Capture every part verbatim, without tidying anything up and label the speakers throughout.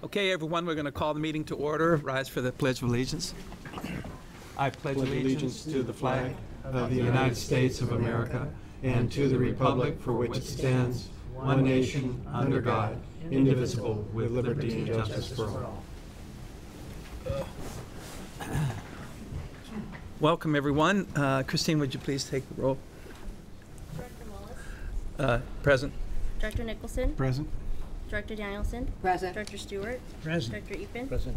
Speaker 1: Okay, everyone, we're going to call the meeting to order. Rise for the Pledge of Allegiance. I pledge allegiance to the flag of the United States of America and to the republic for which it stands, one nation, under God, indivisible, with liberty and justice for all. Welcome, everyone. Uh, Christine, would you please take the roll?
Speaker 2: Director Wallace.
Speaker 1: Uh, present.
Speaker 2: Director Nicholson.
Speaker 1: Present.
Speaker 2: Director Danielson.
Speaker 3: Present.
Speaker 2: Director Stewart.
Speaker 4: Present.
Speaker 2: Director Epen.
Speaker 4: Present.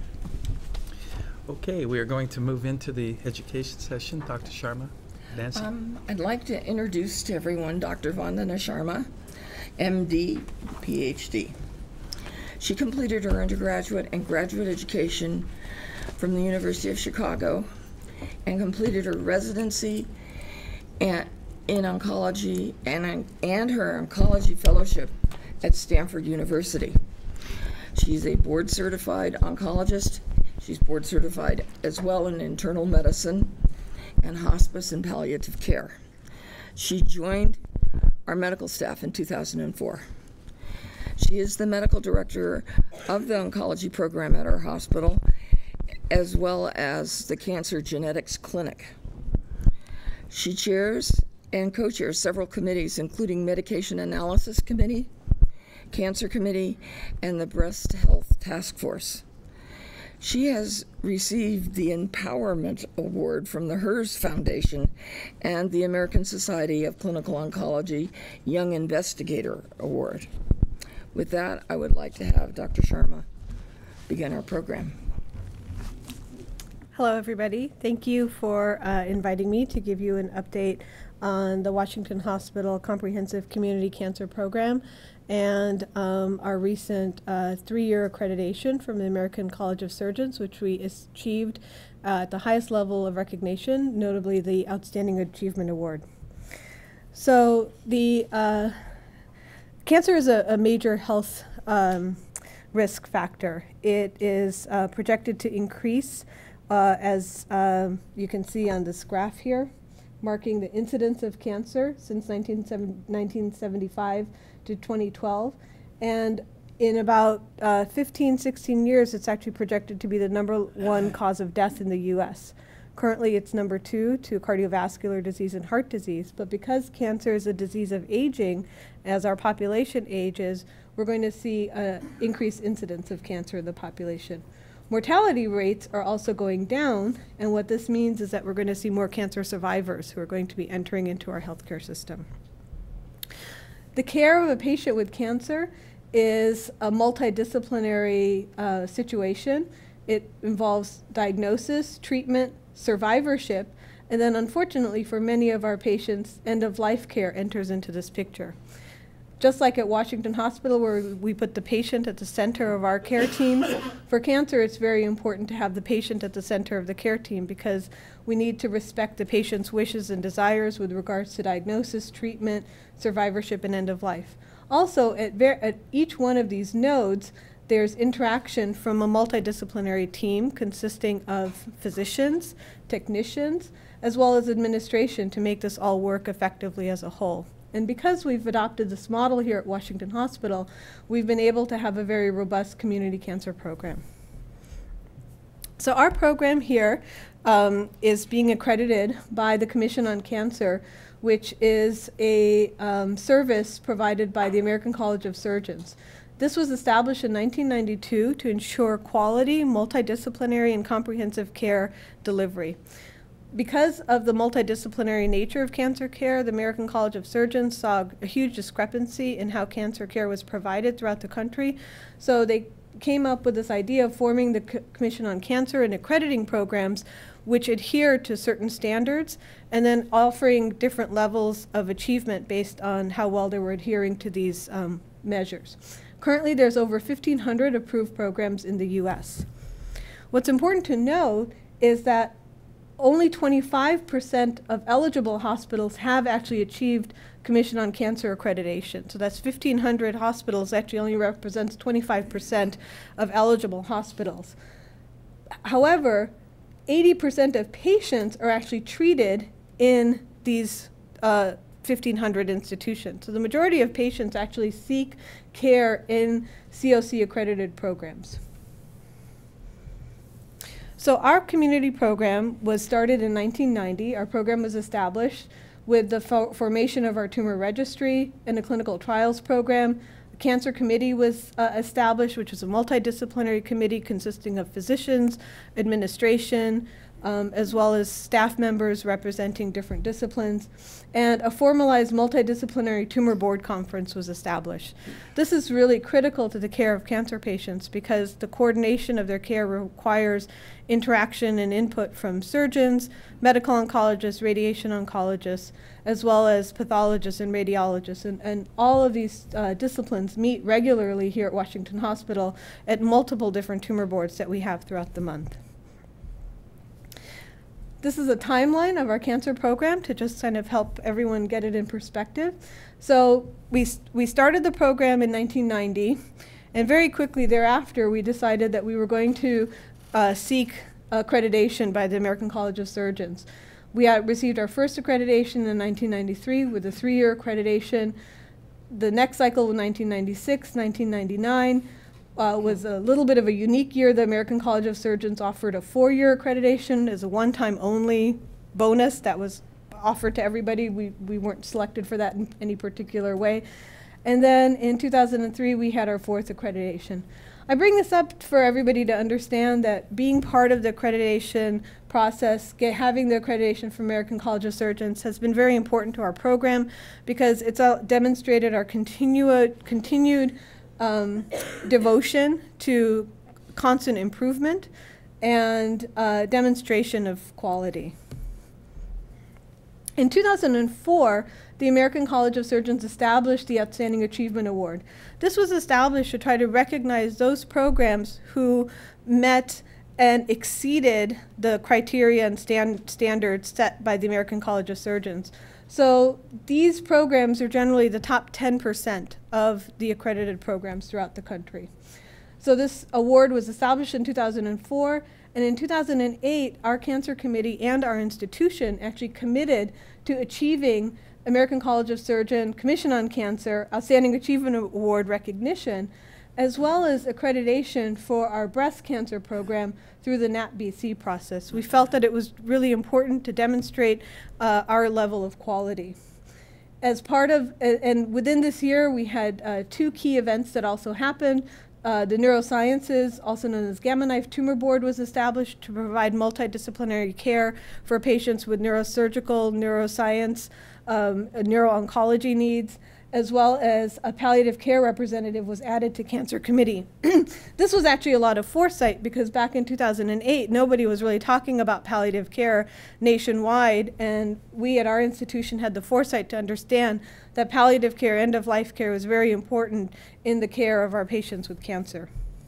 Speaker 1: Okay, we are going to move into the education session. Doctor Sharma, Nancy.
Speaker 3: Um, I'd like to introduce to everyone Doctor Vandana Sharma, M D, P H D. She completed her undergraduate and graduate education from the University of Chicago and completed her residency and, in oncology and, and her oncology fellowship at Stanford University. She's a board certified oncologist. She's board certified as well in internal medicine and hospice and palliative care. She joined our medical staff in two thousand four. She is the medical director of the oncology program at our hospital, as well as the Cancer Genetics Clinic. She chairs and co-chairs several committees, including Medication Analysis Committee, Cancer Committee, and the Breast Health Task Force. She has received the Empowerment Award from the HERS Foundation and the American Society of Clinical Oncology Young Investigator Award. With that, I would like to have Doctor Sharma begin our program.
Speaker 5: Hello, everybody. Thank you for uh, inviting me to give you an update on the Washington Hospital Comprehensive Community Cancer Program and um, our recent uh, three-year accreditation from the American College of Surgeons, which we achieved uh, at the highest level of recognition, notably the Outstanding Achievement Award. So the uh, cancer is a, a major health um, risk factor. It is uh, projected to increase uh, as um, you can see on this graph here, marking the incidence of cancer since nineteen seventy-five to twenty twelve. And in about uh, fifteen, sixteen years, it's actually projected to be the number one cause of death in the U S. Currently, it's number two to cardiovascular disease and heart disease. But because cancer is a disease of aging, as our population ages, we're going to see an increased incidence of cancer in the population. Mortality rates are also going down, and what this means is that we're going to see more cancer survivors who are going to be entering into our healthcare system. The care of a patient with cancer is a multidisciplinary uh, situation. It involves diagnosis, treatment, survivorship, and then unfortunately for many of our patients, end-of-life care enters into this picture. Just like at Washington Hospital, where we put the patient at the center of our care teams, for cancer it's very important to have the patient at the center of the care team because we need to respect the patient's wishes and desires with regards to diagnosis, treatment, survivorship, and end of life. Also, at, ver at each one of these nodes, there's interaction from a multidisciplinary team consisting of physicians, technicians, as well as administration to make this all work effectively as a whole. And because we've adopted this model here at Washington Hospital, we've been able to have a very robust community cancer program. So our program here um, is being accredited by the Commission on Cancer, which is a um, service provided by the American College of Surgeons. This was established in nineteen ninety-two to ensure quality, multidisciplinary, and comprehensive care delivery. Because of the multidisciplinary nature of cancer care, the American College of Surgeons saw a huge discrepancy in how cancer care was provided throughout the country. So they came up with this idea of forming the C Commission on Cancer and accrediting programs which adhere to certain standards and then offering different levels of achievement based on how well they were adhering to these um, measures. Currently, there's over fifteen hundred approved programs in the U S. What's important to note is that only twenty-five percent of eligible hospitals have actually achieved Commission on Cancer accreditation. So that's fifteen hundred hospitals, actually only represents twenty-five percent of eligible hospitals. However, eighty percent of patients are actually treated in these uh, fifteen hundred institutions. So the majority of patients actually seek care in C O C accredited programs. So our community program was started in nineteen ninety. Our program was established with the fo formation of our tumor registry and a clinical trials program. A cancer committee was uh, established, which was a multidisciplinary committee consisting of physicians, administration, um, as well as staff members representing different disciplines. And a formalized multidisciplinary tumor board conference was established. This is really critical to the care of cancer patients because the coordination of their care requires interaction and input from surgeons, medical oncologists, radiation oncologists, as well as pathologists and radiologists. And, and all of these uh, disciplines meet regularly here at Washington Hospital at multiple different tumor boards that we have throughout the month. This is a timeline of our cancer program to just kind of help everyone get it in perspective. So we, we started the program in nineteen ninety, and very quickly thereafter we decided that we were going to uh, seek accreditation by the American College of Surgeons. We uh, received our first accreditation in nineteen ninety-three with a three-year accreditation. The next cycle was nineteen ninety-six, nineteen ninety-nine. Uh, was a little bit of a unique year. The American College of Surgeons offered a four-year accreditation as a one-time only bonus that was offered to everybody. We, we weren't selected for that in any particular way. And then in two thousand three, we had our fourth accreditation. I bring this up for everybody to understand that being part of the accreditation process, get, having the accreditation from American College of Surgeons has been very important to our program because it's uh, demonstrated our continua, continued Um, devotion to constant improvement and uh, demonstration of quality. In two thousand four, the American College of Surgeons established the Outstanding Achievement Award. This was established to try to recognize those programs who met and exceeded the criteria and stand standards set by the American College of Surgeons. So these programs are generally the top ten percent of the accredited programs throughout the country. So this award was established in two thousand four, and in two thousand eight, our cancer committee and our institution actually committed to achieving American College of Surgeons Commission on Cancer Outstanding Achievement Award recognition, as well as accreditation for our breast cancer program through the N A T B C process. We felt that it was really important to demonstrate uh, our level of quality. As part of, uh, and within this year, we had uh, two key events that also happened. Uh, the Neurosciences, also known as Gamma Knife Tumor Board, was established to provide multidisciplinary care for patients with neurosurgical, neuroscience, um, neuro-oncology needs, as well as a palliative care representative was added to Cancer Committee. This was actually a lot of foresight because back in two thousand eight, nobody was really talking about palliative care nationwide, and we at our institution had the foresight to understand that palliative care, end-of-life care, was very important in the care of our patients with cancer.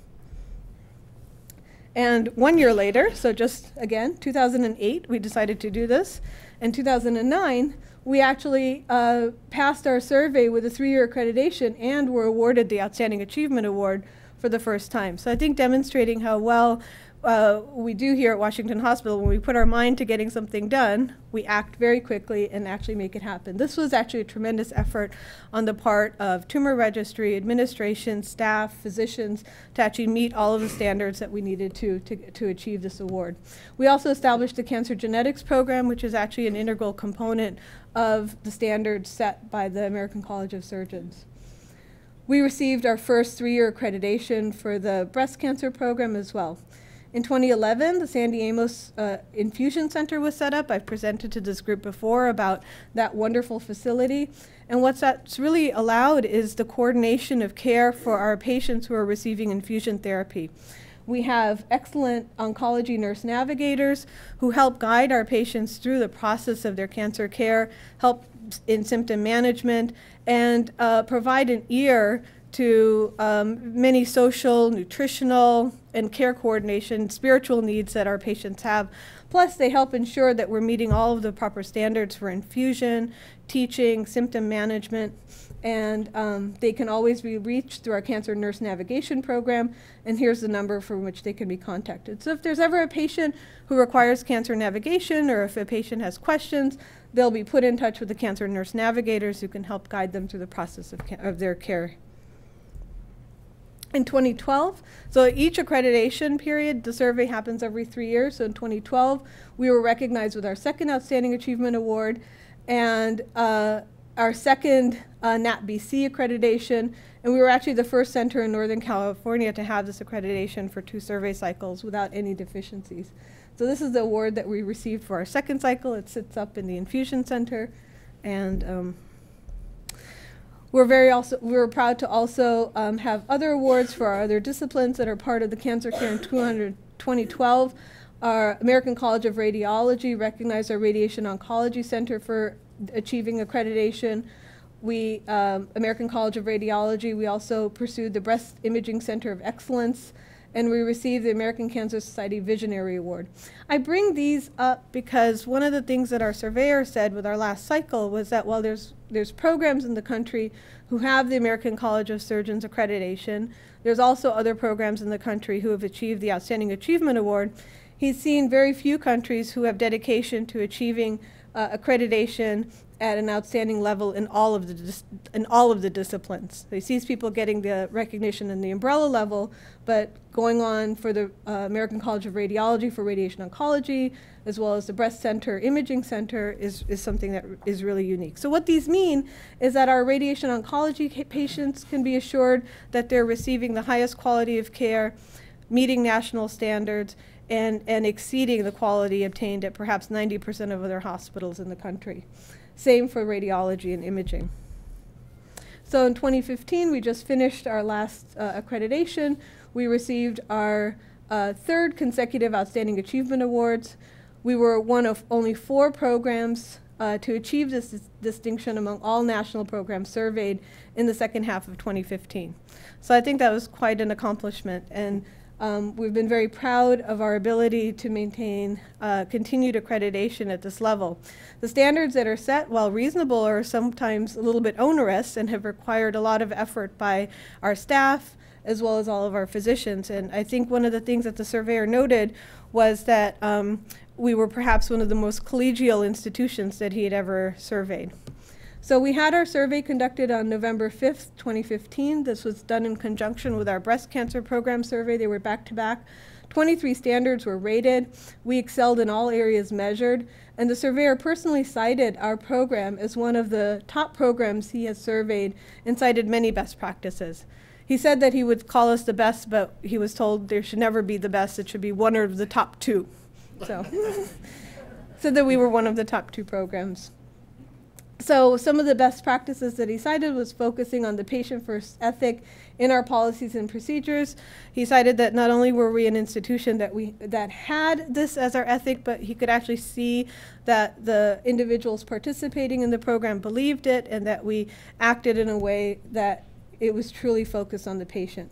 Speaker 5: And one year later, so just again, two thousand eight, we decided to do this. In two thousand nine, we actually uh, passed our survey with a three-year accreditation and were awarded the Outstanding Achievement Award for the first time. So I think demonstrating how well uh, we do here at Washington Hospital, when we put our mind to getting something done, we act very quickly and actually make it happen. This was actually a tremendous effort on the part of tumor registry, administration, staff, physicians, to actually meet all of the standards that we needed to, to, to achieve this award. We also established the Cancer Genetics Program, which is actually an integral component of the standards set by the American College of Surgeons. We received our first three-year accreditation for the breast cancer program as well. In twenty eleven, the Sandy Amos uh, Infusion Center was set up. I've presented to this group before about that wonderful facility. And what that's really allowed is the coordination of care for our patients who are receiving infusion therapy. We have excellent oncology nurse navigators who help guide our patients through the process of their cancer care, help in symptom management, and uh, provide an ear to um, many social, nutritional, and care coordination, spiritual needs that our patients have. Plus, they help ensure that we're meeting all of the proper standards for infusion, teaching, symptom management, and um, they can always be reached through our Cancer Nurse Navigation Program, and here's the number for which they can be contacted. So if there's ever a patient who requires cancer navigation, or if a patient has questions, they'll be put in touch with the Cancer Nurse Navigators who can help guide them through the process of, of their care. In twenty twelve, so each accreditation period, the survey happens every three years. So in twenty twelve, we were recognized with our second Outstanding Achievement Award and uh, our second uh, N A T B C accreditation. And we were actually the first center in Northern California to have this accreditation for two survey cycles without any deficiencies. So this is the award that we received for our second cycle. It sits up in the Infusion Center. And um, We're very also we're proud to also um, have other awards for our other disciplines that are part of the Cancer Care in twenty twelve. Our American College of Radiology recognized our Radiation Oncology Center for achieving accreditation. We, um, American College of Radiology, we also pursued the Breast Imaging Center of Excellence, and we received the American Cancer Society Visionary Award. I bring these up because one of the things that our surveyor said with our last cycle was that while there's, there's programs in the country who have the American College of Surgeons accreditation, there's also other programs in the country who have achieved the Outstanding Achievement Award. He's seen very few countries who have dedication to achieving uh, accreditation at an outstanding level in all of the dis in all of the disciplines. So he sees people getting the recognition in the umbrella level, but going on for the uh, American College of Radiology for radiation oncology, as well as the Breast Center Imaging Center, is, is something that is really unique. So what these mean is that our radiation oncology patients can be assured that they're receiving the highest quality of care, meeting national standards, and, and exceeding the quality obtained at perhaps ninety percent of other hospitals in the country. Same for radiology and imaging. So in twenty fifteen, we just finished our last uh, accreditation. We received our uh, third consecutive Outstanding Achievement Awards. We were one of only four programs uh, to achieve this dis distinction among all national programs surveyed in the second half of twenty fifteen. So I think that was quite an accomplishment. And Um, we've been very proud of our ability to maintain uh, continued accreditation at this level. The standards that are set, while reasonable, are sometimes a little bit onerous and have required a lot of effort by our staff as well as all of our physicians. And I think one of the things that the surveyor noted was that um, we were perhaps one of the most collegial institutions that he had ever surveyed. So we had our survey conducted on November fifth, twenty fifteen. This was done in conjunction with our breast cancer program survey. They were back to back. twenty-three standards were rated. We excelled in all areas measured. And the surveyor personally cited our program as one of the top programs he has surveyed and cited many best practices. He said that he would call us the best, but he was told there should never be the best. It should be one of the top two. So, said that we were one of the top two programs. So some of the best practices that he cited was focusing on the patient-first ethic in our policies and procedures. He cited that not only were we an institution that we that had this as our ethic, but he could actually see that the individuals participating in the program believed it and that we acted in a way that it was truly focused on the patient.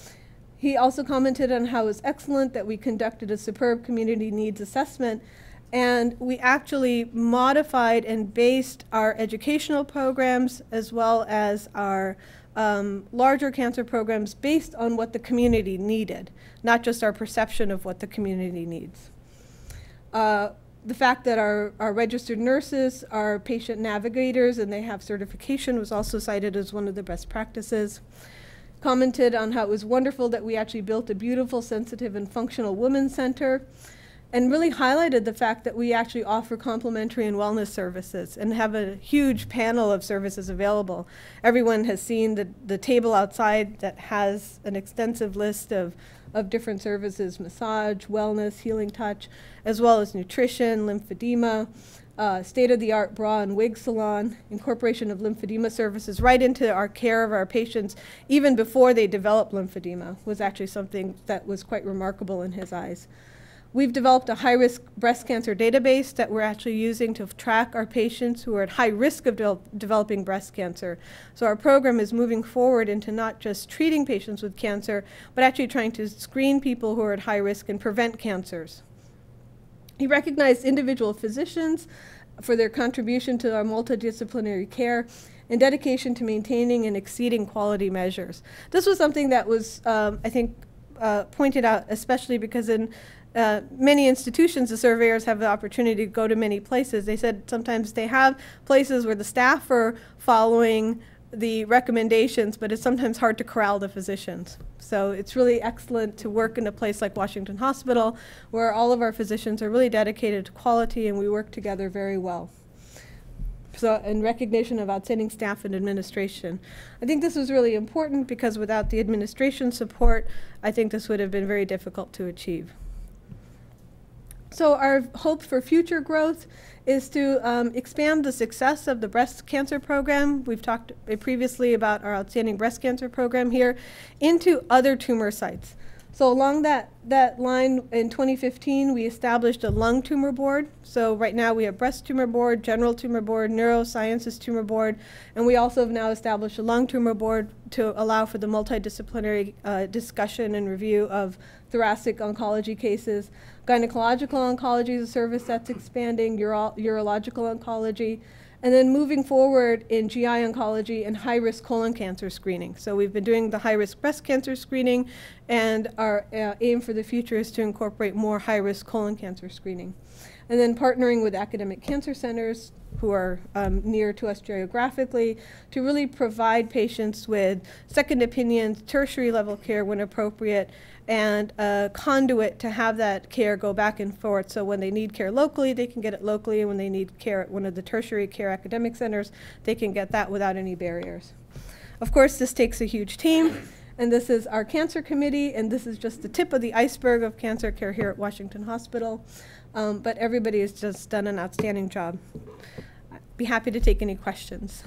Speaker 5: He also commented on how it was excellent that we conducted a superb community needs assessment, and we actually modified and based our educational programs as well as our um, larger cancer programs based on what the community needed, not just our perception of what the community needs. Uh, the fact that our, our registered nurses are patient navigators and they have certification was also cited as one of the best practices. Commented on how it was wonderful that we actually built a beautiful, sensitive, and functional women's center, and really highlighted the fact that we actually offer complementary and wellness services and have a huge panel of services available. Everyone has seen the, the table outside that has an extensive list of, of different services: massage, wellness, healing touch, as well as nutrition, lymphedema, uh, state-of-the-art bra and wig salon, incorporation of lymphedema services right into our care of our patients even before they develop lymphedema was actually something that was quite remarkable in his eyes. We've developed a high-risk breast cancer database that we're actually using to track our patients who are at high risk of de developing breast cancer. So our program is moving forward into not just treating patients with cancer, but actually trying to screen people who are at high risk and prevent cancers. He recognized individual physicians for their contribution to our multidisciplinary care and dedication to maintaining and exceeding quality measures. This was something that was, um, I think, uh, pointed out especially because in Uh, many institutions, the surveyors have the opportunity to go to many places. They said sometimes they have places where the staff are following the recommendations, but it's sometimes hard to corral the physicians. So it's really excellent to work in a place like Washington Hospital, where all of our physicians are really dedicated to quality and we work together very well. So in recognition of outstanding staff and administration. I think this was really important because without the administration support, I think this would have been very difficult to achieve. So our hope for future growth is to um, expand the success of the breast cancer program. We've talked previously about our outstanding breast cancer program here into other tumor sites. So along that, that line in twenty fifteen, we established a lung tumor board. So right now we have breast tumor board, general tumor board, neurosciences tumor board, and we also have now established a lung tumor board to allow for the multidisciplinary uh, discussion and review of thoracic oncology cases. Gynecological oncology is a service that's expanding, uro urological oncology, and then moving forward in G I oncology and high-risk colon cancer screening. So we've been doing the high-risk breast cancer screening, and our uh, aim for the future is to incorporate more high-risk colon cancer screening. And then partnering with academic cancer centers who are um, near to us geographically to really provide patients with second opinions, tertiary level care when appropriate, and a conduit to have that care go back and forth. So when they need care locally, they can get it locally, and when they need care at one of the tertiary care academic centers, they can get that without any barriers. Of course, this takes a huge team, and this is our cancer committee, and this is just the tip of the iceberg of cancer care here at Washington Hospital. Um, but everybody has just done an outstanding job. I'd be happy to take any questions.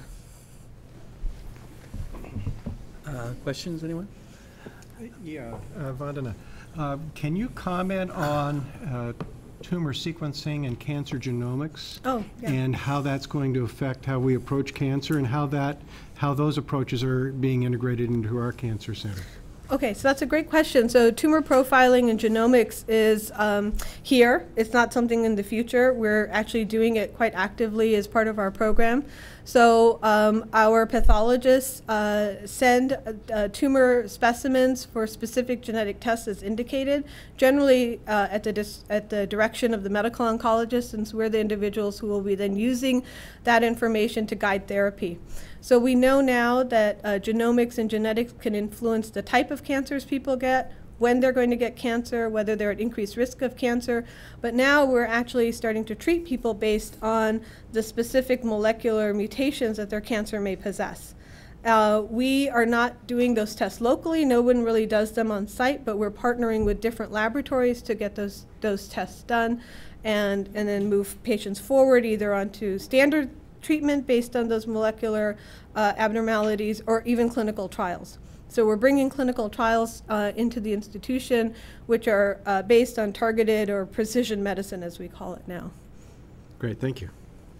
Speaker 1: Uh, questions, anyone?
Speaker 4: Yeah, uh, Vandana, uh, can you comment on uh, tumor sequencing and cancer genomics?
Speaker 5: Oh, yeah.
Speaker 4: And how that's going to affect how we approach cancer and how that, how those approaches are being integrated into our cancer center?
Speaker 5: Okay, so that's a great question. So tumor profiling and genomics is um, here. It's not something in the future. We're actually doing it quite actively as part of our program. So um, our pathologists uh, send uh, tumor specimens for specific genetic tests as indicated, generally uh, at, the dis at the direction of the medical oncologist, since we're the individuals who will be then using that information to guide therapy. So we know now that uh, genomics and genetics can influence the type of cancers people get, when they're going to get cancer, whether they're at increased risk of cancer. But now we're actually starting to treat people based on the specific molecular mutations that their cancer may possess. Uh, we are not doing those tests locally. No one really does them on site, but we're partnering with different laboratories to get those, those tests done and, and then move patients forward either onto standard treatment based on those molecular uh, abnormalities or even clinical trials. So we're bringing clinical trials uh, into the institution, which are uh, based on targeted or precision medicine, as we call it now.
Speaker 4: Great, thank you.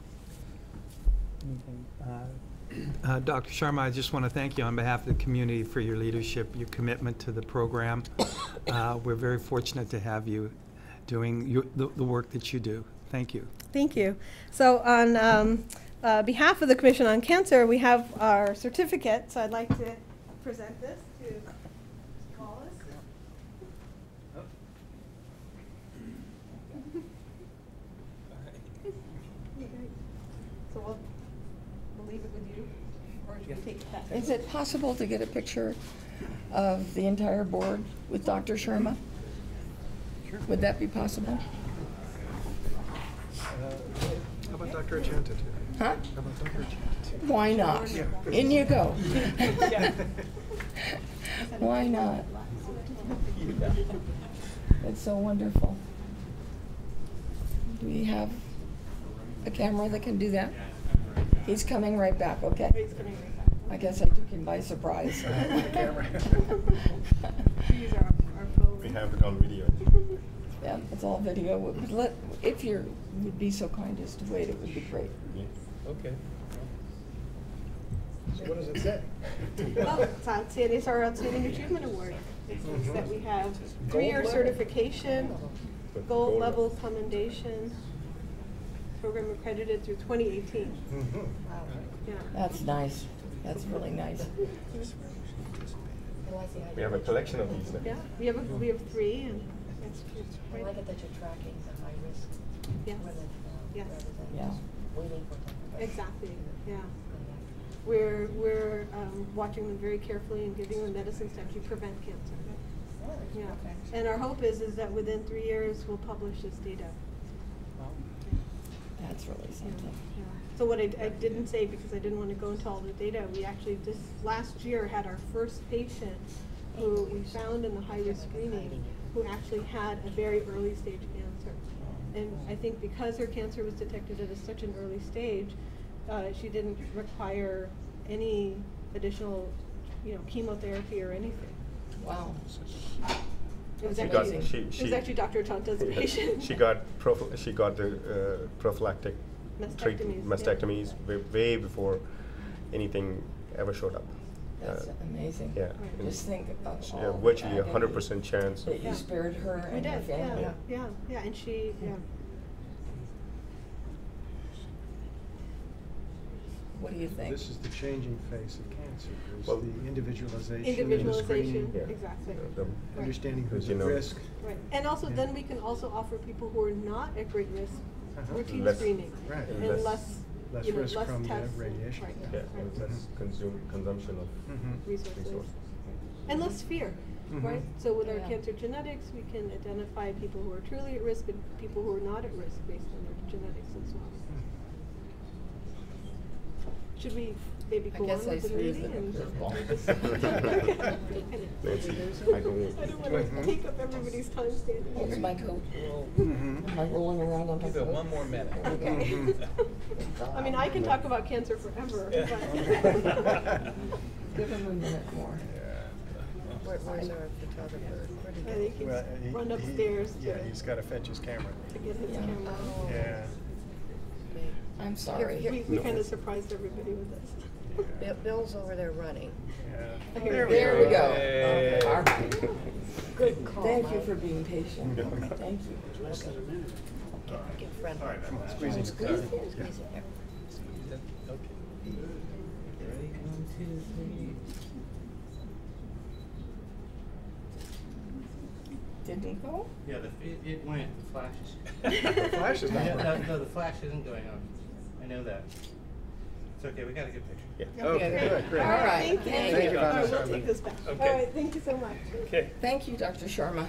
Speaker 1: Uh, uh, Doctor Sharma, I just want to thank you on behalf of the community for your leadership, your commitment to the program. Uh, we're very fortunate to have you doing your, the, the work that you do. Thank you.
Speaker 5: Thank you. So on um, uh, behalf of the Commission on Cancer, we have our certificate. So I'd like to present this to Wallace. So we'll, we'll leave it with you, or should we take that?
Speaker 3: Is it possible to get a picture of the entire board with Doctor Sharma? Sure. Would that be possible?
Speaker 4: How about Doctor Achanta, too?
Speaker 3: Huh?
Speaker 4: How about Doctor Achanta, too?
Speaker 3: Why not?
Speaker 4: Yeah.
Speaker 3: In you go. Why not? It's so wonderful. Do we have a camera that can do that? He's coming right back, okay?
Speaker 5: He's coming right back.
Speaker 3: I guess I took him by surprise.
Speaker 5: Use our, our phone.
Speaker 6: We have it on video.
Speaker 3: Yeah, it's all video. But let, if you would be so kind as to wait, it would be great.
Speaker 6: Okay.
Speaker 4: So what does it say?
Speaker 5: Oh, it's outstanding. It's our Outstanding Achievement Award. It says that we have three-year certification, gold level commendation, program accredited through twenty eighteen.
Speaker 4: Mm-hmm.
Speaker 5: Yeah.
Speaker 3: That's nice. That's really nice.
Speaker 6: We have a collection of these now.
Speaker 5: Yeah, we have a, we have three, and it's, it's
Speaker 7: I
Speaker 5: quite,
Speaker 7: like it that you're tracking the high risk.
Speaker 5: yes,
Speaker 7: rather than, uh,
Speaker 5: yes,
Speaker 7: rather than
Speaker 3: Yeah.
Speaker 7: just waiting for them.
Speaker 5: exactly, yeah. We're, we're um, watching them very carefully and giving them medicines to actually prevent cancer. Yeah. And our hope is, is that within three years, we'll publish this data.
Speaker 3: That's really something.
Speaker 5: Yeah. So what I, I didn't say, because I didn't want to go into all the data, we actually this last year had our first patient who we found in the high-risk screening who actually had a very early stage cancer. And I think because her cancer was detected at a, such an early stage, uh, she didn't require any additional, you know, chemotherapy or anything.
Speaker 3: Wow.
Speaker 5: It was
Speaker 6: She
Speaker 5: actually,
Speaker 6: got- she-
Speaker 5: it was
Speaker 6: she-
Speaker 5: actually Doctor Chanta's patient.
Speaker 6: She got prophy- she got the uh, prophylactic treatment,
Speaker 5: Mastectomies, yeah.
Speaker 6: mastectomies way, way before anything ever showed up.
Speaker 3: That's
Speaker 6: Uh,
Speaker 3: amazing.
Speaker 6: yeah. and
Speaker 3: Just think of
Speaker 6: she-
Speaker 3: all
Speaker 6: yeah,
Speaker 3: the
Speaker 6: virtually a
Speaker 3: agony
Speaker 6: hundred percent chance.
Speaker 3: that
Speaker 6: Of,
Speaker 3: you
Speaker 5: Yeah.
Speaker 3: spared her
Speaker 5: We
Speaker 3: and her
Speaker 5: did,
Speaker 3: family.
Speaker 5: yeah, yeah, yeah, and she, yeah.
Speaker 3: What do you think?
Speaker 4: This is the changing face of cancer, is
Speaker 6: Well-
Speaker 4: the individualization, and the
Speaker 5: Individualization,
Speaker 4: screening,
Speaker 6: yeah.
Speaker 5: exactly.
Speaker 6: uh, the-
Speaker 5: Right.
Speaker 4: understanding who's
Speaker 6: You
Speaker 4: at
Speaker 6: know.
Speaker 4: risk.
Speaker 5: Right, and also then we can also offer people who are not at great risk
Speaker 4: Uh-huh.
Speaker 5: routine
Speaker 6: Less-
Speaker 5: screening.
Speaker 4: Right.
Speaker 5: And
Speaker 6: less-
Speaker 5: less,
Speaker 4: less
Speaker 5: you know,
Speaker 4: risk
Speaker 5: less
Speaker 4: from the
Speaker 5: tests. and-
Speaker 4: radiation.
Speaker 5: Right,
Speaker 6: yeah,
Speaker 5: right.
Speaker 6: and less consume consumption of
Speaker 4: Mhm.
Speaker 5: Resources.
Speaker 6: resources.
Speaker 5: And less fear,
Speaker 4: Mhm.
Speaker 5: right? So with our
Speaker 7: Yeah.
Speaker 5: cancer genetics, we can identify people who are truly at risk and people who are not at risk based on their genetics as well. Should we maybe
Speaker 3: I
Speaker 5: go
Speaker 3: guess
Speaker 5: on
Speaker 3: I
Speaker 5: with the
Speaker 3: threw
Speaker 5: meeting
Speaker 3: the
Speaker 5: and?
Speaker 3: curveball.
Speaker 6: Nancy, I don't-
Speaker 5: I don't want to take up everybody's time standing
Speaker 3: What's
Speaker 5: here.
Speaker 3: my coat?
Speaker 4: Mhm.
Speaker 3: Am I rolling around on my
Speaker 8: Give it
Speaker 3: coat?
Speaker 8: one more minute.
Speaker 3: Okay.
Speaker 5: I mean, I can talk about cancer forever,
Speaker 8: Yeah.
Speaker 5: but.
Speaker 3: Give him a minute more.
Speaker 7: Where, where's our photographer? Where'd he
Speaker 5: I
Speaker 7: go?
Speaker 5: think he's
Speaker 4: Well, he-
Speaker 5: run
Speaker 4: he-
Speaker 5: upstairs to,
Speaker 4: Yeah, he's gotta fetch his camera.
Speaker 5: to get his
Speaker 3: Yeah.
Speaker 5: camera.
Speaker 4: Yeah.
Speaker 3: I'm sorry.
Speaker 5: We, we kind of surprised everybody with this.
Speaker 7: Bill, Bill's over there running.
Speaker 4: Yeah.
Speaker 5: Here
Speaker 3: There we go.
Speaker 8: Hey.
Speaker 3: All right.
Speaker 7: Good call,
Speaker 3: Thank you
Speaker 7: Mike.
Speaker 3: for being patient. Thank you.
Speaker 7: Get, get friendly.
Speaker 6: All right,
Speaker 4: Come on, squeeze him.
Speaker 3: Squeeze it.
Speaker 7: Squeeze it here.
Speaker 8: Okay. Ready? One, two, three.
Speaker 3: Didn't go?
Speaker 8: Yeah, the, it, it went, the flashes.
Speaker 4: The flash is not
Speaker 8: Yeah, no,
Speaker 4: working.
Speaker 8: no, the flash isn't going on. I know that. It's okay, we got a good picture.
Speaker 6: Yeah.
Speaker 4: Okay, good, great.
Speaker 3: All right.
Speaker 5: Thank you.
Speaker 3: Thank
Speaker 4: Thank you,
Speaker 5: All right,
Speaker 4: Vanessa.
Speaker 5: we'll take this back. All
Speaker 6: Okay.
Speaker 5: right, thank you so much.
Speaker 6: Okay.
Speaker 3: Thank you, Doctor Sharma.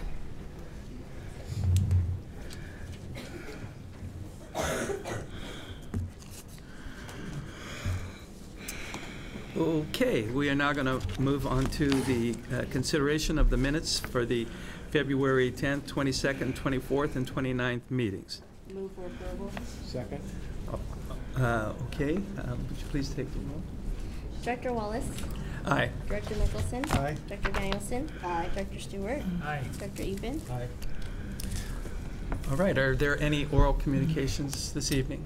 Speaker 1: Okay, we are now going to move on to the uh, consideration of the minutes for the February tenth, twenty-second, twenty-fourth, and twenty-ninth meetings.
Speaker 5: Move for approval.
Speaker 4: Second?
Speaker 1: Uh, Okay, um, would you please take the roll?
Speaker 2: Director Wallace,
Speaker 1: Aye.
Speaker 2: Director Nicholson.
Speaker 4: Aye.
Speaker 2: Director Danielson.
Speaker 5: Aye.
Speaker 2: Director Stewart.
Speaker 8: Aye.
Speaker 2: Director Eben.
Speaker 8: Aye.
Speaker 1: All right, are there any oral communications this evening?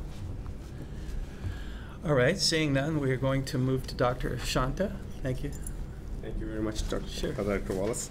Speaker 1: All right, seeing none, we are going to move to Doctor Shanta. Thank you.
Speaker 6: Thank you very much, Doctor
Speaker 1: Sure.
Speaker 6: Director Wallace.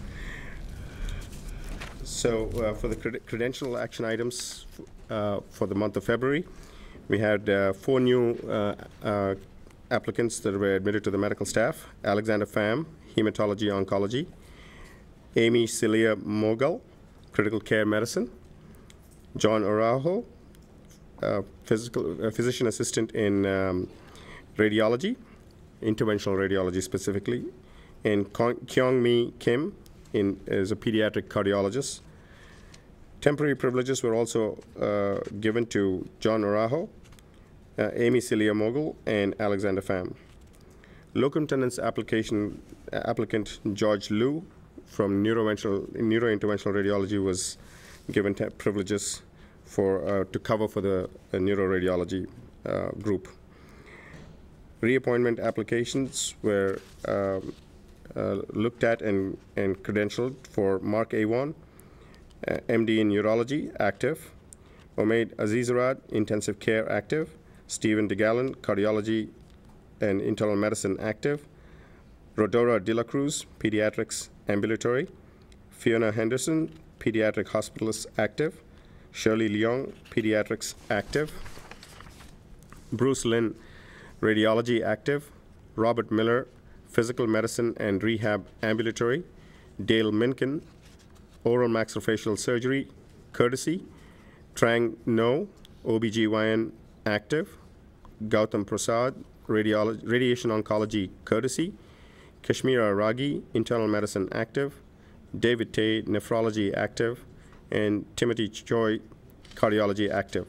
Speaker 6: So uh, for the cred- credential action items uh, for the month of February, we had uh, four new uh, uh, applicants that were admitted to the medical staff. Alexander Pham, Hematology Oncology. Amy Celia Mogul, Critical Care Medicine. John Araujo, uh, physical, uh, physician assistant in um, radiology, interventional radiology specifically, and Kyung Mi Kim in, as a pediatric cardiologist. Temporary privileges were also uh, given to John Araujo, uh, Amy Celia Mogul, and Alexander Pham. Locum tenens application uh, applicant George Liu from neurointerventional, neurointerventional radiology was given te- privileges for uh, to cover for the uh, neuroradiology uh, group. Reappointment applications were um, uh, looked at and, and credentialed for Mark Awan, uh, M D in Urology, active. Omaid Azizarad, Intensive Care, active. Stephen DeGallen, Cardiology and Internal Medicine, active. Rodora De La Cruz, Pediatrics, ambulatory. Fiona Henderson, Pediatric Hospitalist, active. Shirley Leong, Pediatrics, active. Bruce Lynn, Radiology, active. Robert Miller, Physical Medicine and Rehab, ambulatory. Dale Minkin, Oral Maxillofacial Surgery, courtesy. Trang No, O B G Y N, active. Gautam Prasad, radiology, radiation oncology courtesy, Kashmira Ragi, internal medicine active, David Tay, nephrology active, and Timothy Choi, cardiology active.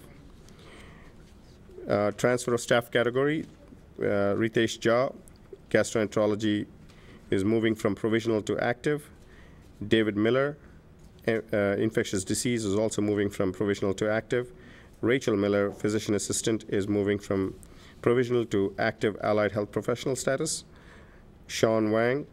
Speaker 6: Uh, transfer of staff category, uh, Ritesh Jha, gastroenterology is moving from provisional to active. David Miller, uh, infectious disease, is also moving from provisional to active. Rachel Miller, physician assistant, is moving from provisional to active allied health professional status. Sean Wang,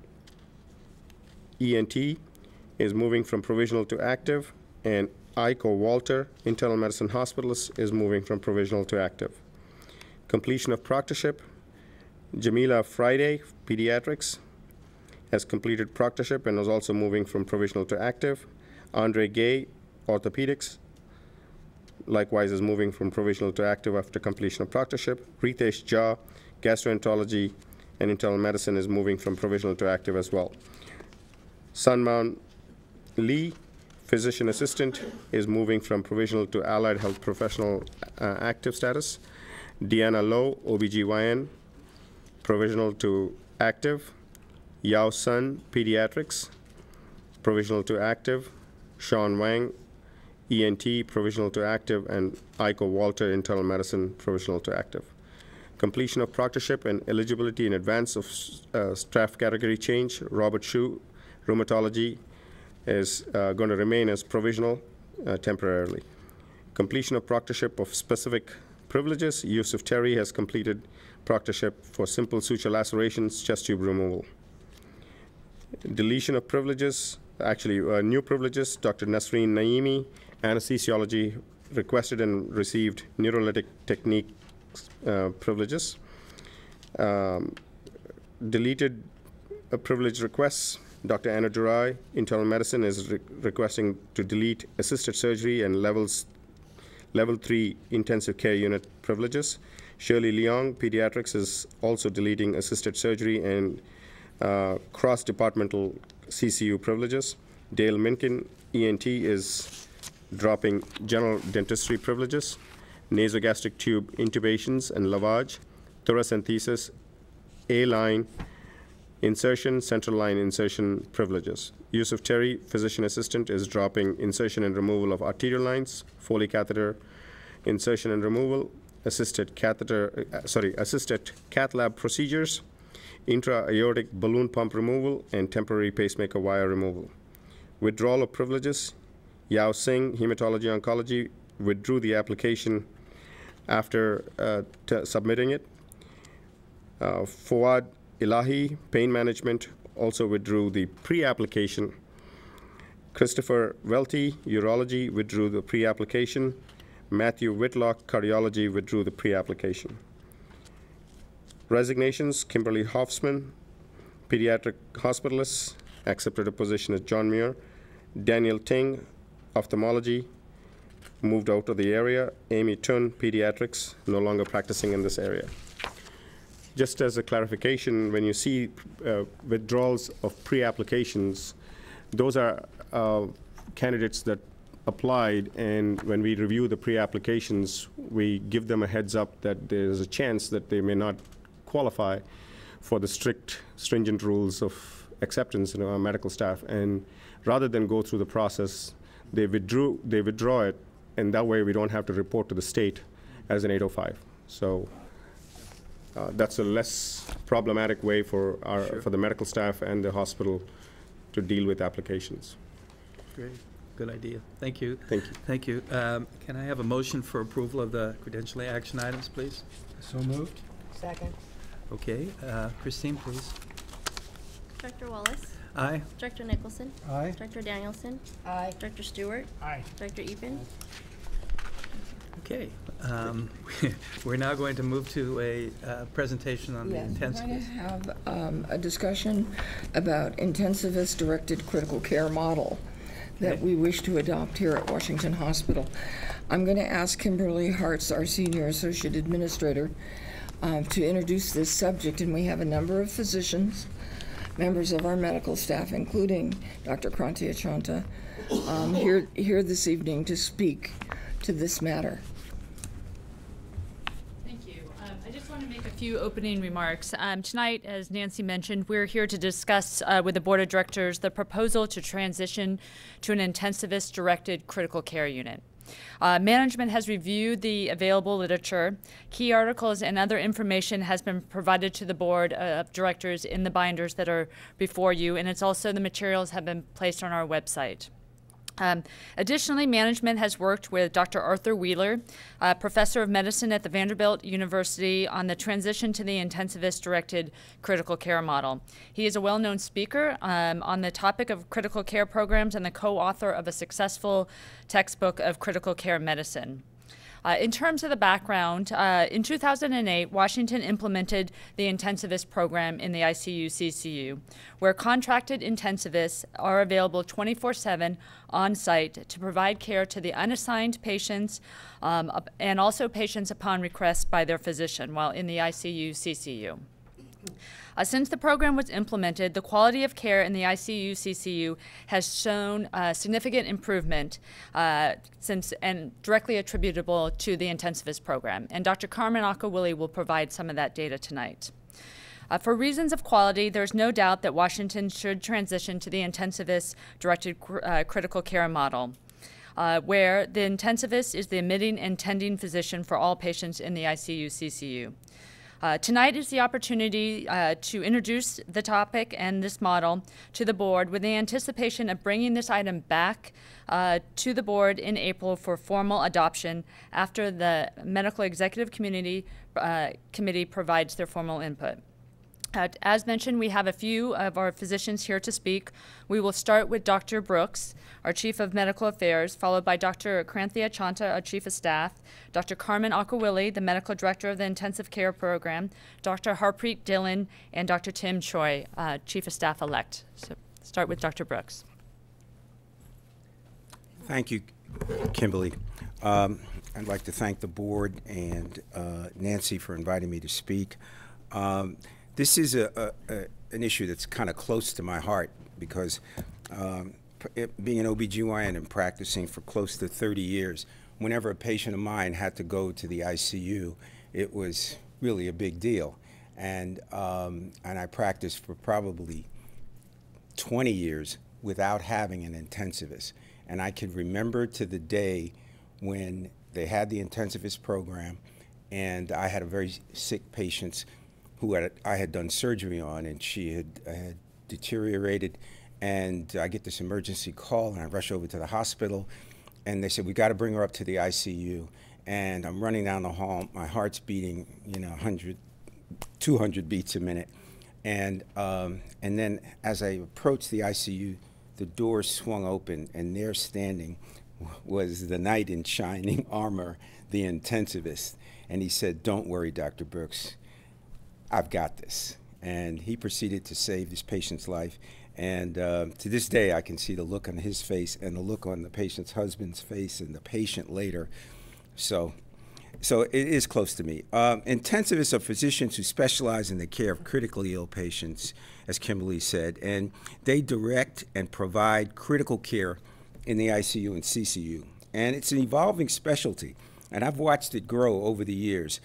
Speaker 6: E N T, is moving from provisional to active. And Iko Walter, internal medicine hospitalist, is moving from provisional to active. Completion of proctorship, Jamila Friday, pediatrics, has completed proctorship and is also moving from provisional to active. Andre Gay, orthopedics, likewise is moving from provisional to active after completion of proctorship. Ritesh Jha, gastroenterology and internal medicine, is moving from provisional to active as well. Sunman Lee, physician assistant, is moving from provisional to allied health professional uh, active status. Deanna Lowe, O B G Y N, provisional to active. Yao Sun, pediatrics, provisional to active. Sean Wang, E N T, provisional to active. And Iko Walter, internal medicine, provisional to active. Completion of proctorship and eligibility in advance of uh, staff category change. Robert Shu, rheumatology, is uh, going to remain as provisional uh, temporarily. Completion of proctorship of specific privileges. Yusuf Terry has completed proctorship for simple suture lacerations, chest tube removal. Deletion of privileges, actually uh, new privileges. Doctor Nasreen Naimi, anesthesiology, requested and received neurolytic technique uh, privileges. Um, deleted uh, privilege requests. Doctor Anna Durai, internal medicine, is re requesting to delete assisted surgery and levels, level three intensive care unit privileges. Shirley Leong, pediatrics, is also deleting assisted surgery and uh, cross-departmental C C U privileges. Dale Minkin, E N T, is dropping general dentistry privileges. Nasogastric tube intubations and lavage, thoracentesis, A-line insertion, central line insertion privileges. Yusuf Terry, physician assistant, is dropping insertion and removal of arterial lines, Foley catheter insertion and removal, assisted catheter, uh, sorry, assisted cath lab procedures, intra-aortic balloon pump removal, and temporary pacemaker wire removal. Withdrawal of privileges. Yao Singh, hematology oncology, withdrew the application after uh, submitting it. Uh, Fawad Ilahi, pain management, also withdrew the pre-application. Christopher Welty, urology, withdrew the pre-application. Matthew Whitlock, cardiology, withdrew the pre-application. Resignations, Kimberly Hoffsman, pediatric hospitalist, accepted a position as John Muir. Daniel Ting, ophthalmology, moved out of the area. Amy Tun, pediatrics, no longer practicing in this area. Just as a clarification, when you see uh, withdrawals of pre-applications, those are uh, candidates that applied, and when we review the pre-applications, we give them a heads up that there's a chance that they may not qualify for the strict, stringent rules of acceptance in our medical staff. And rather than go through the process, they withdrew, they withdraw it, and that way we don't have to report to the state as an eight oh five. So uh, that's a less problematic way for our sure. for the medical staff and the hospital to deal with applications.
Speaker 1: Great. Good idea. Thank you.
Speaker 6: Thank you.
Speaker 1: Thank you. Um, can I have a motion for approval of the credentialing action items, please?
Speaker 4: So moved.
Speaker 7: Second.
Speaker 1: Okay. Uh, Christine, please.
Speaker 2: Director Wallace.
Speaker 1: Aye.
Speaker 2: Director Nicholson.
Speaker 4: Aye.
Speaker 2: Director Danielson.
Speaker 7: Aye.
Speaker 2: Director Stewart.
Speaker 4: Aye.
Speaker 2: Director Eben.
Speaker 1: Okay. Um, we're now going to move to a uh, presentation on
Speaker 3: Yes,
Speaker 1: the
Speaker 3: we're
Speaker 1: intensive.
Speaker 3: going to have um, a discussion about intensivist-directed critical care model that
Speaker 1: Okay.
Speaker 3: we wish to adopt here at Washington Hospital. I'm going to ask Kimberly Hartz, our Senior Associate Administrator, uh, to introduce this subject, and we have a number of physicians, members of our medical staff, including Doctor Kranti Achanta, um, here, here this evening to speak to this matter.
Speaker 9: Thank you. Um, I just want to make make a few opening remarks. Um, tonight, as Nancy mentioned, we're here to discuss uh, with the Board of Directors the proposal to transition to an intensivist-directed critical care unit. Uh, management has reviewed the available literature. Key articles and other information has been provided to the Board of Directors in the binders that are before you, and it's also the materials have been placed on our website. Um, additionally, management has worked with Doctor Arthur Wheeler, uh, professor of medicine at the Vanderbilt University, on the transition to the intensivist-directed critical care model. He is a well-known speaker um, on the topic of critical care programs and the co-author of a successful textbook of critical care medicine. Uh, in terms of the background, uh, in two thousand eight, Washington implemented the intensivist program in the I C U C C U, where contracted intensivists are available twenty-four seven on site to provide care to the unassigned patients um, and also patients upon request by their physician while in the I C U C C U. Uh, since the program was implemented, the quality of care in the I C U C C U has shown uh, significant improvement uh, since and directly attributable to the intensivist program. And Doctor Carmen Akawili will provide some of that data tonight. Uh, for reasons of quality, there's no doubt that Washington should transition to the intensivist-directed cr uh, critical care model, uh, where the intensivist is the admitting and tending physician for all patients in the I C U C C U. Uh, tonight is the opportunity uh, to introduce the topic and this model to the board with the anticipation of bringing this item back uh, to the board in April for formal adoption after the Medical Executive Community, uh, Committee provides their formal input. Uh, as mentioned, we have a few of our physicians here to speak. We will start with Doctor Brooks, our Chief of Medical Affairs, followed by Doctor Kranthia Chanta, our Chief of Staff, Doctor Carmen Akawili, the Medical Director of the Intensive Care Program, Doctor Harpreet Dillon, and Doctor Tim Choi, uh, Chief of Staff-elect. So start with Doctor Brooks.
Speaker 10: Thank you, Kimberly. Um, I'd like to thank the board and uh, Nancy for inviting me to speak. Um, This is a, a, a, an issue that's kind of close to my heart because um, it, being an O B G Y N and practicing for close to thirty years, whenever a patient of mine had to go to the I C U, it was really a big deal. And, um, and I practiced for probably twenty years without having an intensivist. And I can remember to the day when they had the intensivist program and I had a very sick patient who had, I had done surgery on, and she had, uh, had deteriorated, and I get this emergency call, and I rush over to the hospital, and they said, we got to bring her up to the I C U, and I'm running down the hall, my heart's beating, you know, one hundred, two hundred beats a minute, and, um, and then as I approached the I C U, the door swung open, and there standing was the knight in shining armor, the intensivist, and he said, don't worry, Doctor Brooks, I've got this. And he proceeded to save this patient's life. And uh, to this day, I can see the look on his face and the look on the patient's husband's face and the patient later. So, so it is close to me. Um, intensivists are physicians who specialize in the care of critically ill patients, as Kimberly said, and they direct and provide critical care in the I C U and C C U. And it's an evolving specialty, and I've watched it grow over the years.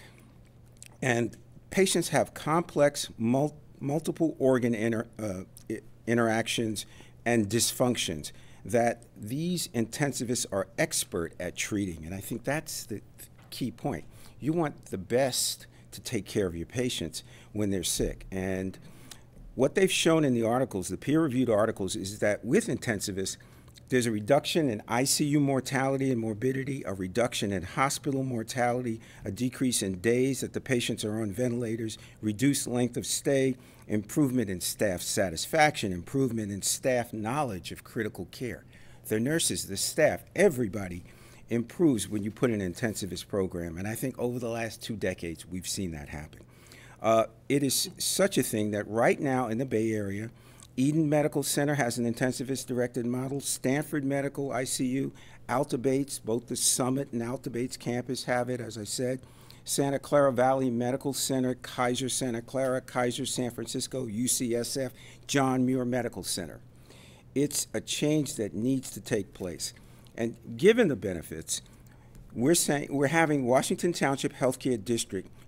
Speaker 10: And patients have complex, mul multiple organ inter uh, interactions and dysfunctions that these intensivists are expert at treating. And I think that's the key point. You want the best to take care of your patients when they're sick. And what they've shown in the articles, the peer-reviewed articles, is that with intensivists, there's a reduction in I C U mortality and morbidity, a reduction in hospital mortality, a decrease in days that the patients are on ventilators, reduced length of stay, improvement in staff satisfaction, improvement in staff knowledge of critical care. The nurses, the staff, everybody improves when you put an intensivist program. And I think over the last two decades, we've seen that happen. Uh, it is such a thing that right now in the Bay Area, Eden Medical Center has an intensivist-directed model. Stanford Medical I C U, Alta Bates, both the Summit and Alta Bates campus have it, as I said. Santa Clara Valley Medical Center, Kaiser Santa Clara, Kaiser San Francisco, U C S F, John Muir Medical Center. It's a change that needs to take place. And given the benefits, we're saying we're having Washington Township Healthcare District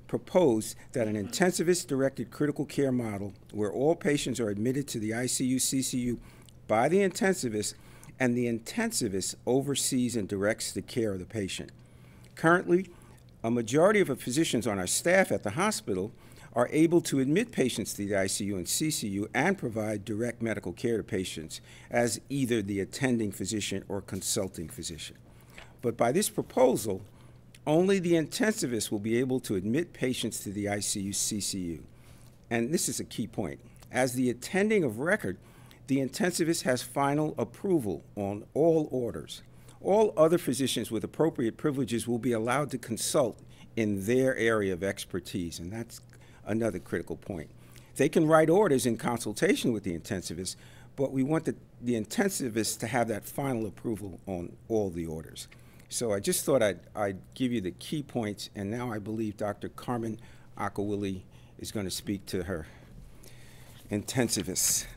Speaker 10: proposed that an intensivist-directed critical care model where all patients are admitted to the I C U C C U by the intensivist, and the intensivist oversees and directs the care of the patient. Currently, a majority of the physicians on our staff at the hospital are able to admit patients to the I C U and C C U and provide direct medical care to patients as either the attending physician or consulting physician. But by this proposal, only the intensivist will be able to admit patients to the I C U C C U. And this is a key point. As the attending of record, the intensivist has final approval on all orders. All other physicians with appropriate privileges will be allowed to consult in their area of expertise, and that's another critical point. They can write orders in consultation with the intensivist, but we want the, the intensivist to have that final approval on all the orders. So I just thought I'd, I'd give you the key points, and now I believe Doctor Carmen Akawili is going to speak to her intensivists.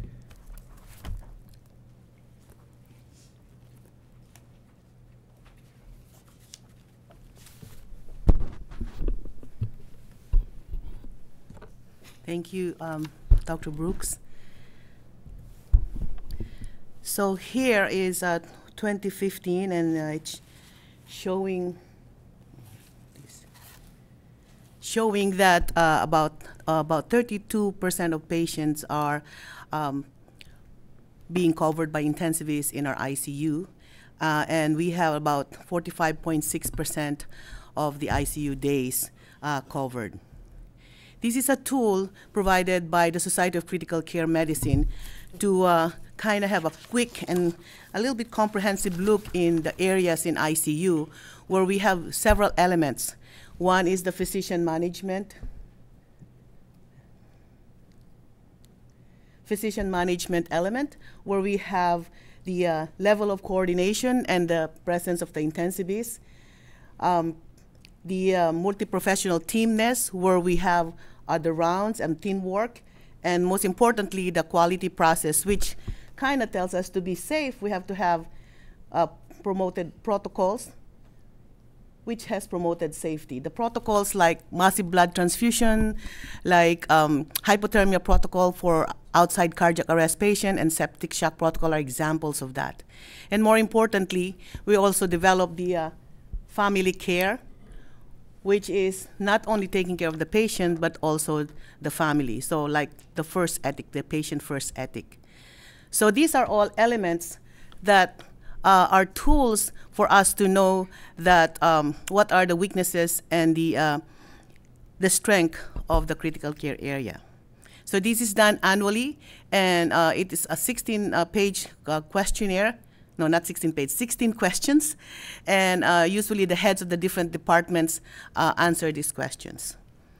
Speaker 7: Thank you, um, Doctor Brooks. So here is uh, twenty fifteen, and uh, it's showing showing that uh, about uh, about thirty-two percent of patients are um, being covered by intensivists in our I C U, uh, and we have about forty-five point six percent of the I C U days uh, covered. This is a tool provided by the Society of Critical Care Medicine to uh, kind of have a quick and a little bit comprehensive look in the areas in I C U where we have several elements. One is the physician management. Physician management element, where we have the uh, level of coordination and the presence of the intensivists. Um, the uh, multi-professional teamness, where we have uh, the rounds and teamwork, and most importantly, the quality process, which kind of tells us to be safe, we have to have uh, promoted protocols, which has promoted safety. The protocols like massive blood transfusion, like um, hypothermia protocol for outside cardiac arrest patient, and septic shock protocol are examples of that. And more importantly, we also developed the uh, family care, which is not only taking care of the patient, but also the family. So like the first ethic, the patient first ethic. So these are all elements that uh, are tools for us to know that um, what are the weaknesses and the, uh, the strength of the critical care area. So this is done annually, and uh, it is a sixteen page uh, questionnaire. No, not sixteen page, sixteen questions. And uh, usually the heads of the different departments uh, answer these questions.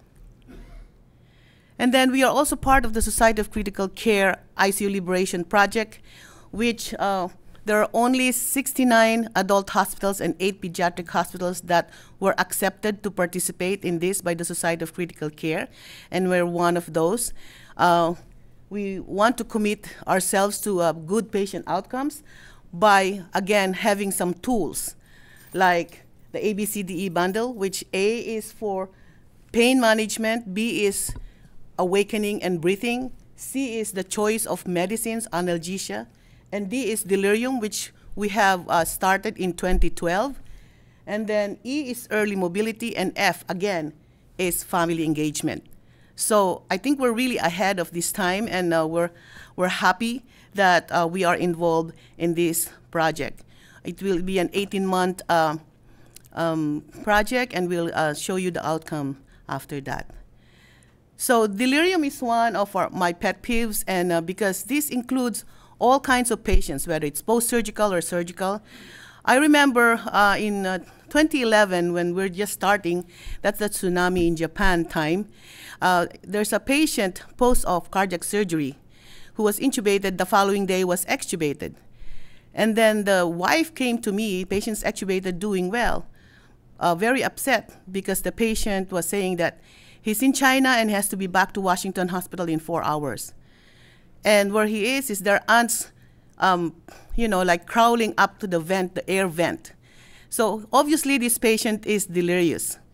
Speaker 7: And then we are also part of the Society of Critical Care I C U Liberation Project, which uh, there are only sixty-nine adult hospitals and eight pediatric hospitals that were accepted to participate in this by the Society of Critical Care, and we're one of those. Uh, we want to commit ourselves to uh, good patient outcomes by, again, having some tools like the A B C D E bundle, which A is for pain management, B is awakening and breathing, C is the choice of medicines, analgesia, and D is delirium, which we have uh, started in twenty twelve. And then E is early mobility, and F, again, is family engagement. So I think we're really ahead of this time, and uh, we're, we're happy that uh, we are involved in this project. It will be an eighteen month uh, um, project, and we'll uh, show you the outcome after that. So delirium is one of our, my pet peeves, and uh, because this includes all kinds of patients, whether it's post-surgical or surgical. I remember uh, in uh, twenty eleven, when we're just starting, that's the tsunami in Japan time, uh, there's a patient post-op cardiac surgery who was intubated, the following day was extubated. And then the wife came to me, patient's extubated, doing well, uh, very upset because the patient was saying that he's in China and has to be back to Washington Hospital in four hours. And where he is, is their aunts, um, you know, like crawling up to the vent, the air vent. So obviously this patient is delirious.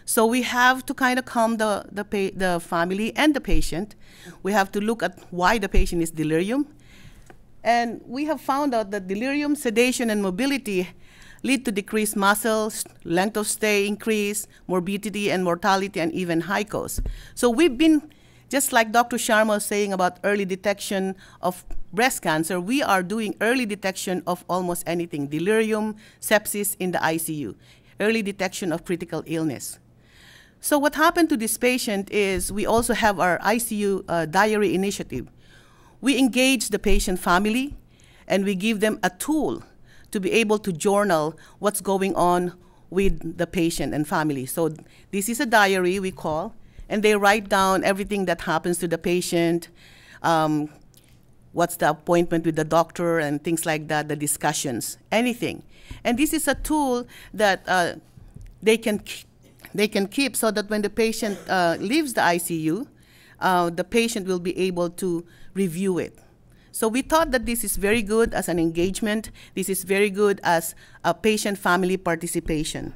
Speaker 7: So we have to kind of calm the, the, pa the family and the patient. We have to look at why the patient is delirium. And we have found out that delirium, sedation, and mobility lead to decreased muscles, length of stay increase, morbidity and mortality, and even high cost. So we've been, just like Doctor Sharma was saying about early detection of breast cancer, we are doing early detection of almost anything, delirium, sepsis in the I C U, early detection of critical illness. So what happened to this patient is we also have our I C U uh, diary initiative. We engage the patient family, and we give them a tool to be able to journal what's going on with the patient and family. So this is a diary we call, and they write down everything that happens to the patient, um, what's the appointment with the doctor and things like that, the discussions, anything. And this is a tool that uh, they can they can keep so that when the patient uh, leaves the I C U, uh, the patient will be able to review it. So we thought that this is very good as an engagement. This is very good as a patient-family participation.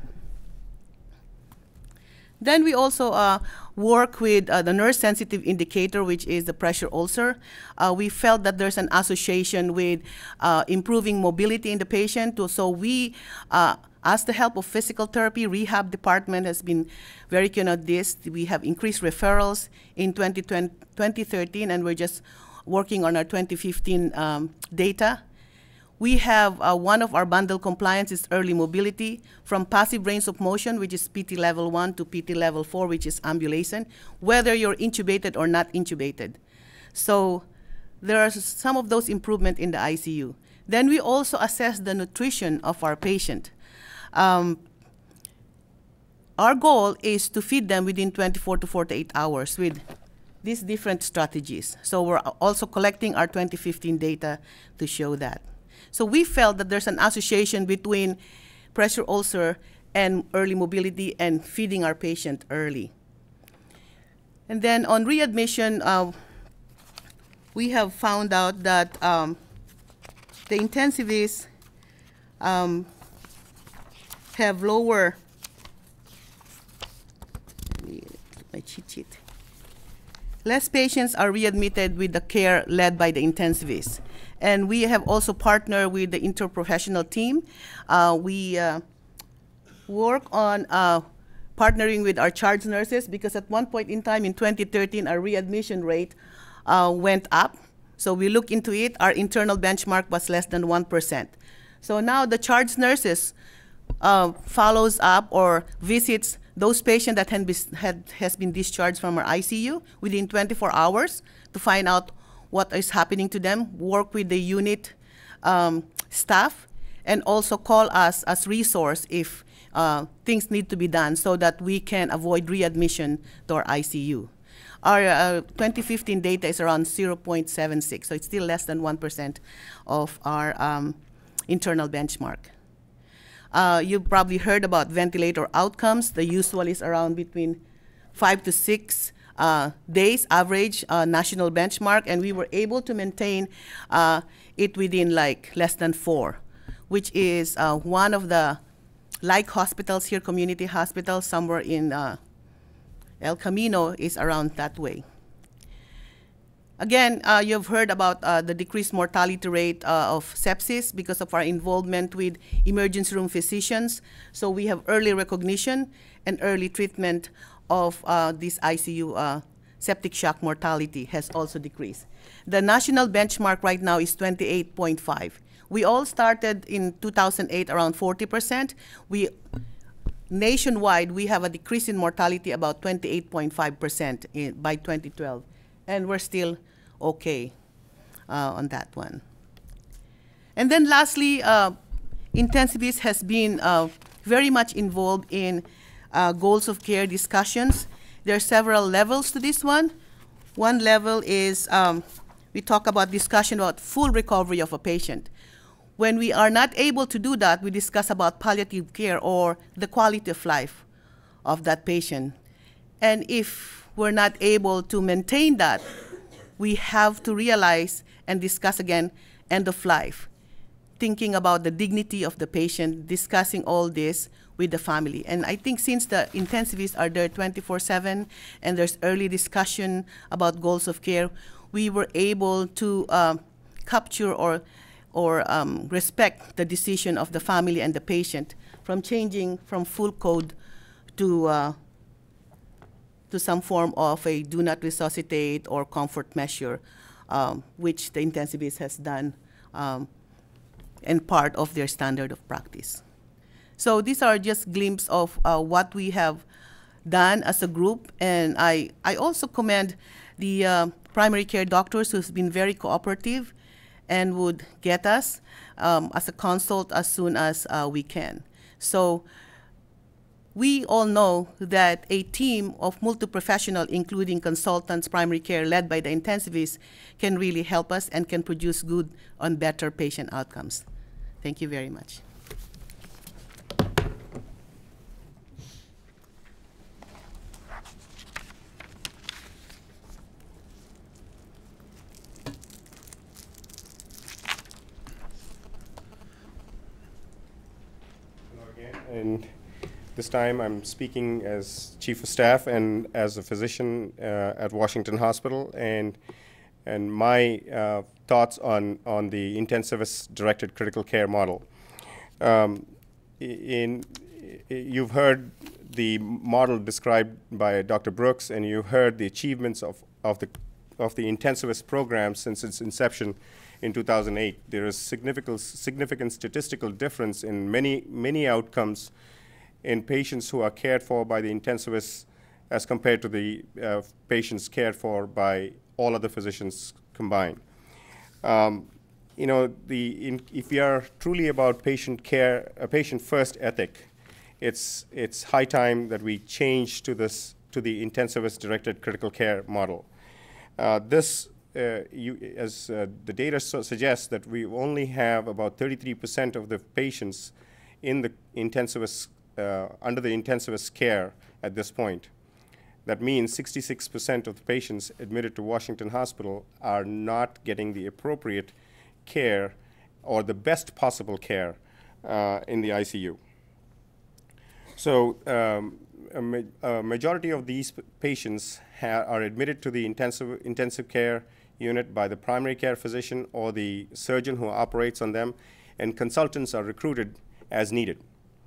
Speaker 7: Then we also uh, work with uh, the nurse-sensitive indicator, which is the pressure ulcer. Uh, we felt that there's an association with uh, improving mobility in the patient. So we, uh, as the help of physical therapy, rehab department has been very keen on this. We have increased referrals in twenty thirteen, and we're just working on our twenty fifteen um, data. We have uh, one of our bundle compliance is early mobility from passive range of motion, which is P T level one, to P T level four, which is ambulation, whether you're intubated or not intubated. So there are some of those improvements in the I C U. Then we also assess the nutrition of our patient. Um, our goal is to feed them within twenty-four to forty-eight hours with these different strategies. So we're also collecting our twenty fifteen data to show that. So we felt that there's an association between pressure ulcer and early mobility and feeding our patient early. And then on readmission, uh, we have found out that um, the intensivists um, have lower, let me look my cheat sheet. Less patients are readmitted with the care led by the intensivists. And we have also partnered with the interprofessional team. Uh, we uh, work on uh, partnering with our charge nurses, because at one point in time in twenty thirteen, our readmission rate uh, went up. So we look into it. Our internal benchmark was less than one percent. So now the charge nurses uh, follows up or visits those patients that had, had, has been discharged from our I C U within twenty-four hours to find out what is happening to them, work with the unit um, staff, and also call us as resource if uh, things need to be done so that we can avoid readmission to our I C U. Our uh, twenty fifteen data is around zero point seven six, so it's still less than one percent of our um, internal benchmark. Uh, you've probably heard about ventilator outcomes. The usual is around between five to six uh, days average uh, national benchmark, and we were able to maintain uh, it within like less than four, which is uh, one of the like hospitals here, community hospitals, somewhere in uh, El Camino is around that way. Again, uh, you've heard about uh, the decreased mortality rate uh, of sepsis because of our involvement with emergency room physicians. So we have early recognition and early treatment of uh, this I C U uh, septic shock mortality has also decreased. The national benchmark right now is twenty-eight point five. We all started in two thousand eight around forty percent. We, nationwide, we have a decrease in mortality about twenty-eight point five percent by twenty twelve. And we're still okay uh, on that one. And then lastly, uh, intensivist has been uh, very much involved in uh, goals of care discussions. There are several levels to this one. One level is um, we talk about discussion about full recovery of a patient. When we are not able to do that, we discuss about palliative care or the quality of life of that patient. And if we're not able to maintain that, we have to realize and discuss again end of life. thinking about the dignity of the patient, discussing all this with the family. And I think since the intensivists are there twenty-four seven and there's early discussion about goals of care, we were able to uh, capture or, or um, respect the decision of the family and the patient from changing from full code to, uh, to some form of a do not resuscitate or comfort measure, um, which the intensivist has done um, and part of their standard of practice. So these are just glimpses of uh, what we have done as a group, and I, I also commend the uh, primary care doctors who's been very cooperative and would get us um, as a consult as soon as uh, we can. So we all know that a team of multi-professional, including consultants, primary care, led by the intensivists, can really help us and can produce good and better patient outcomes. Thank you very much.
Speaker 6: And this time I'm speaking as Chief of Staff and as a physician uh, at Washington Hospital, and and my uh, thoughts on, on the intensivist-directed critical care model. Um, in, you've heard the model described by Doctor Brooks, and you heard the achievements of, of, the, of the intensivist program since its inception in two thousand eight. There is significant, significant statistical difference in many, many outcomes in patients who are cared for by the intensivists as compared to the uh, patients cared for by all other physicians combined. Um, you know, the, in, if we are truly about patient care, a patient-first ethic, it's, it's high time that we change to this, to the intensivist-directed critical care model. Uh, this Uh, you, as uh, the data so suggests that we only have about thirty-three percent of the patients in the intensivist, uh, under the intensivist care at this point. That means sixty-six percent of the patients admitted to Washington Hospital are not getting the appropriate care or the best possible care uh, in the I C U. So um, a, ma a majority of these patients ha are admitted to the intensive, intensive care unit by the primary care physician or the surgeon who operates on them, and consultants are recruited as needed.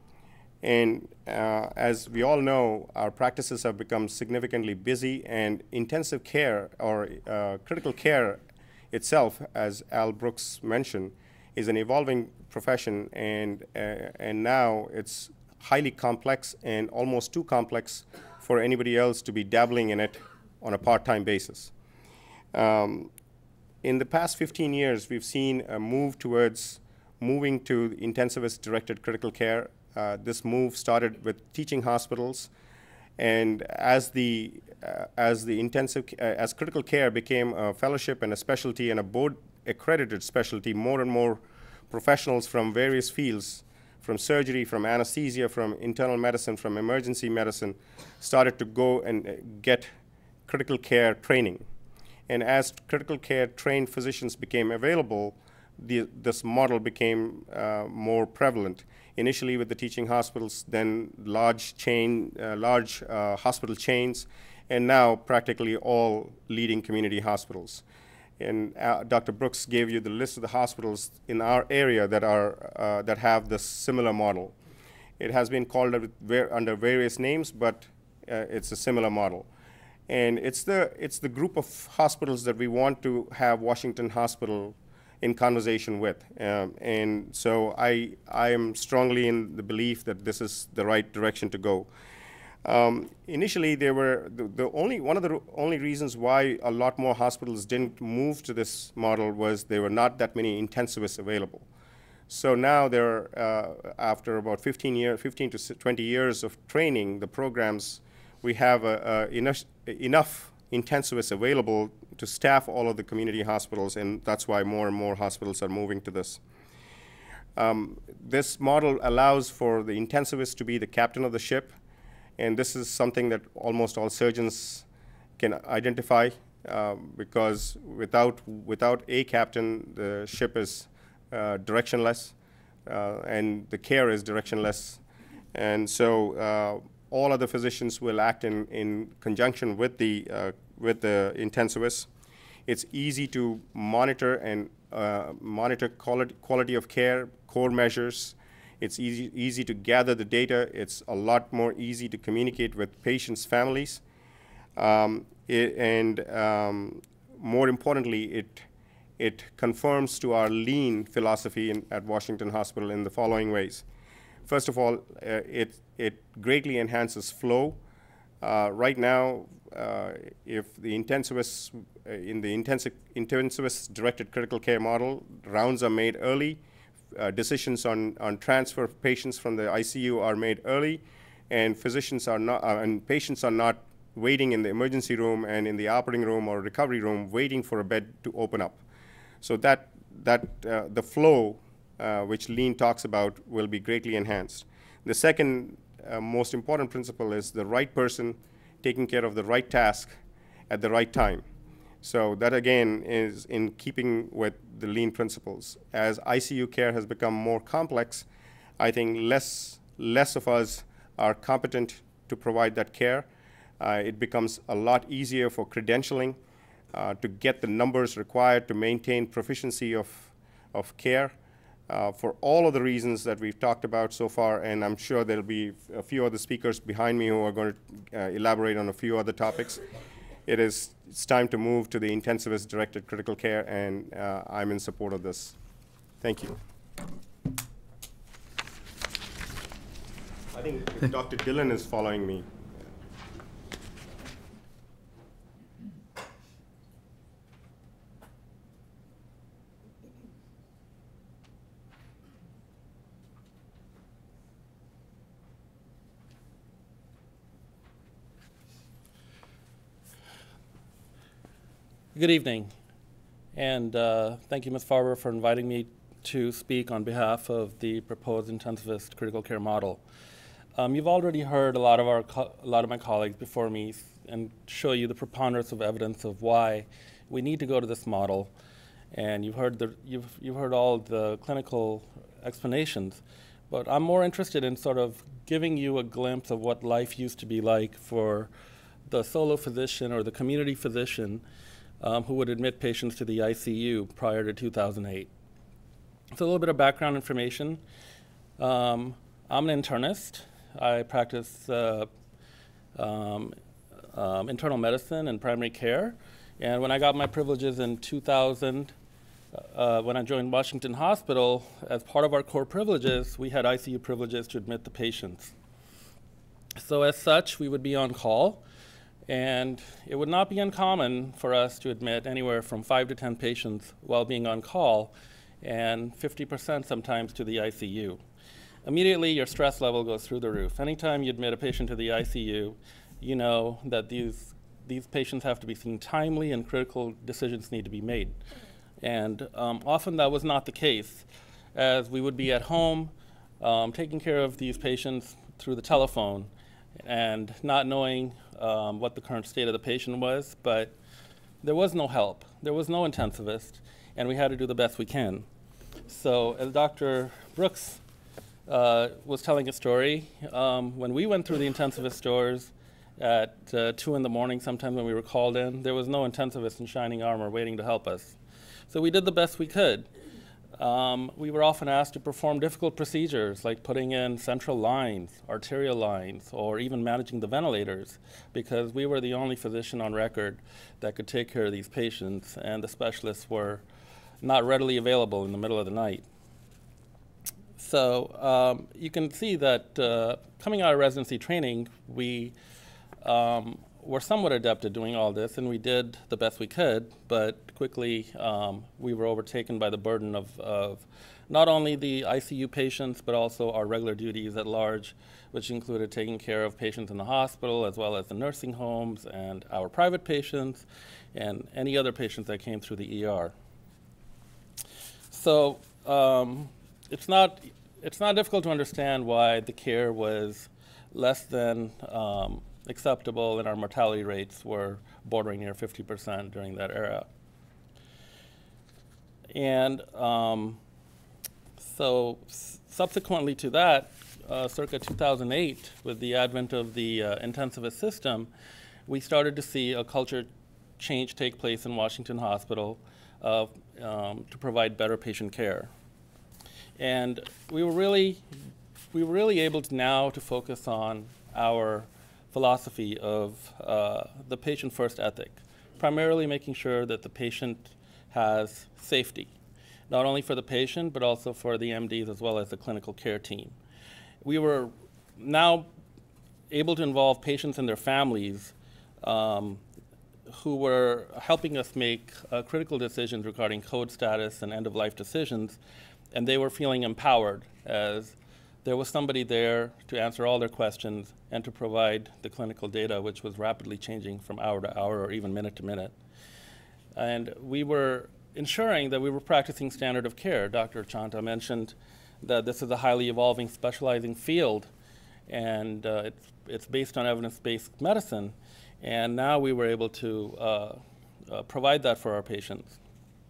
Speaker 6: And uh, as we all know, our practices have become significantly busy, and intensive care or uh, critical care itself, as Al Brooks mentioned, is an evolving profession, and, uh, and now it's highly complex and almost too complex for anybody else to be dabbling in it on a part-time basis. Um, in the past fifteen years, we've seen a move towards moving to intensivist-directed critical care. Uh, this move started with teaching hospitals, and as the uh, as the intensive uh, as critical care became a fellowship and a specialty and a board-accredited specialty, more and more professionals from various fields, from surgery, from anesthesia, from internal medicine, from emergency medicine, started to go and uh, get critical care training. And as critical care trained physicians became available, the, this model became uh, more prevalent. Initially with the teaching hospitals, then large chain, uh, large uh, hospital chains, and now practically all leading community hospitals. And uh, Doctor Brooks gave you the list of the hospitals in our area that are uh, that have this similar model. It has been called under various names, but uh, it's a similar model. And it's the, it's the group of hospitals that we want to have Washington Hospital in conversation with. Um, and so I, I am strongly in the belief that this is the right direction to go. Um, initially, there were the, the only, one of the only reasons why a lot more hospitals didn't move to this model was there were not that many intensivists available. So now there, uh, after about fifteen years, fifteen to twenty years of training, the programs, we have uh, uh, enough, enough intensivists available to staff all of the community hospitals, and that's why more and more hospitals are moving to this. Um, this model allows for the intensivist to be the captain of the ship, and this is something that almost all surgeons can identify, um, because without, without a captain, the ship is uh, directionless, uh, and the care is directionless. And so uh, all other physicians will act in, in conjunction with the, uh, with the intensivist. It's easy to monitor and uh, monitor quality, quality of care, core measures. It's easy, easy to gather the data. It's a lot more easy to communicate with patients' families. Um, it, and um, more importantly, it, it conforms to our lean philosophy in, at Washington Hospital in the following ways. First of all, uh, it, it greatly enhances flow. Uh, right now, uh, if the intensivists, uh, in the intensive, intensivist-directed critical care model, rounds are made early, uh, decisions on, on transfer of patients from the I C U are made early, and physicians are not, uh, and patients are not waiting in the emergency room and in the operating room or recovery room waiting for a bed to open up. So that, that uh, the flow, uh, which Lean talks about, will be greatly enhanced. The second uh, most important principle is the right person taking care of the right task at the right time. So that, again, is in keeping with the Lean principles. As I C U care has become more complex, I think less, less of us are competent to provide that care. Uh, it becomes a lot easier for credentialing uh, to get the numbers required to maintain proficiency of, of care uh, for all of the reasons that we've talked about so far, and I'm sure there'll be a few other speakers behind me who are going to uh, elaborate on a few other topics. It is, it's time to move to the intensivist-directed critical care, and uh, I'm in support of this. Thank you. I think Doctor Dillon is following me.
Speaker 11: Good evening, and uh, thank you, Miz Farber, for inviting me to speak on behalf of the proposed intensivist critical care model. Um, you've already heard a lot of our a lot of my colleagues before me and show you the preponderance of evidence of why we need to go to this model, and you've heard the you've you've heard all the clinical explanations, but I'm more interested in sort of giving you a glimpse of what life used to be like for the solo physician or the community physician Um, who would admit patients to the I C U prior to two thousand eight. So a little bit of background information. Um, I'm an internist. I practice uh, um, um, internal medicine and primary care. And when I got my privileges in two thousand, uh, when I joined Washington Hospital, as part of our core privileges, we had I C U privileges to admit the patients. So as such, we would be on call. And it would not be uncommon for us to admit anywhere from five to ten patients while being on call, and fifty percent sometimes to the I C U. Immediately, your stress level goes through the roof. Anytime you admit a patient to the I C U, you know that these, these patients have to be seen timely and critical decisions need to be made. And um, often that was not the case, as we would be at home um, taking care of these patients through the telephone and not knowing um, what the current state of the patient was, but there was no help. There was no intensivist, and we had to do the best we can. So as Doctor Brooks uh, was telling a story, um, when we went through the intensivist doors at uh, two in the morning, sometimes when we were called in, there was no intensivist in shining armor waiting to help us. So we did the best we could. Um, we were often asked to perform difficult procedures like putting in central lines, arterial lines, or even managing the ventilators, because we were the only physician on record that could take care of these patients, and the specialists were not readily available in the middle of the night. So um, you can see that uh, coming out of residency training, we um, were somewhat adept at doing all this, and we did the best we could, but quickly um, we were overtaken by the burden of, of not only the I C U patients, but also our regular duties at large, which included taking care of patients in the hospital, as well as the nursing homes, and our private patients, and any other patients that came through the E R. So um, it's not, it's not difficult to understand why the care was less than um, acceptable, and our mortality rates were bordering near fifty percent during that era. And um, so s- subsequently to that, uh, circa two thousand eight, with the advent of the uh, intensivist system, we started to see a culture change take place in Washington Hospital uh, um, to provide better patient care. And we were really, we were really able to now to focus on our philosophy of uh, the patient-first ethic, primarily making sure that the patient has safety, not only for the patient, but also for the M Ds as well as the clinical care team. We were now able to involve patients and their families um, who were helping us make uh, critical decisions regarding code status and end-of-life decisions, and they were feeling empowered as there was somebody there to answer all their questions and to provide the clinical data, which was rapidly changing from hour to hour or even minute to minute. And we were ensuring that we were practicing standard of care. Doctor Chanta mentioned that this is a highly evolving, specializing field, and uh, it's, it's based on evidence-based medicine. And now we were able to uh, uh, provide that for our patients.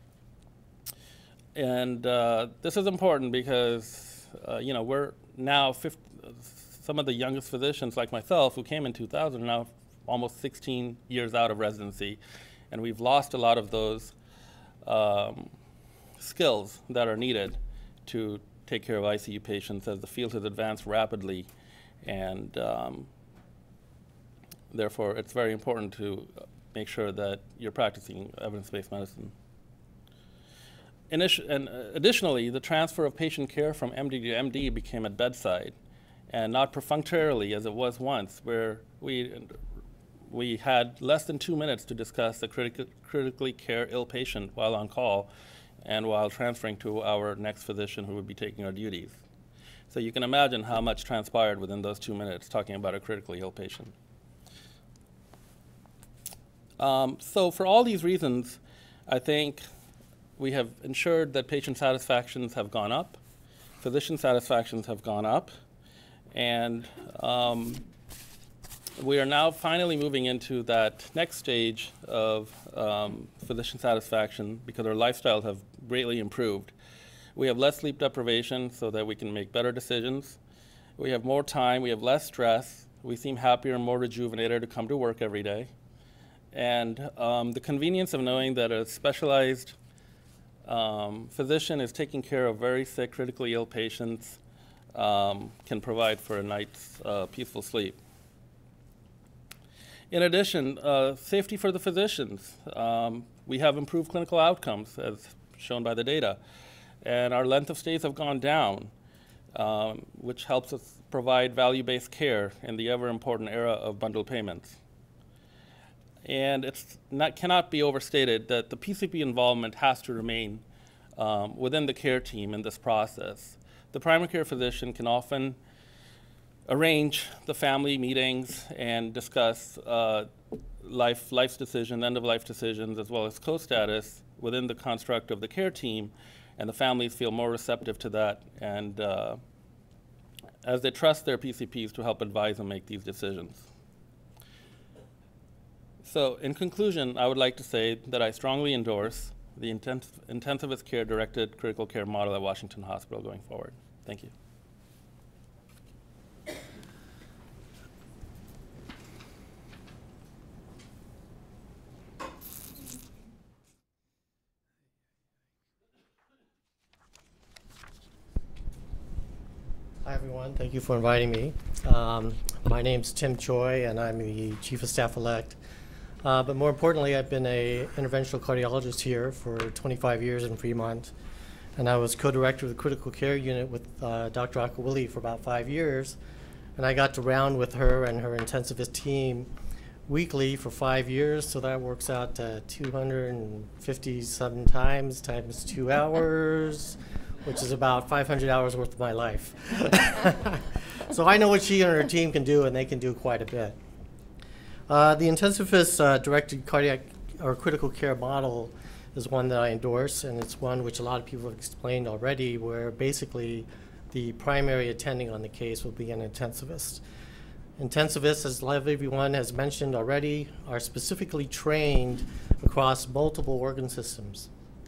Speaker 11: And uh, this is important because, uh, you know, we're now, fifty, some of the youngest physicians like myself who came in two thousand are now almost sixteen years out of residency. And we've lost a lot of those um, skills that are needed to take care of I C U patients as the field has advanced rapidly. And um, therefore, it's very important to make sure that you're practicing evidence-based medicine. Initi- and uh, additionally, the transfer of patient care from M D to M D became at bedside, and not perfunctorily as it was once, where we we had less than two minutes to discuss the criti- critically care ill patient while on call and while transferring to our next physician who would be taking our duties. So you can imagine how much transpired within those two minutes talking about a critically ill patient. Um, so for all these reasons, I think we have ensured that patient satisfactions have gone up, physician satisfactions have gone up, and um, we are now finally moving into that next stage of um, physician satisfaction because our lifestyles have greatly improved. We have less sleep deprivation so that we can make better decisions. We have more time, we have less stress, we seem happier and more rejuvenated to come to work every day. And um, the convenience of knowing that a specialized um, physician is taking care of very sick, critically ill patients um, can provide for a night's uh, peaceful sleep. In addition, uh, safety for the physicians. Um, we have improved clinical outcomes as shown by the data, and our length of stays have gone down, um, which helps us provide value-based care in the ever-important era of bundled payments. And it's not, cannot be overstated that the P C P involvement has to remain um, within the care team in this process. The primary care physician can often arrange the family meetings and discuss uh, life, life's decision, end-of-life decisions, as well as co-status within the construct of the care team, and the families feel more receptive to that, and uh, as they trust their P C Ps to help advise and make these decisions. So in conclusion, I would like to say that I strongly endorse the intensiv intensivist care directed critical care model at Washington Hospital going forward. Thank you.
Speaker 12: Hi, everyone. Thank you for inviting me. Um, my name's Tim Choi, and I'm the Chief of Staff-elect. Uh, but more importantly, I've been an interventional cardiologist here for twenty-five years in Fremont, and I was co-director of the critical care unit with uh, Doctor Akawili for about five years, and I got to round with her and her intensivist team weekly for five years, so that works out to two hundred fifty-seven times times two hours, which is about five hundred hours worth of my life. So I know what she and her team can do, and they can do quite a bit. Uh, the intensivist uh, directed cardiac or critical care model is one that I endorse, and it's one which a lot of people have explained already, where basically the primary attending on the case will be an intensivist. Intensivists, as everyone has mentioned already, are specifically trained across multiple organ systems,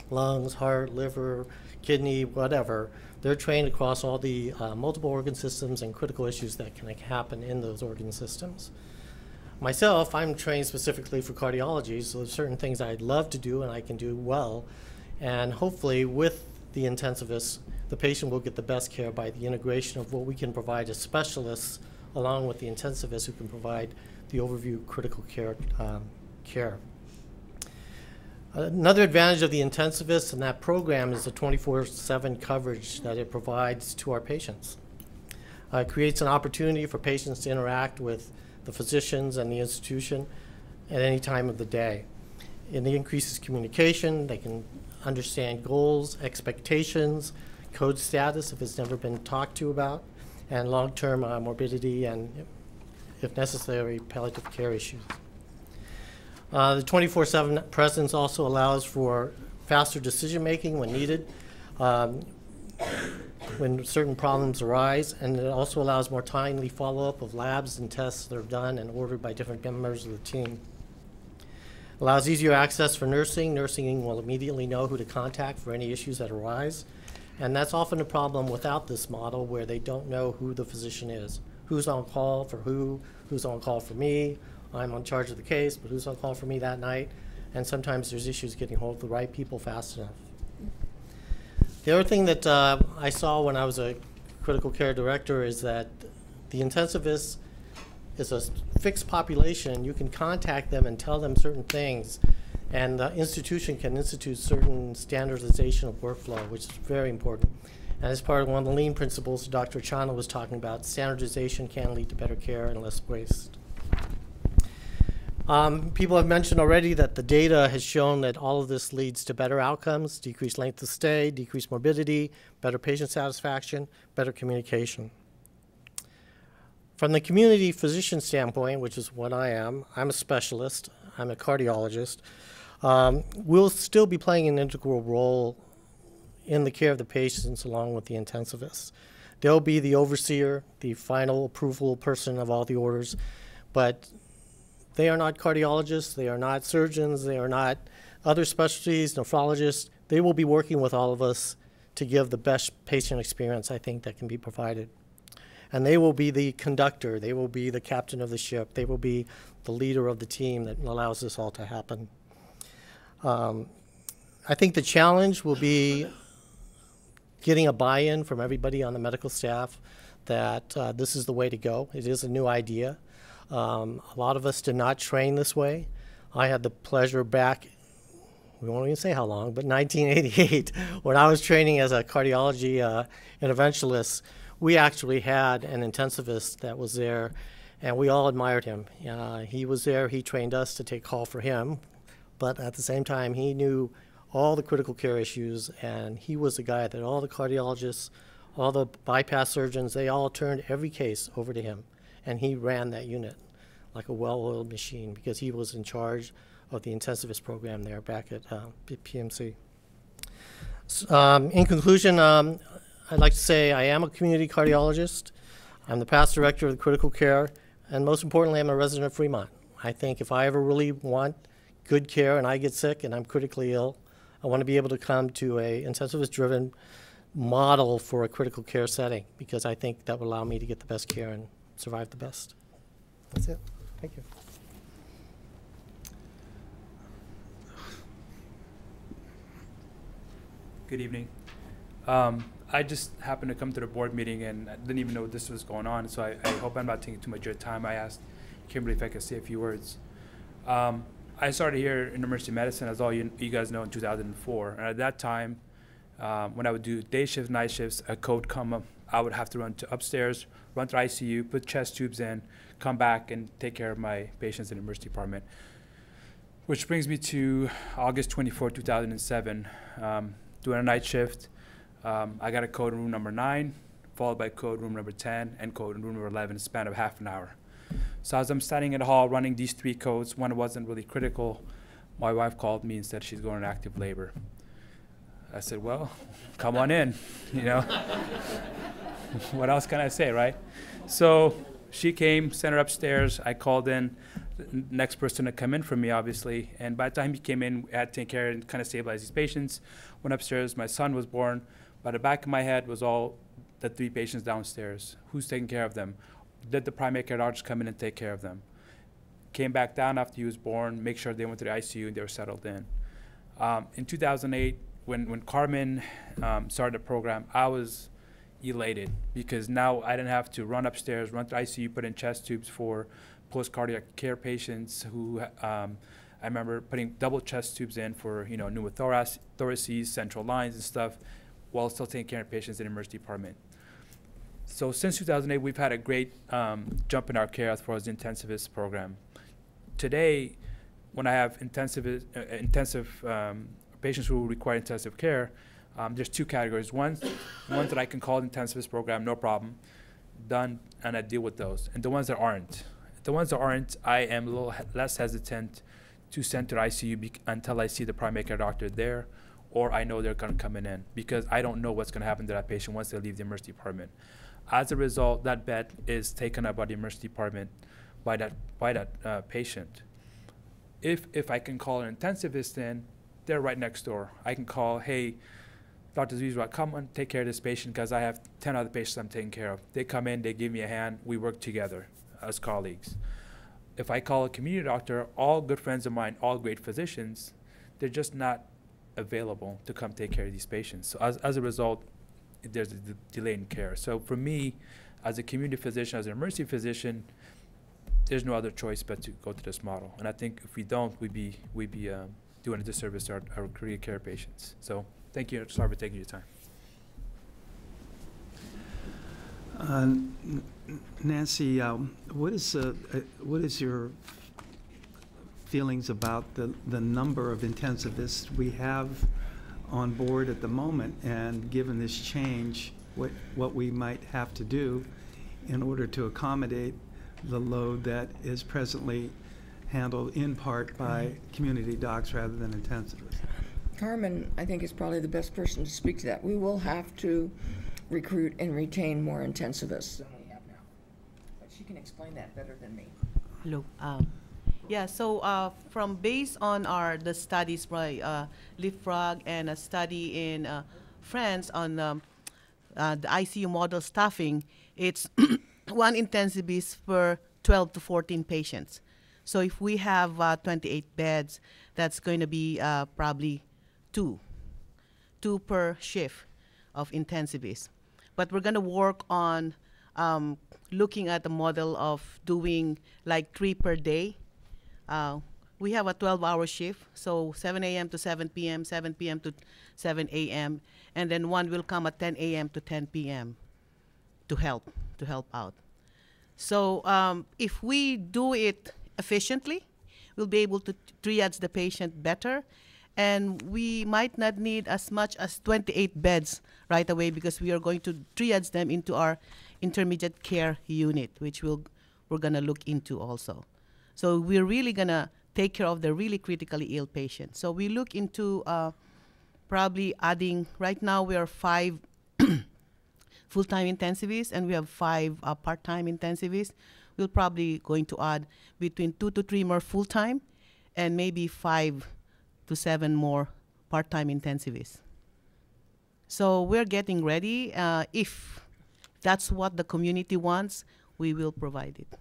Speaker 12: lungs, heart, liver, kidney, whatever. They're trained across all the uh, multiple organ systems and critical issues that can happen in those organ systems. Myself, I'm trained specifically for cardiology, so there's certain things I'd love to do and I can do well. And hopefully with the intensivists, the patient will get the best care by the integration of what we can provide as specialists along with the intensivists who can provide the overview critical care um, care. Another advantage of the intensivists and that program is the twenty-four seven coverage that it provides to our patients. Uh, it creates an opportunity for patients to interact with the physicians and the institution at any time of the day. It increases communication. They can understand goals, expectations, code status if it's never been talked to about, and long-term uh, morbidity and, if necessary, palliative care issues. Uh, the twenty-four seven presence also allows for faster decision-making when needed, um, when certain problems arise, and it also allows more timely follow-up of labs and tests that are done and ordered by different members of the team. Allows easier access for nursing. Nursing will immediately know who to contact for any issues that arise, and that's often a problem without this model where they don't know who the physician is. Who's on call for who, who's on call for me, I'm on charge of the case, but who's on call for me that night? And sometimes there's issues getting hold of the right people fast enough. The other thing that uh, I saw when I was a critical care director is that the intensivist is a fixed population. You can contact them and tell them certain things, and the institution can institute certain standardization of workflow, which is very important. And as part of one of the lean principles Doctor Chana was talking about, standardization can lead to better care and less waste. Um, people have mentioned already that the data has shown that all of this leads to better outcomes, decreased length of stay, decreased morbidity, better patient satisfaction, better communication. From the community physician standpoint, which is what I am, I'm a specialist, I'm a cardiologist, um, we'll still be playing an integral role in the care of the patients along with the intensivists. They'll be the overseer, the final approval person of all the orders, but they are not cardiologists, they are not surgeons, they are not other specialties, nephrologists. They will be working with all of us to give the best patient experience I think that can be provided. And they will be the conductor, they will be the captain of the ship, they will be the leader of the team that allows this all to happen. Um, I think the challenge will be getting a buy-in from everybody on the medical staff that uh, this is the way to go. It is a new idea. Um, a lot of us did not train this way. I had the pleasure back, we won't even say how long, but nineteen eighty-eight, when I was training as a cardiology uh, interventionalist, we actually had an intensivist that was there, and we all admired him. Uh, he was there, he trained us to take call for him, but at the same time, he knew all the critical care issues, and he was the guy that all the cardiologists, all the bypass surgeons, they all turned every case over to him. And he ran that unit like a well-oiled machine because he was in charge of the intensivist program there back at uh, P M C. So, um, in conclusion, um, I'd like to say I am a community cardiologist. I'm the past director of the critical care, and most importantly, I'm a resident of Fremont. I think if I ever really want good care and I get sick and I'm critically ill, I want to be able to come to a intensivist-driven model for a critical care setting because I think that would allow me to get the best care and survive the best. That's it. Thank you.
Speaker 13: Good evening. Um, I just happened to come to the board meeting and I didn't even know this was going on, so I, I hope I'm not taking too much of your time. I asked Kimberly if I could say a few words. Um, I started here in emergency medicine, as all you, you guys know, in two thousand four. And at that time, um, when I would do day shifts, night shifts, a code come up, I would have to run to upstairs, run to I C U, put chest tubes in, come back and take care of my patients in the emergency department. Which brings me to August twenty-fourth, two thousand seven, um, doing a night shift. Um, I got a code in room number nine, followed by code room number ten, and code in room number eleven in a span of half an hour. So as I'm standing in the hall running these three codes, one wasn't really critical. My wife called me and said she's going into active labor. I said, well, come on in, you know. What else can I say, right? So she came, sent her upstairs. I called in, the n- next person to come in for me, obviously. And by the time he came in, I had to take care and kind of stabilize these patients. Went upstairs, my son was born. By the back of my head was all the three patients downstairs. Who's taking care of them? Did the primary care doctors come in and take care of them? Came back down after he was born, make sure they went to the I C U and they were settled in. Um, in two thousand eight, when, when Carmen um, started the program, I was elated because now I didn't have to run upstairs, run to the I C U, put in chest tubes for post-cardiac care patients who, um, I remember putting double chest tubes in for, you know, pneumothorax, thoraces, central lines and stuff, while still taking care of patients in the emergency department. So since two thousand eight, we've had a great um, jump in our care as far as the intensivist program. Today, when I have intensive, uh, intensive um, patients who require intensive care, um, there's two categories. One, ones that I can call the intensivist program, no problem, done, and I deal with those. And the ones that aren't. The ones that aren't, I am a little he less hesitant to send to the I C U bec until I see the primary care doctor there, or I know they're going to come in, because I don't know what's going to happen to that patient once they leave the emergency department. As a result, that bed is taken up by the emergency department by that, by that uh, patient. If, if I can call an intensivist in, they're right next door. I can call, hey, Doctor Zwiesbach, come and take care of this patient because I have ten other patients I'm taking care of. They come in, they give me a hand, we work together as colleagues. If I call a community doctor, all good friends of mine, all great physicians, they're just not available to come take care of these patients. So as, as a result, there's a d delay in care. So for me, as a community physician, as an emergency physician, there's no other choice but to go to this model. And I think if we don't, we'd be, we'd be um, doing a disservice to our, our critical care patients. So thank you. Sorry for taking your time.
Speaker 1: Uh, Nancy, um, what is uh, uh, what is your feelings about the the number of intensivists we have on board at the moment, and given this change, what what we might have to do in order to accommodate the load that is presently handled in part by community docs rather than intensivists?
Speaker 3: Carmen, I think, is probably the best person to speak to that. We will have to recruit and retain more intensivists than we have now. But she can explain that better than me.
Speaker 7: Hello. Um, yeah, so uh, from based on our the studies by uh, Leapfrog and a study in uh, France on um, uh, the I C U model staffing, it's one intensivist per twelve to fourteen patients. So if we have uh, twenty-eight beds, that's going to be uh, probably two, two per shift of intensivists. But we're going to work on um, looking at the model of doing like three per day. Uh, we have a twelve hour shift, so seven A M to seven P M, seven P M to seven A M, and then one will come at ten A M to ten P M to help, to help out. So um, if we do it efficiently, we'll be able to triage the patient better, and we might not need as much as twenty-eight beds right away because we are going to triage them into our intermediate care unit, which we'll, we're going to look into also. So we're really going to take care of the really critically ill patients. So we look into uh, probably adding, right now we are five full-time intensivists and we have five uh, part-time intensivists. We'll probably going to add between two to three more full-time and maybe five to seven more part-time intensivists. So we're getting ready. Uh, if that's what the community wants, we will provide it.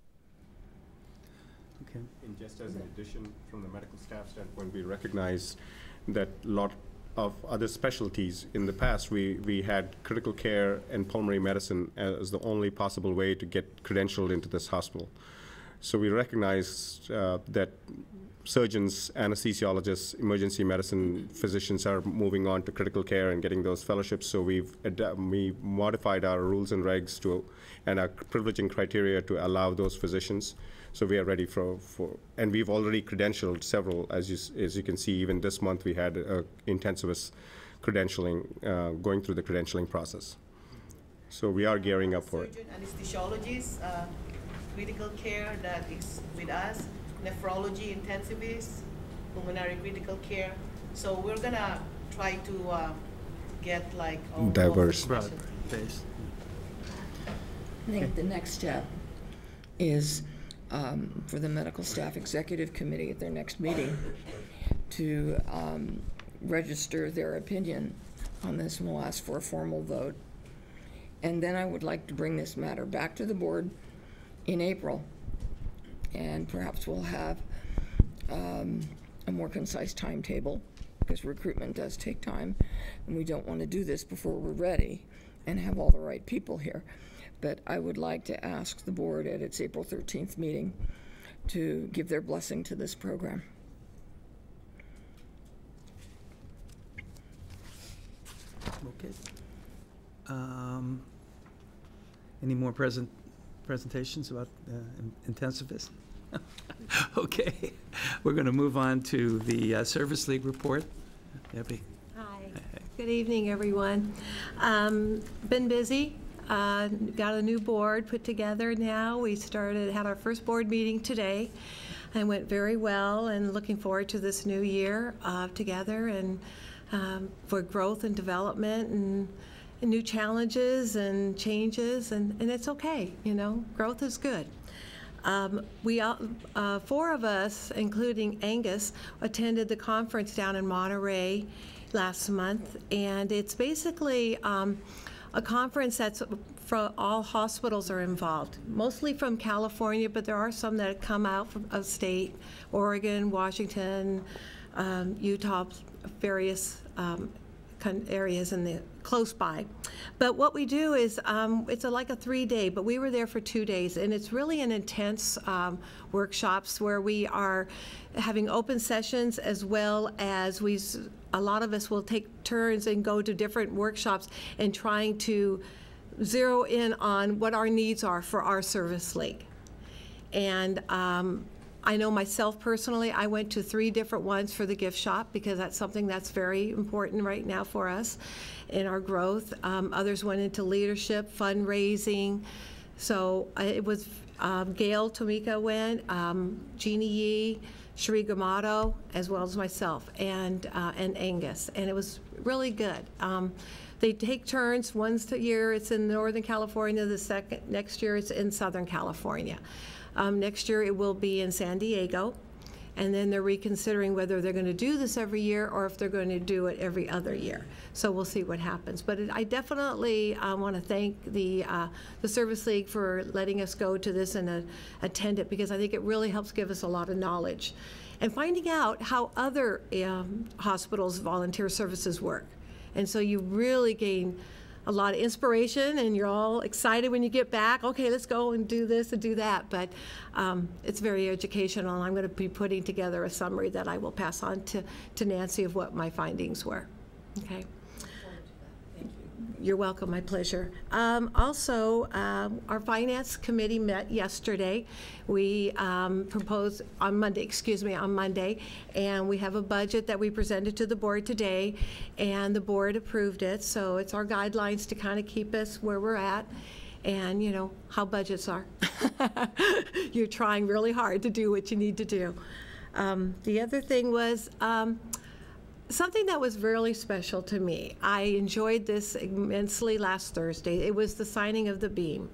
Speaker 1: Okay.
Speaker 6: And just as an addition from the medical staff standpoint, we recognize that a lot of other specialties in the past, we, we had critical care and pulmonary medicine as the only possible way to get credentialed into this hospital. So we recognized uh, that surgeons, anesthesiologists, emergency medicine physicians are moving on to critical care and getting those fellowships. So we've we modified our rules and regs to and our privileging criteria to allow those physicians. So we are ready for, for and we've already credentialed several, as you, as you can see, even this month we had uh, intensivist credentialing, uh, going through the credentialing process. So we are gearing up for it.
Speaker 7: Surgeon, anesthesiologists, uh, critical care that is with us, nephrology intensivists, pulmonary critical care. So we're gonna try to uh, get like all
Speaker 6: diverse.
Speaker 1: Broad base.
Speaker 3: I think the next step is um, for the Medical Staff Executive Committee at their next meeting to um, register their opinion on this, and we'll ask for a formal vote. And then I would like to bring this matter back to the board in April, and perhaps we'll have um, a more concise timetable, because recruitment does take time, and we don't want to do this before we're ready and have all the right people here. But I would like to ask the board at its April thirteenth meeting to give their blessing to this program.
Speaker 1: Okay. Um, any more present presentations about uh, in intensivists? Okay, we're going to move on to the uh, Service League report. Debbie.
Speaker 14: Hi. Good evening, everyone. Um, been busy. Uh, got a new board put together now. We started, had our first board meeting today, and went very well, and looking forward to this new year uh, together, and um, for growth and development, and, and new challenges and changes, and, and it's okay, you know, growth is good. Um, we, uh, uh, four of us, including Angus, attended the conference down in Monterey last month, and it's basically um, a conference that's for all hospitals are involved, mostly from California, but there are some that come out from of state, Oregon, Washington, um, Utah, various um, areas in the close by. But what we do is um, it's a, like a three-day, but we were there for two days, and it's really an intense um, workshops where we are having open sessions, as well as we, a lot of us will take turns and go to different workshops and trying to zero in on what our needs are for our service league. And um, I know myself personally, I went to three different ones for the gift shop, because that's something that's very important right now for us in our growth. Um, others went into leadership, fundraising. So uh, it was um, Gail Tomika went, um, Jeannie Yee, Sheree Gamato, as well as myself, and uh, and Angus, and it was really good. Um, they take turns. Once a year it's in Northern California. The second next year it's in Southern California. Um, next year it will be in San Diego, and then they're reconsidering whether they're going to do this every year or if they're going to do it every other year. So we'll see what happens. But it, I definitely uh, want to thank the uh, the Service League for letting us go to this and uh, attend it, because I think it really helps give us a lot of knowledge and finding out how other um, hospitals' volunteer services work. And so you really gain a lot of inspiration, and you're all excited when you get back. Okay, let's go and do this and do that. But um, it's very educational, and I'm going to be putting together a summary that I will pass on to, to Nancy of what my findings were. Okay. You're welcome, my pleasure. Um, also, um, our Finance Committee met yesterday. We um, proposed on Monday, excuse me, on Monday, and we have a budget that we presented to the board today, and the board approved it. So it's our guidelines to kind of keep us where we're at, and you know how budgets are. You're trying really hard to do what you need to do. Um, the other thing was, um, something that was really special to me. I enjoyed this immensely last Thursday. It was the signing of the beam.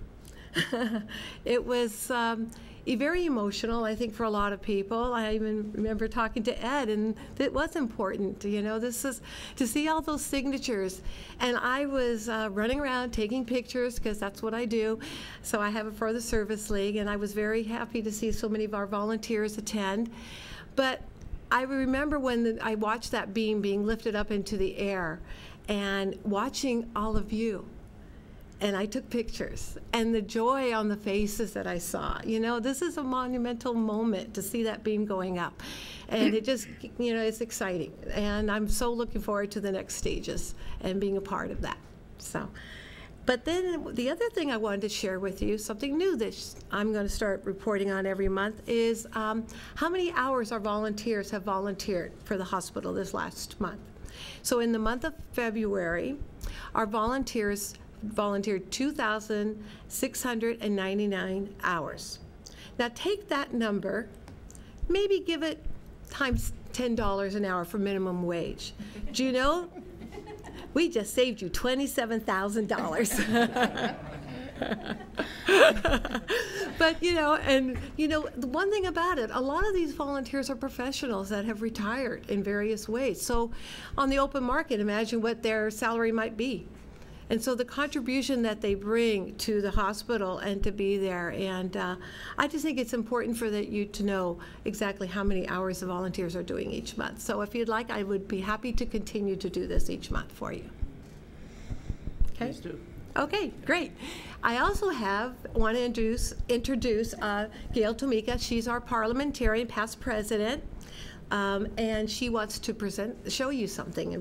Speaker 14: It was um, very emotional, I think, for a lot of people. I even remember talking to Ed, and it was important. You know, this is to see all those signatures. And I was uh, running around taking pictures, because that's what I do. So I have it for the Service League, and I was very happy to see so many of our volunteers attend. But I remember when the, I watched that beam being lifted up into the air, and watching all of you, and I took pictures, and the joy on the faces that I saw. You know, this is a monumental moment to see that beam going up, and it just, you know, it's exciting, and I'm so looking forward to the next stages and being a part of that. So. But then the other thing I wanted to share with you, something new that I'm going to start reporting on every month, is um, how many hours our volunteers have volunteered for the hospital this last month. So in the month of February, our volunteers volunteered two thousand six hundred ninety-nine hours. Now take that number, maybe give it times ten dollars an hour for minimum wage. Do you know? We just saved you twenty-seven thousand dollars. But, you know, and, you know, the one thing about it, a lot of these volunteers are professionals that have retired in various ways. So on the open market, imagine what their salary might be. And so the contribution that they bring to the hospital and to be there, and uh, I just think it's important for that you to know exactly how many hours the volunteers are doing each month. So if you'd like, I would be happy to continue to do this each month for you. Okay?
Speaker 1: Please do.
Speaker 14: Okay, great. I also have, want to introduce, introduce uh, Gail Tomika. She's our parliamentarian, past president, um, and she wants to present, show you something.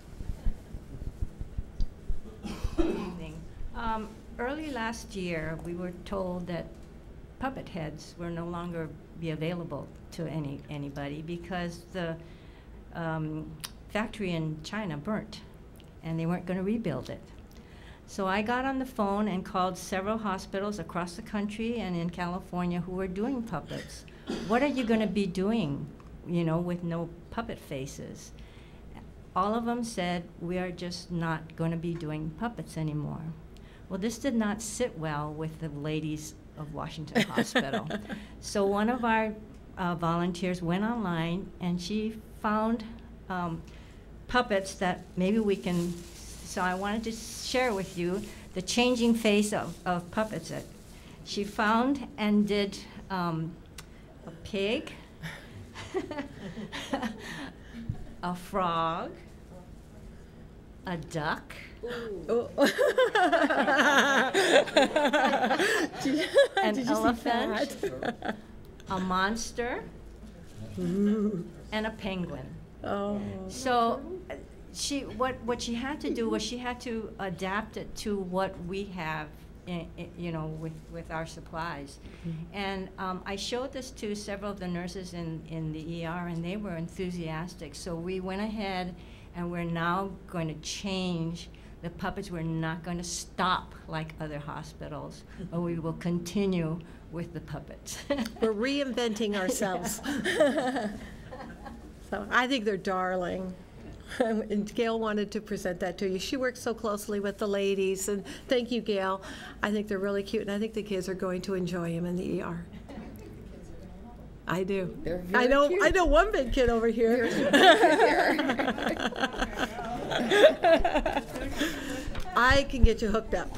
Speaker 15: Good evening. Um, early last year, we were told that puppet heads were no longer be available to any anybody because the um, factory in China burnt, and they weren't going to rebuild it. So I got on the phone and called several hospitals across the country and in California who were doing puppets. What are you going to be doing, you know, with no puppet faces? All of them said, we are just not going to be doing puppets anymore. Well, this did not sit well with the ladies of Washington Hospital. So one of our uh, volunteers went online and she found um, puppets that maybe we can, so I wanted to share with you the changing face of, of puppets that she found and did um, a pig, a frog, a duck, an elephant, a monster, and a penguin.
Speaker 14: Oh.
Speaker 15: So uh, she, what, what she had to do was she had to adapt it to what we have, in, in, you know, with, with our supplies. Mm-hmm. And um, I showed this to several of the nurses in, in the E R, and they were enthusiastic. So we went ahead, and we're now going to change the puppets. We're not going to stop like other hospitals, but we will continue with the puppets.
Speaker 14: We're reinventing ourselves. So I think they're darling. And Gail wanted to present that to you. She works so closely with the ladies, and thank you, Gail. I think they're really cute, and I think the kids are going to enjoy them in the E R. I do.
Speaker 3: They're very
Speaker 14: I know.
Speaker 3: cute.
Speaker 14: I know one big kid over here. I can get you hooked up.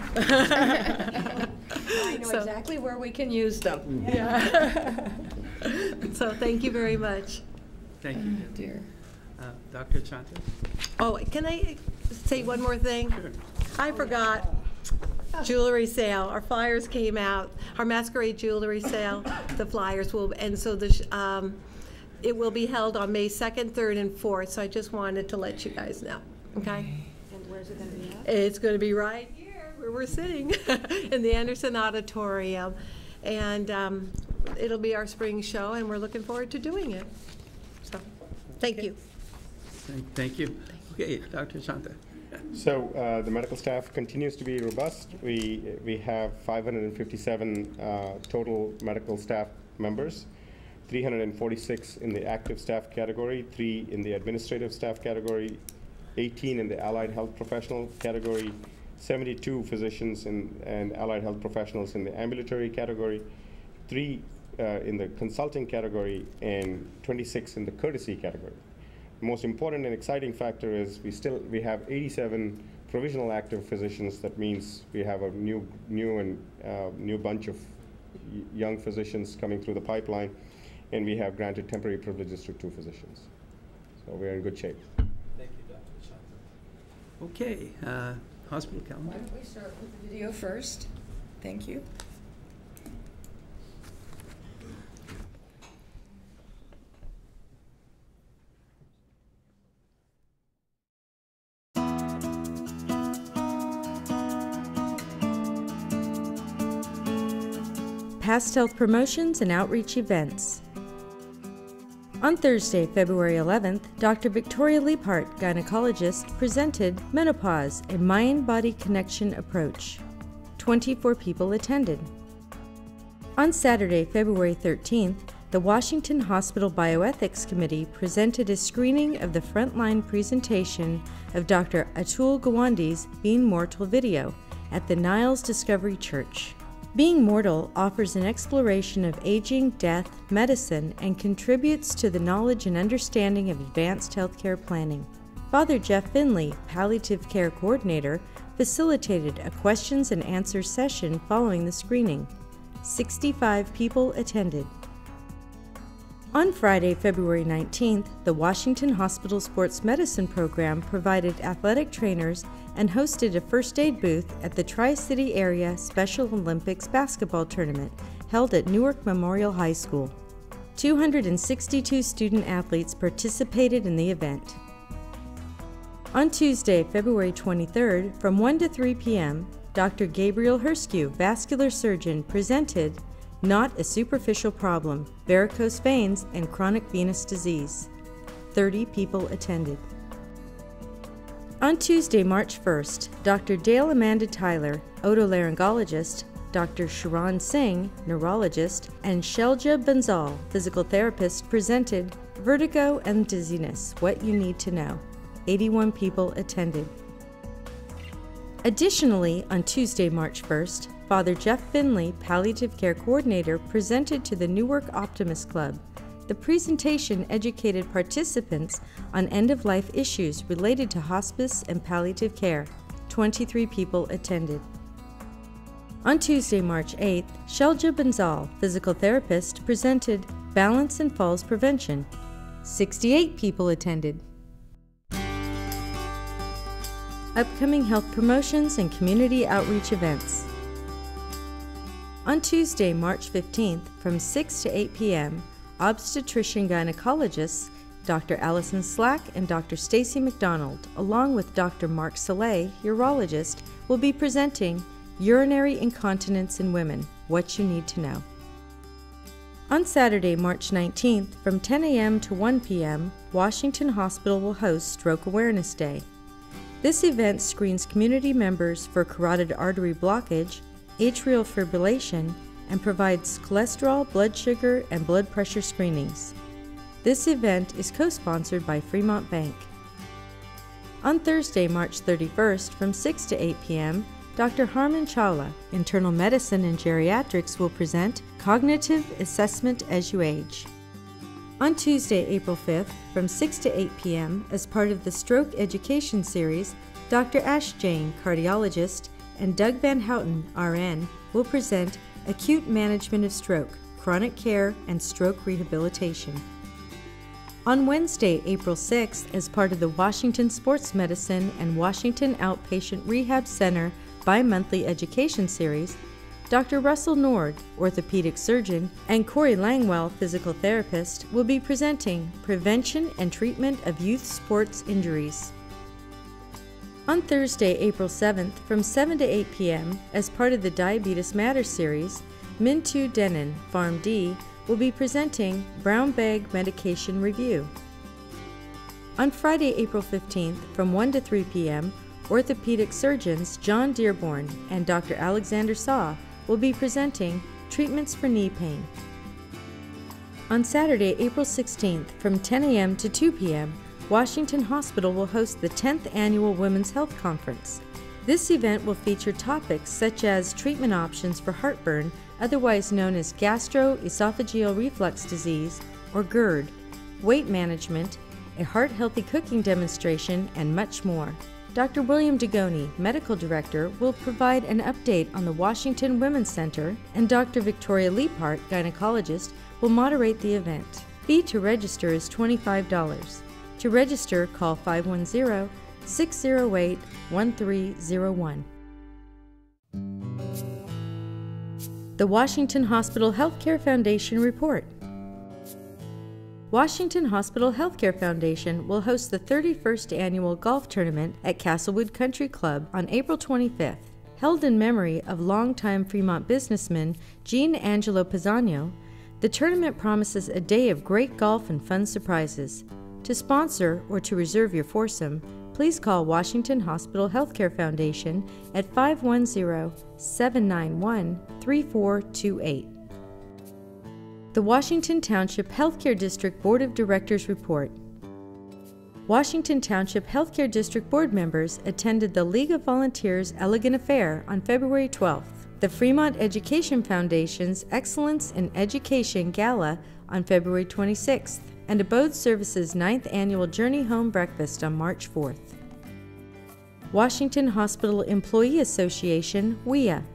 Speaker 3: I know
Speaker 14: So-
Speaker 3: exactly where we can use them.
Speaker 14: Yeah. So thank you very much.
Speaker 1: Thank you.
Speaker 3: Dear.
Speaker 1: Uh, Doctor Chanta?
Speaker 14: Oh, can I say one more thing?
Speaker 1: Sure.
Speaker 14: I forgot. Jewelry sale. Our flyers came out. Our masquerade jewelry sale. The flyers will, and so the sh- um, it will be held on May second, third, and fourth. So I just wanted to let you guys know. Okay.
Speaker 15: And where's it going to be at?
Speaker 14: It's going to be right here where we're sitting in the Anderson Auditorium, and um, it'll be our spring show, and we're looking forward to doing it. So, thank you.
Speaker 1: Thank- Thank you. Okay, Doctor Chanta.
Speaker 6: So uh, the medical staff continues to be robust. We we have five hundred fifty-seven uh, total medical staff members, three hundred forty-six in the active staff category, three in the administrative staff category, eighteen in the allied health professional category, seventy-two physicians in, and allied health professionals in the ambulatory category, three uh, in the consulting category, and twenty-six in the courtesy category. The most important and exciting factor is we still we have eighty-seven provisional active physicians. That means we have a new new and uh, new bunch of y young physicians coming through the pipeline, and we have granted temporary privileges to two physicians. So we're in good shape.
Speaker 1: Thank you, Doctor Chanta. Okay, uh, hospital calendar.
Speaker 3: Why don't we start with the video first? Thank you.
Speaker 16: Past health promotions and outreach events. On Thursday, February eleventh, Doctor Victoria Leaphart, gynecologist, presented Menopause, a Mind-Body Connection Approach. twenty-four people attended. On Saturday, February thirteenth, the Washington Hospital Bioethics Committee presented a screening of the frontline presentation of Doctor Atul Gawande's Being Mortal video, at the Niles Discovery Church. Being Mortal offers an exploration of aging, death, medicine, and contributes to the knowledge and understanding of advanced healthcare planning. Father Jeff Finley, Palliative Care Coordinator, facilitated a questions and answers session following the screening. sixty-five people attended. On Friday, February nineteenth, the Washington Hospital Sports Medicine Program provided athletic trainers and hosted a first aid booth at the Tri-City Area Special Olympics basketball tournament held at Newark Memorial High School. two hundred sixty-two student athletes participated in the event. On Tuesday, February twenty-third, from one to three p m, Doctor Gabriel Herskew, vascular surgeon, presented Not a Superficial Problem, Varicose Veins and Chronic Venous Disease. thirty people attended. On Tuesday, March first, Doctor Dale Amanda Tyler, otolaryngologist, Doctor Sharon Singh, neurologist, and Shelja Banzal, physical therapist, presented Vertigo and Dizziness, What You Need to Know. eighty-one people attended. Additionally, on Tuesday, March first, Father Jeff Finley, Palliative Care Coordinator, presented to the Newark Optimist Club. The presentation educated participants on end-of-life issues related to hospice and palliative care. twenty-three people attended. On Tuesday, March eighth, Shelja Banzal, physical therapist, presented Balance and Falls Prevention. sixty-eight people attended. Upcoming health promotions and community outreach events. On Tuesday, March fifteenth, from six to eight p m, obstetrician gynecologists Doctor Allison Slack and Doctor Stacy McDonald, along with Doctor Mark Saleh, urologist, will be presenting Urinary Incontinence in Women, What You Need to Know. On Saturday, March nineteenth, from ten a m to one p m, Washington Hospital will host Stroke Awareness Day. This event screens community members for carotid artery blockage, atrial fibrillation, and provides cholesterol, blood sugar, and blood pressure screenings. This event is co-sponsored by Fremont Bank. On Thursday, March thirty-first, from six to eight p m, Doctor Harman Chawla, Internal Medicine and Geriatrics, will present Cognitive Assessment as You Age. On Tuesday, April fifth, from six to eight p m, as part of the Stroke Education Series, Doctor Ash Jain, cardiologist, and Doug Van Houten, R N, will present Acute Management of Stroke, Chronic Care, and Stroke Rehabilitation. On Wednesday, April sixth, as part of the Washington Sports Medicine and Washington Outpatient Rehab Center bi-monthly education series, Doctor Russell Nord, orthopedic surgeon, and Corey Langwell, physical therapist, will be presenting Prevention and Treatment of Youth Sports Injuries. On Thursday, April seventh, from seven to eight p m, as part of the Diabetes Matters series, Mintu Denon, PharmD, will be presenting Brown Bag Medication Review. On Friday, April fifteenth, from one to three p m, orthopedic surgeons John Dearborn and Doctor Alexander Saw will be presenting Treatments for Knee Pain. On Saturday, April sixteenth, from ten a m to two p m, Washington Hospital will host the tenth Annual Women's Health Conference. This event will feature topics such as treatment options for heartburn, otherwise known as gastroesophageal reflux disease, or GERD, weight management, a heart-healthy cooking demonstration, and much more. Doctor William Degoni, Medical Director, will provide an update on the Washington Women's Center, and Doctor Victoria Leapart, Gynecologist, will moderate the event. Fee to register is twenty-five dollars. To register, call five one zero, six zero eight, one three zero one. The Washington Hospital Healthcare Foundation Report. Washington Hospital Healthcare Foundation will host the thirty-first Annual Golf Tournament at Castlewood Country Club on April twenty-fifth. Held in memory of longtime Fremont businessman Jean Angelo Pisano, the tournament promises a day of great golf and fun surprises. To sponsor or to reserve your foursome, please call Washington Hospital Healthcare Foundation at five one zero, seven nine one, three four two eight. The Washington Township Healthcare District Board of Directors report. Washington Township Healthcare District Board members attended the League of Volunteers Elegant Affair on February twelfth, the Fremont Education Foundation's Excellence in Education Gala on February twenty-sixth, and Abode Services' ninth Annual Journey Home Breakfast on March fourth. Washington Hospital Employee Association, W I A.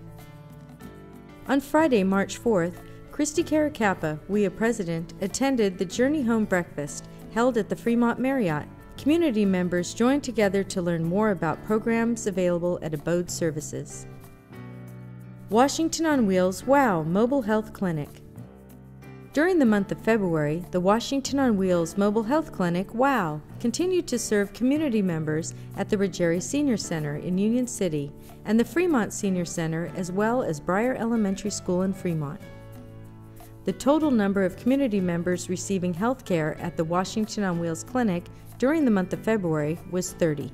Speaker 16: On Friday, March fourth, Christy Caracappa, W I A President, attended the Journey Home Breakfast held at the Fremont Marriott. Community members joined together to learn more about programs available at Abode Services. Washington on Wheels WOW Mobile Health Clinic. During the month of February, the Washington on Wheels Mobile Health Clinic WOW continued to serve community members at the Ruggieri Senior Center in Union City and the Fremont Senior Center, as well as Briar Elementary School in Fremont. The total number of community members receiving health care at the Washington on Wheels Clinic during the month of February was thirty.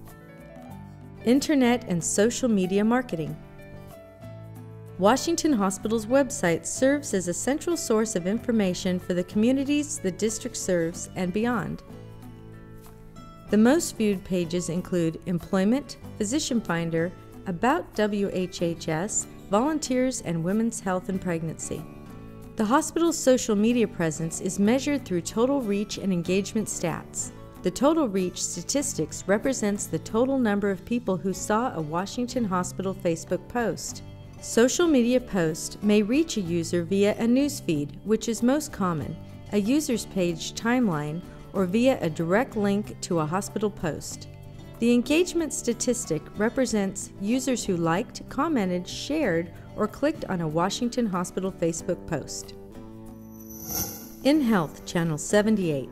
Speaker 16: Internet and social media marketing. Washington Hospital's website serves as a central source of information for the communities the district serves and beyond. The most viewed pages include Employment, Physician Finder, About W H H S, Volunteers, and Women's Health and Pregnancy. The hospital's social media presence is measured through total reach and engagement stats. The total reach statistics represents the total number of people who saw a Washington Hospital Facebook post. Social media posts may reach a user via a newsfeed, which is most common, a user's page timeline, or via a direct link to a hospital post. The engagement statistic represents users who liked, commented, shared, or clicked on a Washington Hospital Facebook post. InHealth Channel seventy-eight.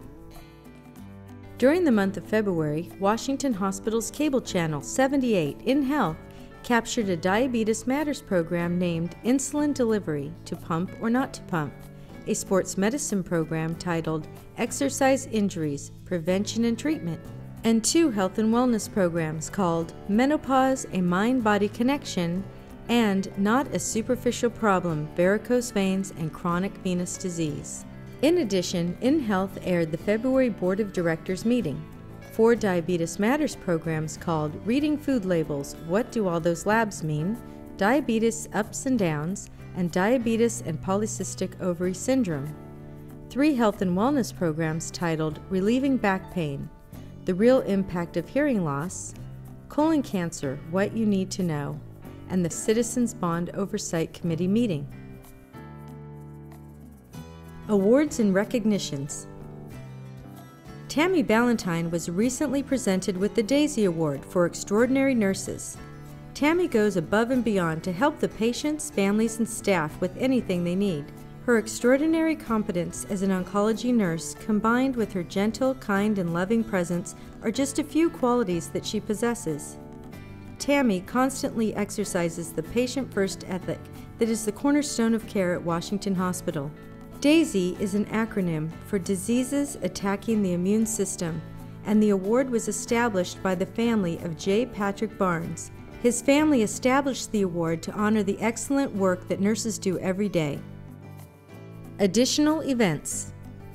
Speaker 16: During the month of February, Washington Hospital's cable channel seventy-eight, InHealth, captured a Diabetes Matters program named Insulin Delivery, to Pump or Not to Pump, a sports medicine program titled Exercise Injuries, Prevention and Treatment, and two health and wellness programs called Menopause, a Mind-Body Connection, and Not a Superficial Problem, Varicose Veins and Chronic Venous Disease. In addition, InHealth aired the February Board of Directors meeting. Four Diabetes Matters programs called Reading Food Labels, What Do All Those Labs Mean?, Diabetes Ups and Downs, and Diabetes and Polycystic Ovary Syndrome. Three health and wellness programs titled Relieving Back Pain, The Real Impact of Hearing Loss, Colon Cancer, What You Need to Know, and the Citizens Bond Oversight Committee meeting. Awards and recognitions. Tammy Ballantyne was recently presented with the Daisy Award for Extraordinary Nurses. Tammy goes above and beyond to help the patients, families, and staff with anything they need. Her extraordinary competence as an oncology nurse, combined with her gentle, kind, and loving presence, are just a few qualities that she possesses. Tammy constantly exercises the patient-first ethic that is the cornerstone of care at Washington Hospital. DAISY is an acronym for Diseases Attacking the Immune System, and the award was established by the family of J. Patrick Barnes. His family established the award to honor the excellent work that nurses do every day. Additional events.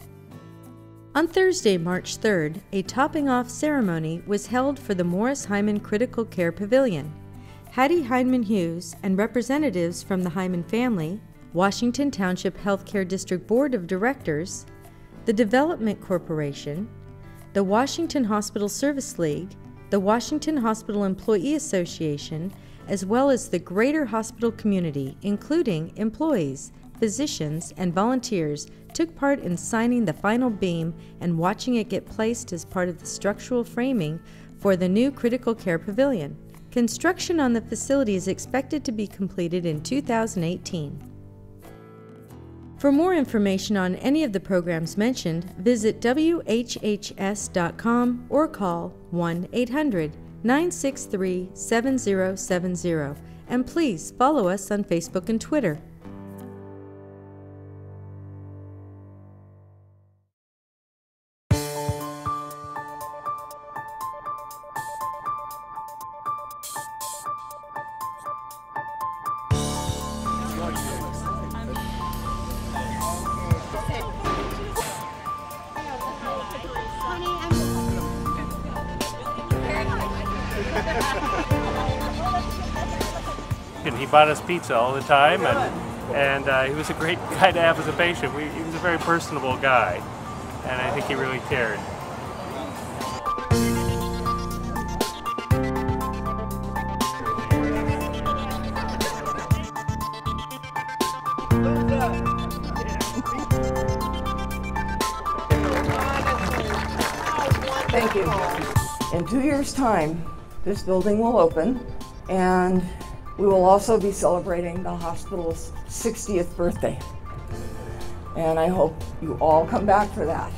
Speaker 16: On Thursday, March third, a topping-off ceremony was held for the Morris Hyman Critical Care Pavilion. Hattie Hyman Hughes and representatives from the Hyman family, Washington Township Healthcare District Board of Directors, the Development Corporation, the Washington Hospital Service League, the Washington Hospital Employee Association, as well as the greater hospital community, including employees, physicians, and volunteers, took part in signing the final beam and watching it get placed as part of the structural framing for the new Critical Care Pavilion. Construction on the facility is expected to be completed in two thousand eighteen. For more information on any of the programs mentioned, visit W H H S dot com or call one eight hundred, nine six three, seven zero seven zero, and please follow us on Facebook and Twitter.
Speaker 2: Honey, I'm
Speaker 8: And he bought us pizza all the time, and, and uh, he was a great guy to have as a patient. We, he was a very personable guy, and I think he really cared.
Speaker 3: Thank you. In two years' time, this building will open, and we will also be celebrating the hospital's sixtieth birthday. And I hope you all come back for that.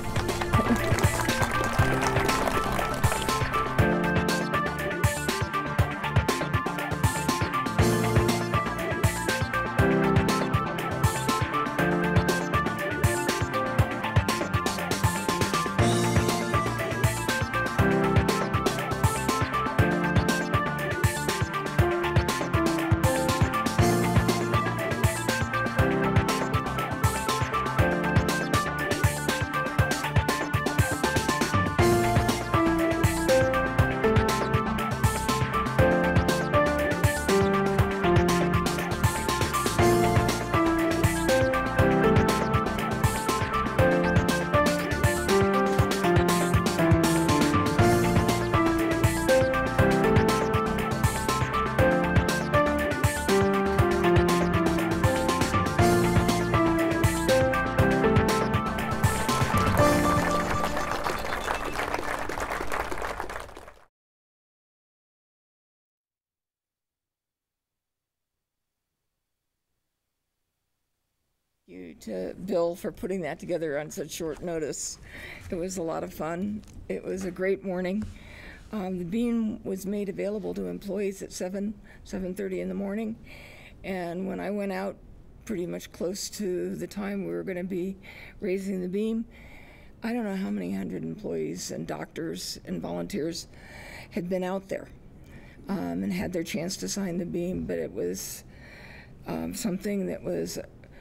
Speaker 3: You to Bill for putting that together on such short notice. It was a lot of fun. It was a great morning. Um, the beam was made available to employees at seven, seven thirty in the morning, and when I went out pretty much close to the time we were going to be raising the beam, I don't know how many hundred employees and doctors and volunteers had been out there um, and had their chance to sign the beam, but it was um, something that was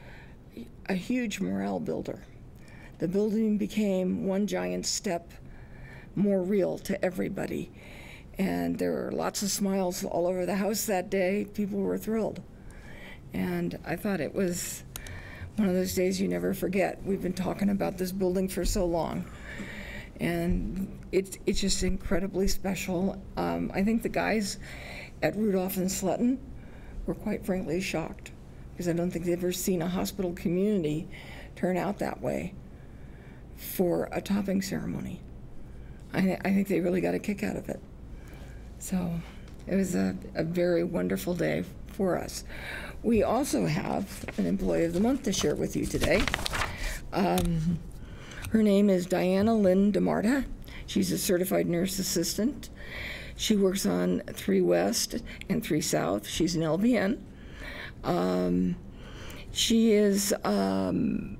Speaker 3: a huge morale builder. The building became one giant step more real to everybody. And there were lots of smiles all over the house that day. People were thrilled. And I thought it was one of those days you never forget. We've been talking about this building for so long. And it's, it's just incredibly special. Um, I think the guys at Rudolph and Slutton were quite frankly shocked, because I don't think they've ever seen a hospital community turn out that way for a topping ceremony. I, I think they really got a kick out of it. So it was a, a very wonderful day for us. We also have an Employee of the Month to share with you today. Um, her name is Diana Lynn DeMarta. She's a certified nurse assistant. She works on three West and three South. She's an L V N. Um, she is um,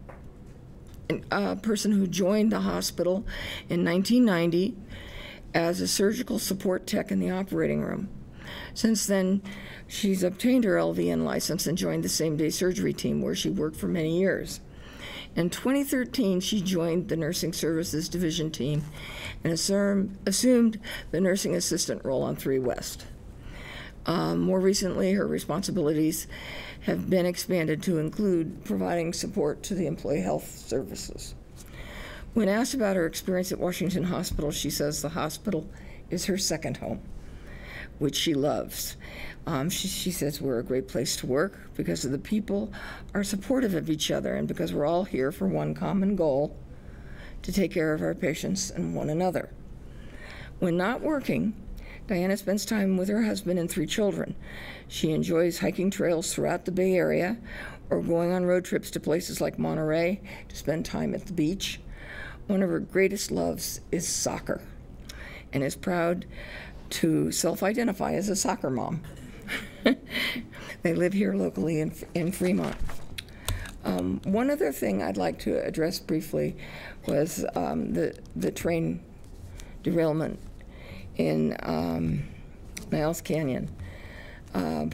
Speaker 3: a person who joined the hospital in nineteen ninety as a surgical support tech in the operating room. Since then, she's obtained her L V N license and joined the same-day surgery team, where she worked for many years. In twenty thirteen, she joined the Nursing Services Division team and assumed, assumed the nursing assistant role on three West. Um, more recently, her responsibilities have been expanded to include providing support to the employee health services. When asked about her experience at Washington Hospital, she says the hospital is her second home, which she loves. Um, she, she says we're a great place to work because of the people are supportive of each other and because we're all here for one common goal, to take care of our patients and one another. When not working, Diana spends time with her husband and three children. She enjoys hiking trails throughout the Bay Area or going on road trips to places like Monterey to spend time at the beach. One of her greatest loves is soccer and is proud to self-identify as a soccer mom. They live here locally in, in Fremont. Um, one other thing I'd like to address briefly was um, the, the train derailment in um, Niles Canyon. Um,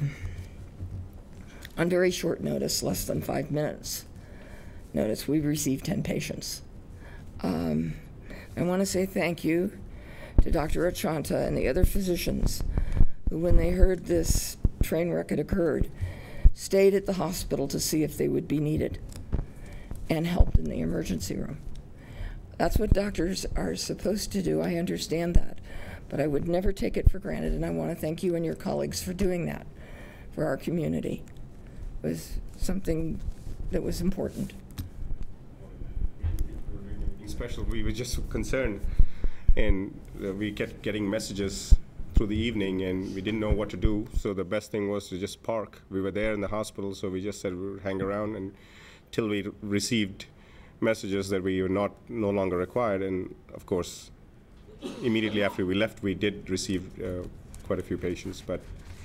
Speaker 3: on very short notice, less than five minutes notice, we received ten patients. Um, I want to say thank you to Doctor Achanta and the other physicians who, when they heard this train wreck had occurred, stayed at the hospital to see if they would be needed and helped in the emergency room. That's what doctors are supposed to do. I understand that. But I would never take it for granted, and I want to thank you and your colleagues for doing that for our community. It was something that was important.
Speaker 6: Special, we were just concerned, and uh, we kept getting messages through the evening, and we didn't know what to do, so the best thing was to just park. We were there in the hospital, so we just said we would hang around until we received messages that we were not no longer required, and of course, immediately after we left, we did receive uh, quite a few patients, but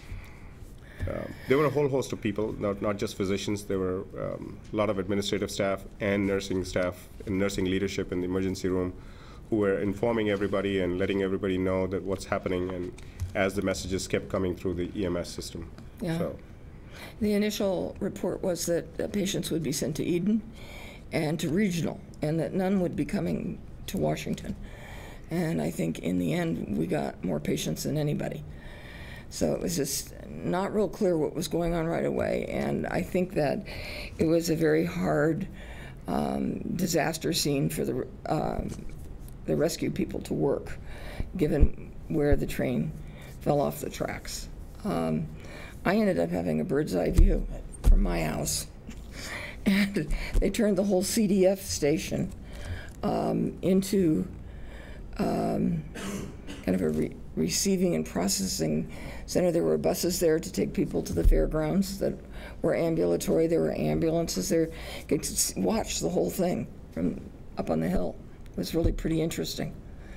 Speaker 6: uh, there were a whole host of people, not, not just physicians. There were um, a lot of administrative staff and nursing staff and nursing leadership in the emergency room who were informing everybody and letting everybody know that what's happening, and as the messages kept coming through the E M S system.
Speaker 3: Yeah.
Speaker 6: So.
Speaker 3: The initial report was that uh, patients would be sent to Eden and to regional, and that none would be coming to Washington. And I think in the end, we got more patients than anybody. So it was just not real clear what was going on right away. And I think that it was a very hard um, disaster scene for the, uh, the rescue people to work, given where the train fell off the tracks. Um, I ended up having a bird's eye view from my house. And they turned the whole C D F station um, into um, kind of a re receiving and processing center. There were buses there to take people to the fairgrounds that were ambulatory. There were ambulances there. You could watch the whole thing from up on the hill. It was really pretty interesting.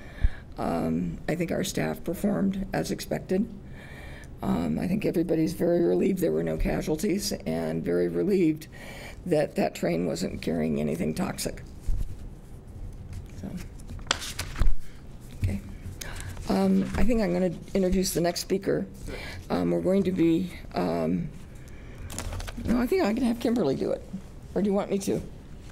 Speaker 3: Um, I think our staff performed as expected. Um, I think everybody's very relieved there were no casualties, and very relieved that that train wasn't carrying anything toxic. So, okay. Um, I think I'm going to introduce the next speaker. Um, we're going to be, um, no, I think I can have Kimberly do it. Or do you want me to?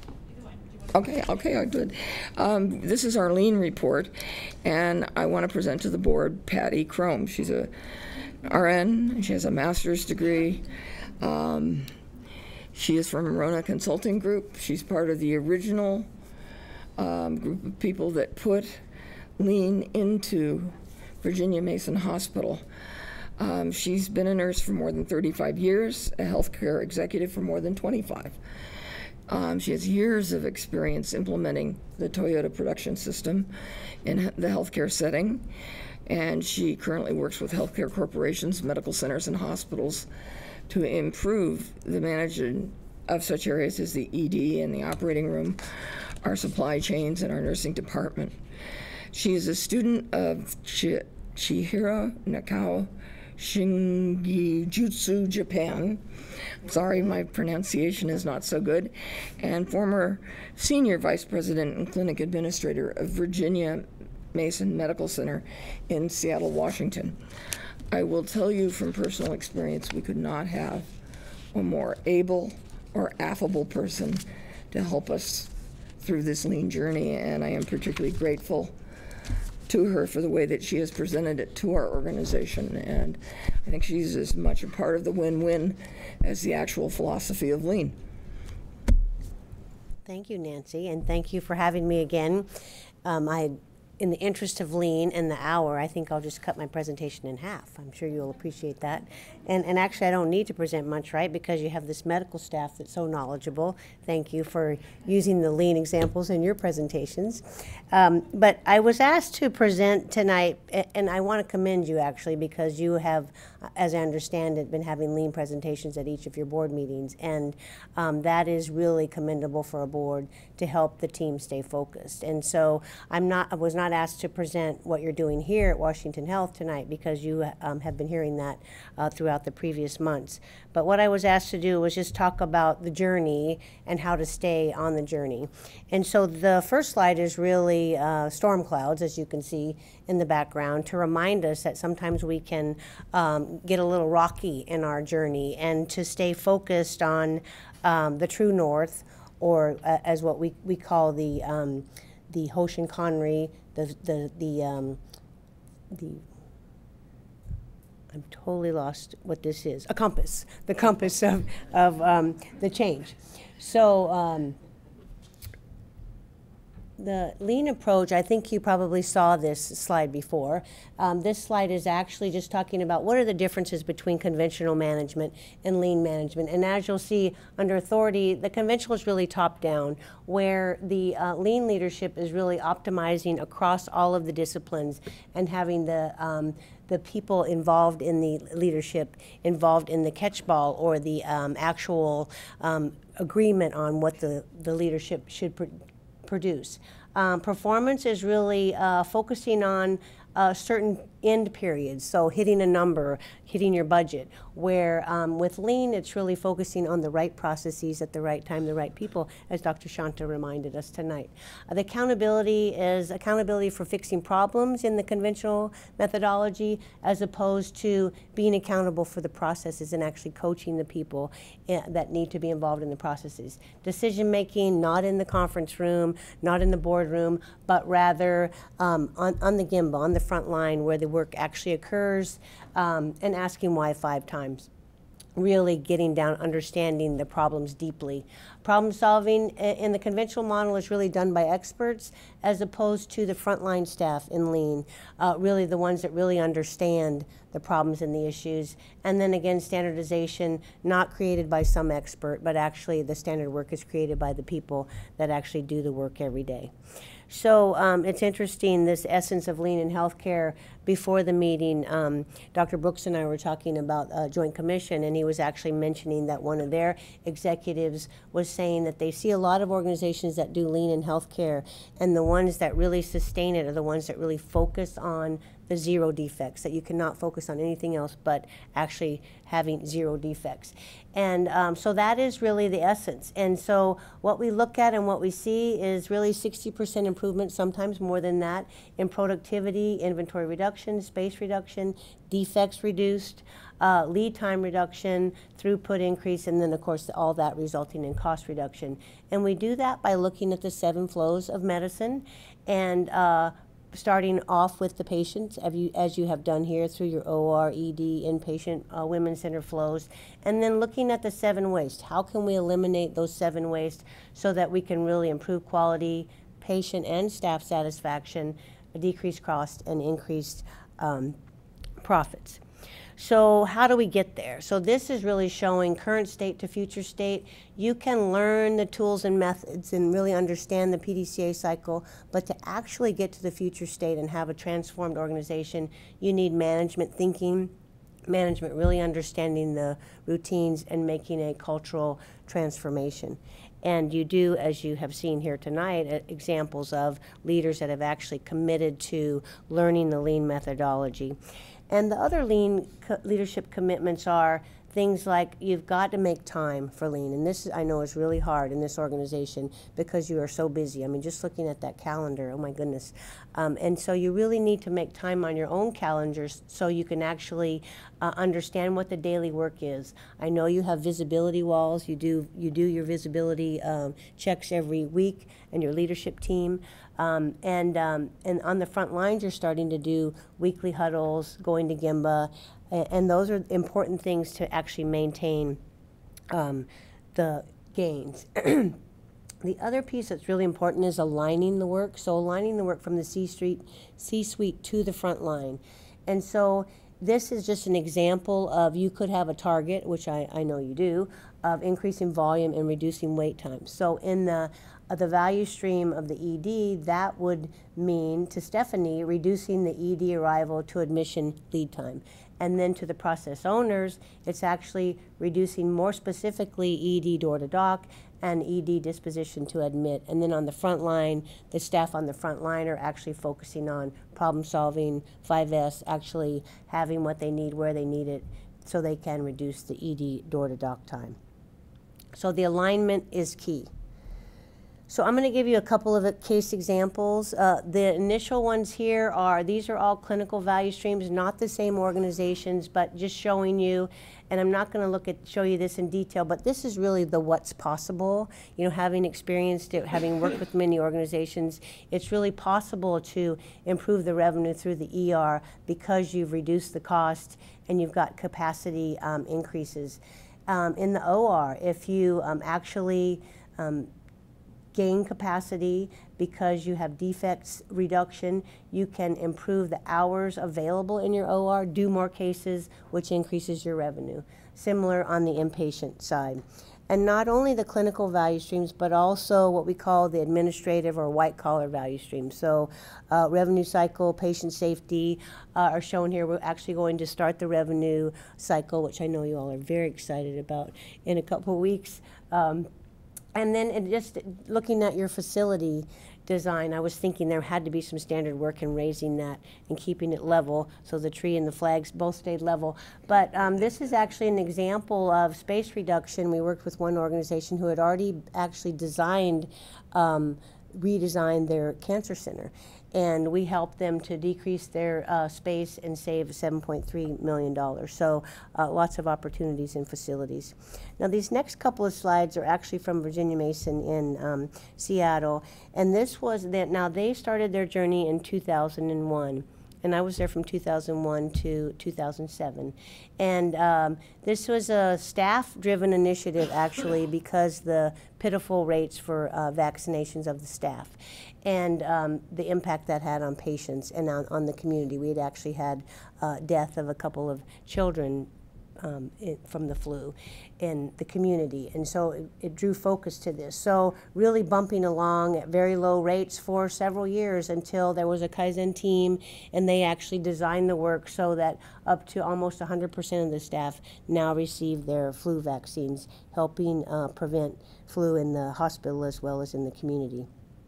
Speaker 3: Okay, okay, I did. Um, this is our lean report, and I want to present to the board Patty Crome. She's a R N, she has a master's degree. Um, she is from Rona Consulting Group. She's part of the original um, group of people that put lean into Virginia Mason Hospital. Um, she's been a nurse for more than thirty-five years, a healthcare executive for more than twenty-five. Um, she has years of experience implementing the Toyota production system in the healthcare setting, and she currently works with healthcare corporations, medical centers, and hospitals to improve the management of such areas as the E D and the operating room, our supply chains, and our nursing department. She is a student of Chi Chihiro Nakao Shingijutsu, Japan. Sorry, my pronunciation is not so good. And former senior vice president and clinic administrator of Virginia Mason Medical Center in Seattle, Washington. I will tell you from personal experience, we could not have a more able or affable person to help us through this lean journey, and I am particularly grateful to her for the way that she has presented it to our organization, and I think she's as much a part of the win-win as the actual philosophy of lean.
Speaker 17: Thank you, Nancy, and thank you for having me again. Um, I, in the interest of lean and the hour, I think I'll just cut my presentation in half. I'm sure you'll appreciate that. And, and actually, I don't need to present much, right, because you have this medical staff that's so knowledgeable. Thank you for using the lean examples in your presentations. Um, but I was asked to present tonight, and I want to commend you, actually, because you have, as I understand it, been having lean presentations at each of your board meetings, and um, that is really commendable for a board to help the team stay focused. And so I'm not, I was not asked to present what you're doing here at Washington Health tonight, because you um, have been hearing that uh, throughout the previous months. But what I was asked to do was just talk about the journey and how to stay on the journey. And so the first slide is really uh, storm clouds, as you can see in the background, to remind us that sometimes we can um, get a little rocky in our journey, and to stay focused on um, the true north, or uh, as what we, we call the um, the Hoshin Conry, the the the um, the, I'm totally lost what this is, a compass, the compass of, of um, the change. So um, the lean approach, I think you probably saw this slide before. Um, this slide is actually just talking about what are the differences between conventional management and lean management. And as you'll see under authority, the conventional is really top down, where the uh, lean leadership is really optimizing across all of the disciplines and having the um, the people involved in the leadership involved in the catchball or the um, actual um, agreement on what the, the leadership should pr produce. Um, performance is really uh, focusing on uh, certain end periods, so hitting a number, hitting your budget, where um, with lean it's really focusing on the right processes at the right time, the right people, as Doctor Shanta reminded us tonight. Uh, the accountability is accountability for fixing problems in the conventional methodology, as opposed to being accountable for the processes and actually coaching the people uh, that need to be involved in the processes. Decision making not in the conference room, not in the boardroom, but rather um, on, on the G I M B A, on the front line where the work actually occurs, um, and asking why five times. Really getting down, understanding the problems deeply. Problem solving in the conventional model is really done by experts as opposed to the frontline staff in lean, uh, really the ones that really understand the problems and the issues. And then again, standardization not created by some expert, but actually the standard work is created by the people that actually do the work every day. So um, it's interesting, this essence of lean in healthcare. Before the meeting, um, Doctor Brooks and I were talking about uh, Joint Commission, and he was actually mentioning that one of their executives was saying that they see a lot of organizations that do lean in healthcare, and the ones that really sustain it are the ones that really focus on the zero defects, that you cannot focus on anything else but actually having zero defects. And um, so that is really the essence. And so what we look at and what we see is really sixty percent improvement, sometimes more than that, in productivity, inventory reduction, space reduction, defects reduced, uh, lead time reduction, throughput increase, and then of course all that resulting in cost reduction. And we do that by looking at the seven flows of medicine and uh, starting off with the patients, as you, as you have done here through your O R, E D, inpatient, uh, women's-centered flows, and then looking at the seven wastes. How can we eliminate those seven wastes so that we can really improve quality, patient and staff satisfaction, decrease cost, and increased um, profits? So how do we get there? So this is really showing current state to future state. You can learn the tools and methods and really understand the P D C A cycle, but to actually get to the future state and have a transformed organization, you need management thinking, management really understanding the routines and making a cultural transformation. And you do, as you have seen here tonight, examples of leaders that have actually committed to learning the lean methodology. And the other lean co leadership commitments are things like you've got to make time for lean. And this, I know, is really hard in this organization because you are so busy. I mean, just looking at that calendar, oh my goodness. Um, and so you really need to make time on your own calendars so you can actually uh, understand what the daily work is. I know you have visibility walls. You do, you do your visibility um, checks every week, and your leadership team. Um, and, um, and on the front lines, you're starting to do weekly huddles, going to G I M B A, and, and those are important things to actually maintain um, the gains. The other piece that's really important is aligning the work. So aligning the work from the C-suite, C-suite to the front line. And so this is just an example of, you could have a target, which I, I know you do, of increasing volume and reducing wait time. So in the Uh, the value stream of the E D, that would mean to Stephanie reducing the E D arrival to admission lead time. And then to the process owners, it's actually reducing more specifically E D door to doc and E D disposition to admit. And then on the front line, the staff on the front line are actually focusing on problem solving, five S, actually having what they need where they need it so they can reduce the E D door to doc time. So the alignment is key. So I'm going to give you a couple of case examples. Uh, the initial ones here are, these are all clinical value streams, not the same organizations, but just showing you, and I'm not going to look at, show you this in detail, but this is really the what's possible. You know, having experienced it, having worked with many organizations, it's really possible to improve the revenue through the E R because you've reduced the cost and you've got capacity um, increases. Um, in the O R, if you um, actually um, gain capacity because you have defects reduction, you can improve the hours available in your O R, do more cases, which increases your revenue. Similar on the inpatient side. And not only the clinical value streams, but also what we call the administrative or white collar value streams. So uh, revenue cycle, patient safety uh, are shown here. We're actually going to start the revenue cycle, which I know you all are very excited about, in a couple of weeks. Um, And then it just looking at your facility design, I was thinking there had to be some standard work in raising that and keeping it level so the tree and the flags both stayed level. But um, this is actually an example of space reduction. We worked with one organization who had already actually designed, um, redesigned their cancer center. And we helped them to decrease their uh, space and save seven point three million dollars. So uh, lots of opportunities in facilities. Now these next couple of slides are actually from Virginia Mason in um, Seattle. And this was, that. Now they started their journey in two thousand one. And I was there from two thousand one to two thousand seven. And um, this was a staff-driven initiative, actually, because the pitiful rates for uh, vaccinations of the staff and um, the impact that had on patients and on, on the community. We had actually had uh, death of a couple of children Um, it, from the flu in the community, and so it, it drew focus to this. So really bumping along at very low rates for several years until there was a Kaizen team, and they actually designed the work so that up to almost one hundred percent of the staff now receive their flu vaccines, helping uh, prevent flu in the hospital as well as in the community.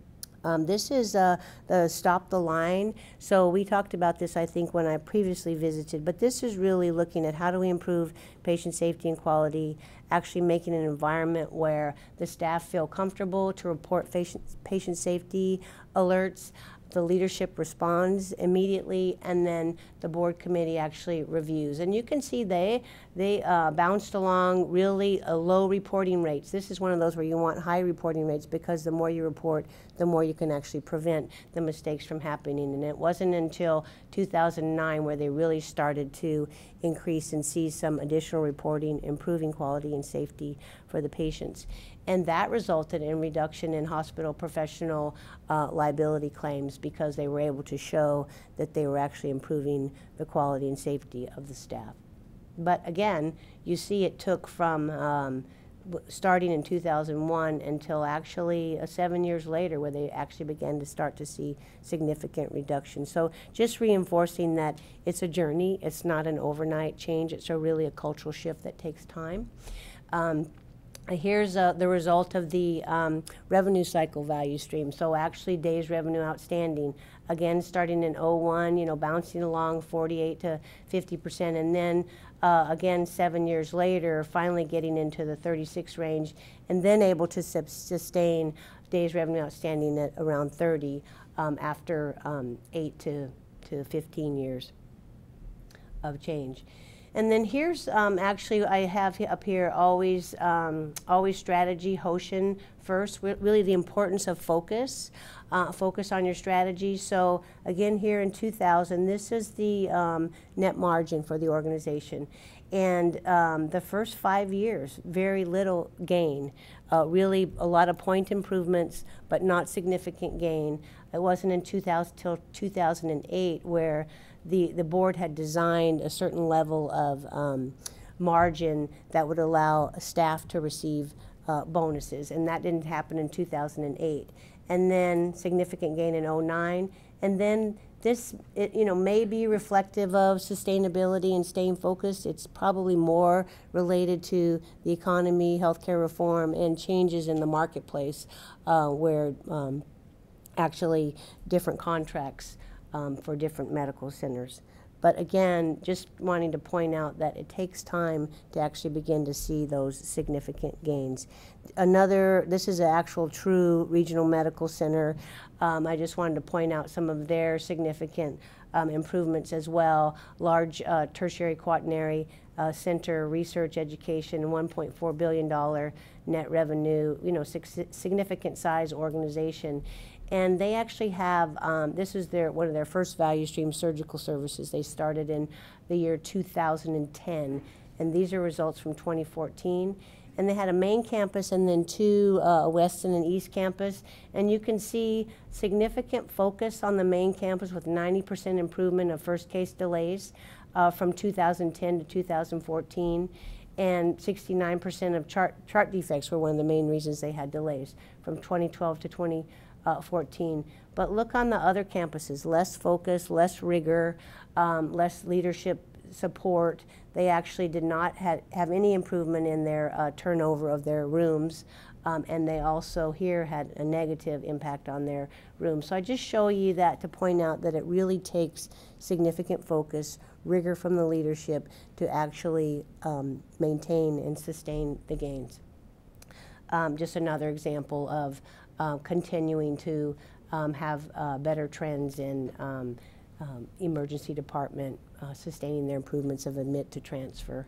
Speaker 17: Um, this is uh, the Stop the Line. So we talked about this, I think, when I previously visited, but this is really looking at how do we improve patient safety and quality, actually making an environment where the staff feel comfortable to report patient, patient safety alerts. The leadership responds immediately, and then the board committee actually reviews. And you can see they they uh, bounced along really uh, low reporting rates. This is one of those where you want high reporting rates because the more you report, the more you can actually prevent the mistakes from happening. And it wasn't until two thousand nine where they really started to increase and see some additional reporting, improving quality and safety for the patients. And that resulted in reduction in hospital professional uh, liability claims because they were able to show that they were actually improving the quality and safety of the staff. But again, you see it took from um, starting in two thousand one until actually uh, seven years later where they actually began to start to see significant reduction. So just reinforcing that it's a journey, it's not an overnight change, it's a really a cultural shift that takes time. Um, Here's uh, the result of the um, revenue cycle value stream. So actually days revenue outstanding, again starting in oh one, you know, bouncing along forty-eight to fifty percent, and then uh, again seven years later, finally getting into the thirty-six range, and then able to sustain days revenue outstanding at around thirty um, after um, eight to, to fifteen years of change. And then here's um, actually I have up here always um, always strategy, Hoshin first, really the importance of focus, uh, focus on your strategy. So again here in two thousand, this is the um, net margin for the organization. And um, the first five years, very little gain, uh, really a lot of point improvements, but not significant gain. It wasn't in two thousand till two thousand eight where The, the board had designed a certain level of um, margin that would allow staff to receive uh, bonuses, and that didn't happen in two thousand eight. And then significant gain in oh nine, and then this it, you know, may be reflective of sustainability and staying focused. It's probably more related to the economy, healthcare reform, and changes in the marketplace uh, where um, actually different contracts Um, for different medical centers But again, just wanting to point out that it takes time to actually begin to see those significant gains. Another, this is an actual true regional medical center. Um, I just wanted to point out some of their significant um, improvements as well. Large uh, tertiary quaternary uh, center, research, education, one point four billion dollars net revenue, you know, significant size organization. And they actually have, um, this is their one of their first value stream, surgical services. They started in the year two thousand ten, and these are results from twenty fourteen. And they had a main campus and then two uh, Western and East campus. And you can see significant focus on the main campus with ninety percent improvement of first case delays uh, from two thousand ten to two thousand fourteen. And sixty-nine percent of chart, chart defects were one of the main reasons they had delays from twenty twelve to twenty fourteen. But look on the other campuses, less focus, less rigor, um, less leadership support. They actually did not have, have any improvement in their uh, turnover of their rooms. Um, and they also here had a negative impact on their rooms. So I just show you that to point out that it really takes significant focus, rigor from the leadership to actually um, maintain and sustain the gains. Um, just another example of uh, continuing to um, have uh, better trends in um, um, emergency department, uh, sustaining their improvements of admit to transfer.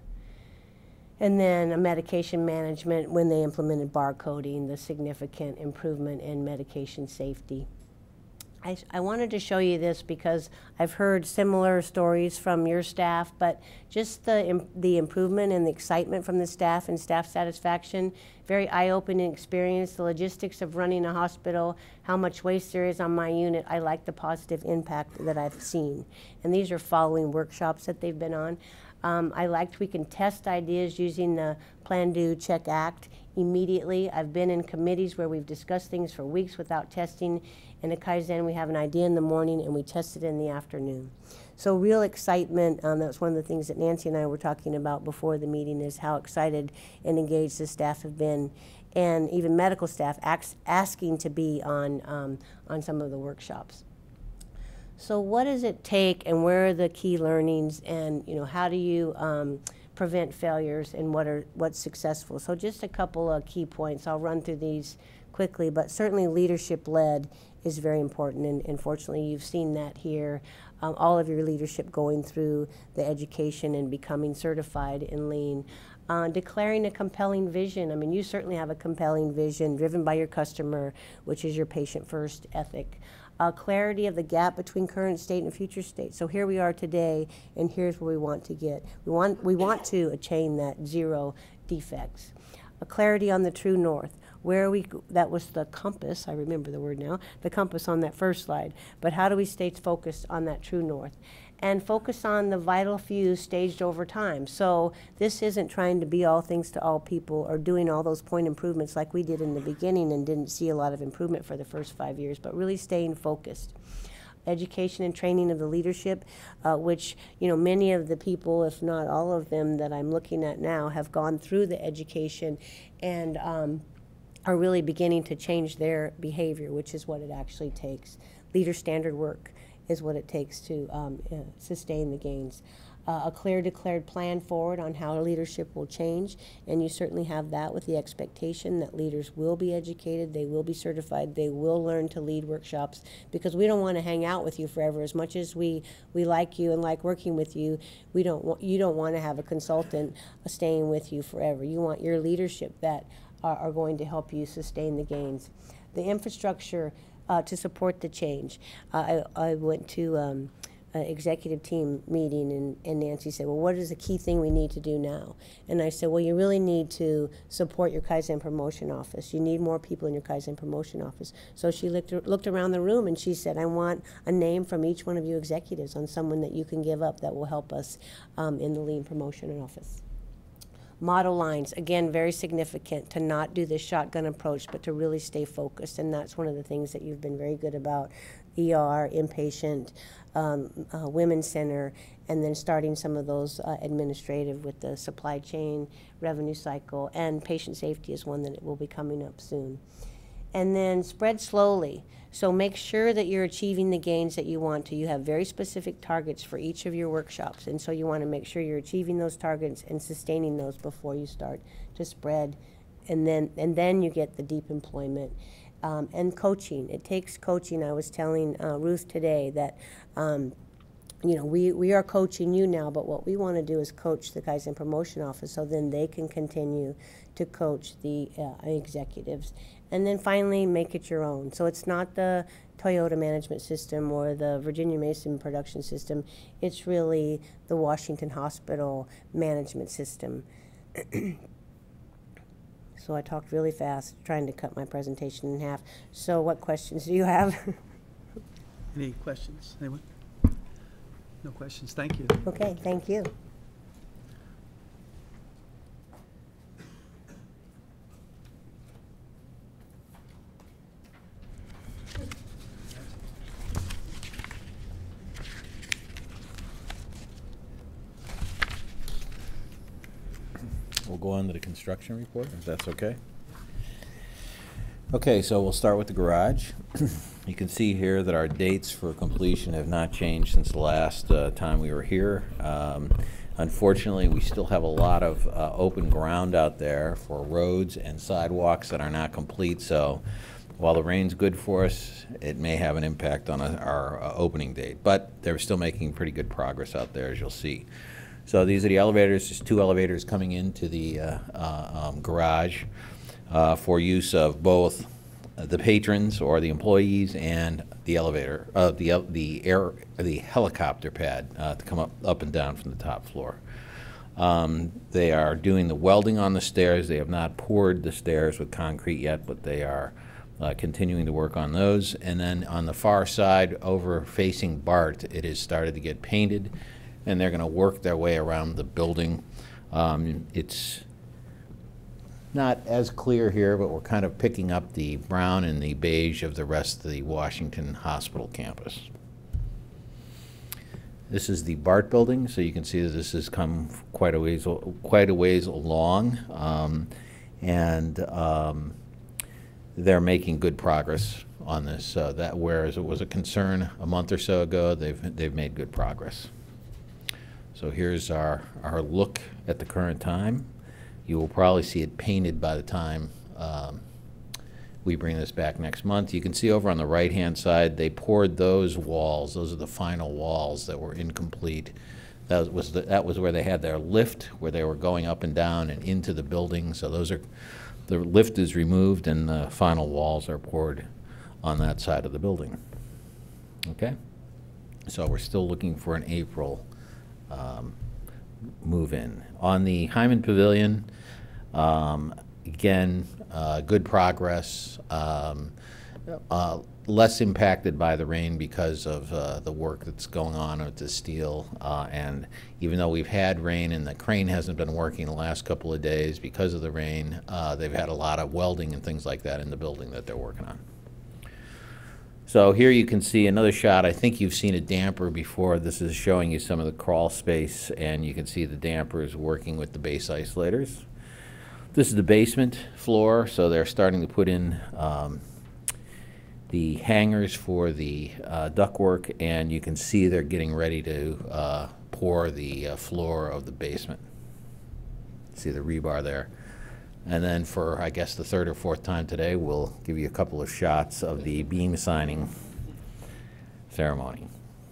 Speaker 17: And then a medication management when they implemented barcoding, the significant improvement in medication safety. I, I wanted to show you this because I've heard similar stories from your staff, but just the, im the improvement and the excitement from the staff and staff satisfaction, very eye-opening experience, the logistics of running a hospital, how much waste there is on my unit. I like the positive impact that I've seen. And these are following workshops that they've been on. Um, I liked we can test ideas using the Plan, Do, Check, Act immediately. I've been in committees where we've discussed things for weeks without testing. In a Kaizen, we have an idea in the morning and we test it in the afternoon. So real excitement, um, that's one of the things that Nancy and I were talking about before the meeting, is how excited and engaged the staff have been, and even medical staff ask, asking to be on, um, on some of the workshops. So what does it take, and where are the key learnings, and you know, how do you um, prevent failures, and what are what's successful? So just a couple of key points. I'll run through these quickly, but certainly leadership-led is very important, and, and fortunately you've seen that here. Um, all of your leadership going through the education and becoming certified in Lean. Uh, declaring a compelling vision. I mean, you certainly have a compelling vision driven by your customer, which is your patient-first ethic. Uh, clarity of the gap between current state and future state. So here we are today, and here's where we want to get. We want, we want to attain that zero defects. A clarity on the true north. Where are we, that was the compass, I remember the word now, the compass on that first slide. But how do we stay focused on that true north? And focus on the vital few staged over time. So this isn't trying to be all things to all people or doing all those point improvements like we did in the beginning and didn't see a lot of improvement for the first five years, but really staying focused. Education and training of the leadership, uh, which, you know, many of the people, if not all of them that I'm looking at now, have gone through the education and um, are really beginning to change their behavior, which is what it actually takes. Leader standard work is what it takes to um, uh, sustain the gains. Uh, a clear declared plan forward on how leadership will change, and you certainly have that with the expectation that leaders will be educated, they will be certified, they will learn to lead workshops, because we don't want to hang out with you forever. As much as we, we like you and like working with you, we don't want, you don't want to have a consultant staying with you forever. You want your leadership that are, are going to help you sustain the gains. The infrastructure uh, to support the change. Uh, I, I went to um, an executive team meeting, and, and Nancy said, well, what is the key thing we need to do now? And I said, well, you really need to support your Kaizen promotion office. You need more people in your Kaizen promotion office. So she looked, looked around the room and she said, I want a name from each one of you executives on someone that you can give up that will help us um, in the lean promotion office. Model lines, again, very significant to not do this shotgun approach, but to really stay focused, and that's one of the things that you've been very good about. E R, inpatient, um, uh, women's center, and then starting some of those uh, administrative with the supply chain, revenue cycle, and patient safety is one that will be coming up soon. and then spread slowly. So make sure that you're achieving the gains that you want to. You have very specific targets for each of your workshops, and so you want to make sure you're achieving those targets and sustaining those before you start to spread, and then and then you get the deep employment. Um, and coaching. It takes coaching. I was telling uh, Ruth today that um, you know, we, we are coaching you now, but what we want to do is coach the guys in promotion office so then they can continue to coach the uh, executives. And then finally, make it your own. So it's not the Toyota management system or the Virginia Mason production system. It's really the Washington Hospital management system. So I talked really fast, trying to cut my presentation in half. So what questions do you have?
Speaker 1: Any questions? Anyone? No questions. Thank you.
Speaker 17: Okay, thank you.
Speaker 18: We'll go on to the construction report, if that's okay. Okay, so we'll start with the garage. You can see here that our dates for completion have not changed since the last uh, time we were here. Um, unfortunately, we still have a lot of uh, open ground out there for roads and sidewalks that are not complete, so while the rain's good for us, it may have an impact on a, our uh, opening date, but they're still making pretty good progress out there, as you'll see. So these are the elevators. There's two elevators coming into the uh, uh, um, garage uh, for use of both the patrons or the employees and the elevator, uh, the the air, the helicopter pad uh, to come up up and down from the top floor. Um, they are doing the welding on the stairs. They have not poured the stairs with concrete yet, but they are uh, continuing to work on those. And then on the far side, over facing Bart, it has started to get painted, and they're going to work their way around the building. Um, it's not as clear here, but we're kind of picking up the brown and the beige of the rest of the Washington Hospital campus. This is the Bart building, so you can see that this has come quite a ways, quite a ways along, um, and um, they're making good progress on this. Uh, that whereas it was a concern a month or so ago, they've they've made good progress. So here's our our look at the current time. You will probably see it painted by the time um, we bring this back next month. You can see over on the right-hand side, they poured those walls. Those are the final walls that were incomplete. That was the, that was where they had their lift, where they were going up and down and into the building. So those are, the lift is removed and the final walls are poured on that side of the building. Okay? So we're still looking for an April um, move in. On the Hyman Pavilion, um, again, uh, good progress, um, uh, less impacted by the rain because of uh, the work that's going on with the steel. Uh, and even though we've had rain and the crane hasn't been working the last couple of days because of the rain, uh, they've had a lot of welding and things like that in the building that they're working on. So here you can see another shot. I think you've seen a damper before. This is showing you some of the crawl space, and you can see the dampers working with the base isolators. This is the basement floor, so they're starting to put in um, the hangers for the uh, ductwork, and you can see they're getting ready to uh, pour the uh, floor of the basement. See the rebar there. And then for, I guess, the third or fourth time today, we'll give you a couple of shots of the beam signing ceremony.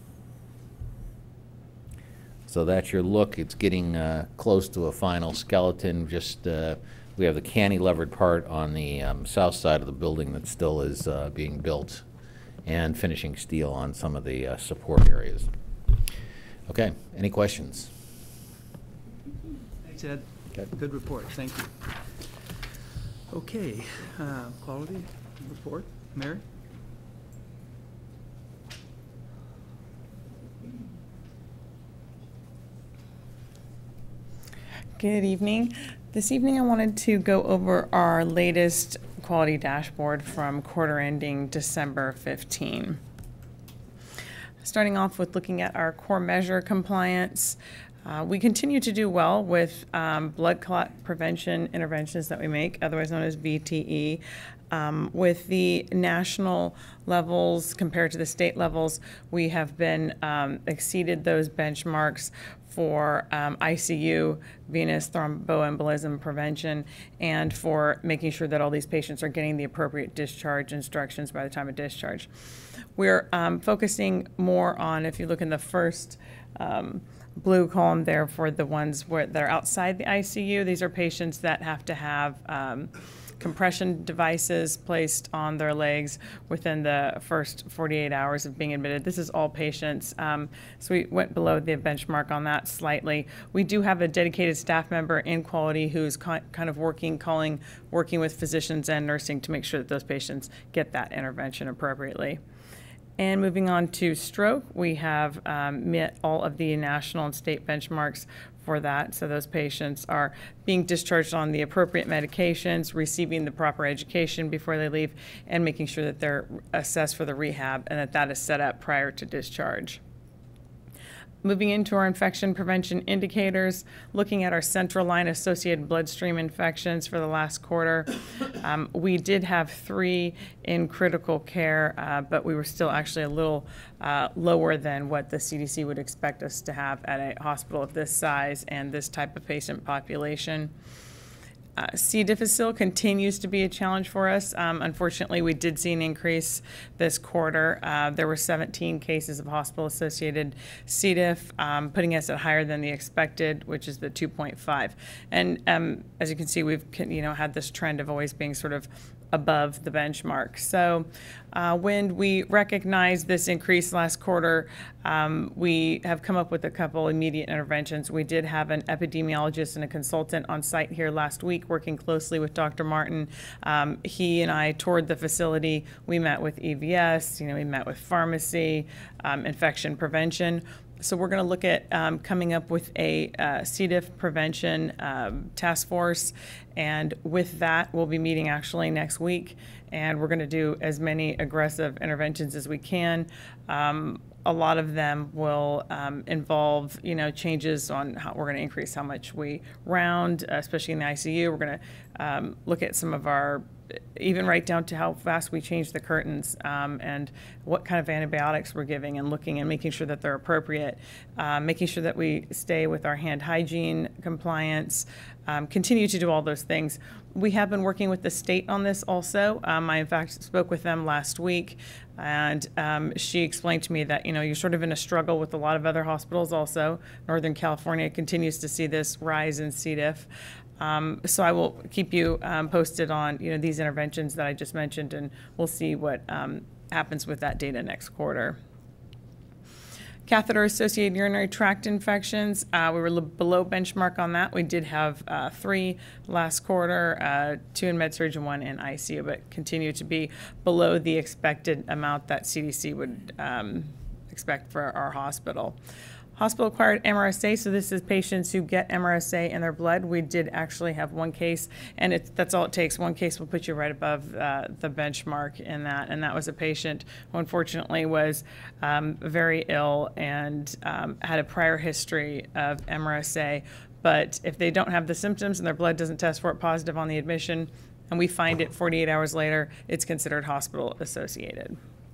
Speaker 18: So that's your look. It's getting uh, close to a final skeleton. Just uh, we have the cantilevered part on the um, south side of the building that still is uh, being built, and finishing steel on some of the uh, support areas. Okay, any questions?
Speaker 1: Thanks, Ed. Okay. Good report. Thank you. Okay, uh, quality report, Mary?
Speaker 19: Good evening. This evening I wanted to go over our latest quality dashboard from quarter ending December fifteenth. Starting off with looking at our core measure compliance. Uh, we continue to do well with um, blood clot prevention interventions that we make, otherwise known as V T E. Um, with the national levels compared to the state levels, we have been um, exceeded those benchmarks for um, I C U venous thromboembolism prevention and for making sure that all these patients are getting the appropriate discharge instructions by the time of discharge. We're um, focusing more on, if you look in the first um, blue column there for the ones where that are outside the I C U, these are patients that have to have um, compression devices placed on their legs within the first forty-eight hours of being admitted. This is all patients, um, so we went below the benchmark on that slightly. We do have a dedicated staff member in quality who's kind of working, calling, working with physicians and nursing to make sure that those patients get that intervention appropriately. And moving on to stroke, we have um, met all of the national and state benchmarks for that. So those patients are being discharged on the appropriate medications, receiving the proper education before they leave, and making sure that they're assessed for the rehab and that that is set up prior to discharge. Moving into our infection prevention indicators, looking at our central line associated bloodstream infections for the last quarter, um, we did have three in critical care, uh, but we were still actually a little uh, lower than what the C D C would expect us to have at a hospital of this size and this type of patient population. Uh, C. difficile continues to be a challenge for us. Um, unfortunately, we did see an increase this quarter. Uh, there were seventeen cases of hospital-associated C. diff, um, putting us at higher than the expected, which is the two point five. And um, as you can see, we've you know had this trend of always being sort of above the benchmark. So uh, when we recognize this increase last quarter, um, we have come up with a couple immediate interventions. We did have an epidemiologist and a consultant on site here last week working closely with Doctor Martin. Um, he and I toured the facility. We met with E V S, you know, we met with pharmacy, um, infection prevention. So we're going to look at um, coming up with a uh, C. diff prevention um, task force, and with that, we'll be meeting actually next week, and we're going to do as many aggressive interventions as we can. Um, a lot of them will um, involve, you know, changes on how we're going to increase how much we round, especially in the I C U. We're going to um, look at some of our even right down to how fast we change the curtains um, and what kind of antibiotics we're giving and looking and making sure that they're appropriate, uh, making sure that we stay with our hand hygiene compliance, um, continue to do all those things. We have been working with the state on this also. Um, I, in fact, spoke with them last week, and um, she explained to me that, you know, you're sort of in a struggle with a lot of other hospitals also. Northern California continues to see this rise in C. diff. Um, so I will keep you um, posted on, you know, these interventions that I just mentioned, and we'll see what um, happens with that data next quarter. Catheter-associated urinary tract infections, uh, we were below benchmark on that. We did have uh, three last quarter, uh, two in med-surg and one in I C U, but continue to be below the expected amount that C D C would um, expect for our hospital. Hospital-acquired M R S A, so this is patients who get M R S A in their blood. We did actually have one case, and it's, that's all it takes. One case will put you right above uh, the benchmark in that, and that was a patient who unfortunately was um, very ill and um, had a prior history of M R S A. But if they don't have the symptoms and their blood doesn't test for it positive on the admission, and we find it forty-eight hours later, it's considered hospital-associated.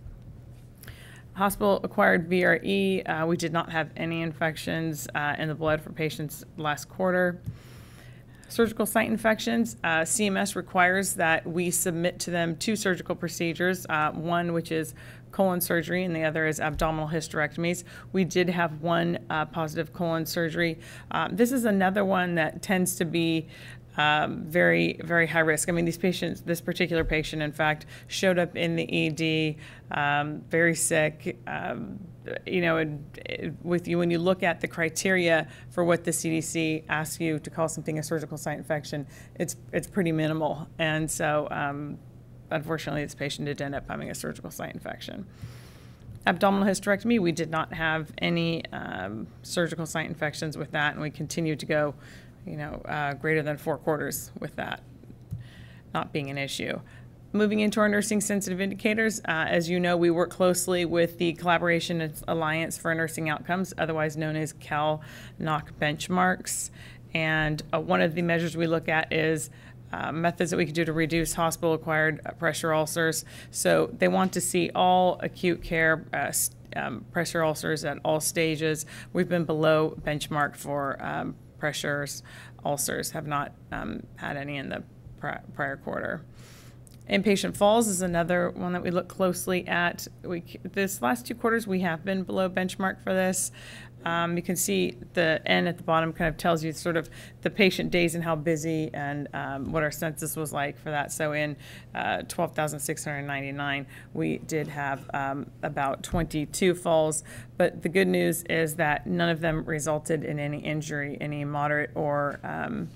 Speaker 19: Hospital-acquired V R E, uh, we did not have any infections uh, in the blood for patients last quarter. Surgical site infections, uh, C M S requires that we submit to them two surgical procedures, uh, one which is colon surgery and the other is abdominal hysterectomies. We did have one uh, positive colon surgery. Uh, this is another one that tends to be Um, very, very high risk. I mean, these patients, this particular patient, in fact, showed up in the E D, um, very sick. Um, you know, it, it, with you, when you look at the criteria for what the C D C asks you to call something a surgical site infection, it's it's pretty minimal. And so, um, unfortunately, this patient did end up having a surgical site infection. Abdominal hysterectomy, we did not have any um, surgical site infections with that, and we continue to go, you know, uh, greater than four quarters with that not being an issue. Moving into our nursing sensitive indicators, uh, as you know, we work closely with the Collaboration Alliance for Nursing Outcomes, otherwise known as Cal N O C benchmarks. And uh, one of the measures we look at is uh, methods that we can do to reduce hospital-acquired uh, pressure ulcers. So they want to see all acute care uh, um, pressure ulcers at all stages. We've been below benchmark for um, pressures ulcers, have not um, had any in the pri prior quarter. Inpatient falls is another one that we look closely at. We, this last two quarters, we have been below benchmark for this. Um, you can see the N at the bottom kind of tells you sort of the patient days and how busy and um, what our census was like for that. So in uh, twelve thousand six hundred ninety-nine, we did have um, about twenty-two falls. But the good news is that none of them resulted in any injury, any moderate or um,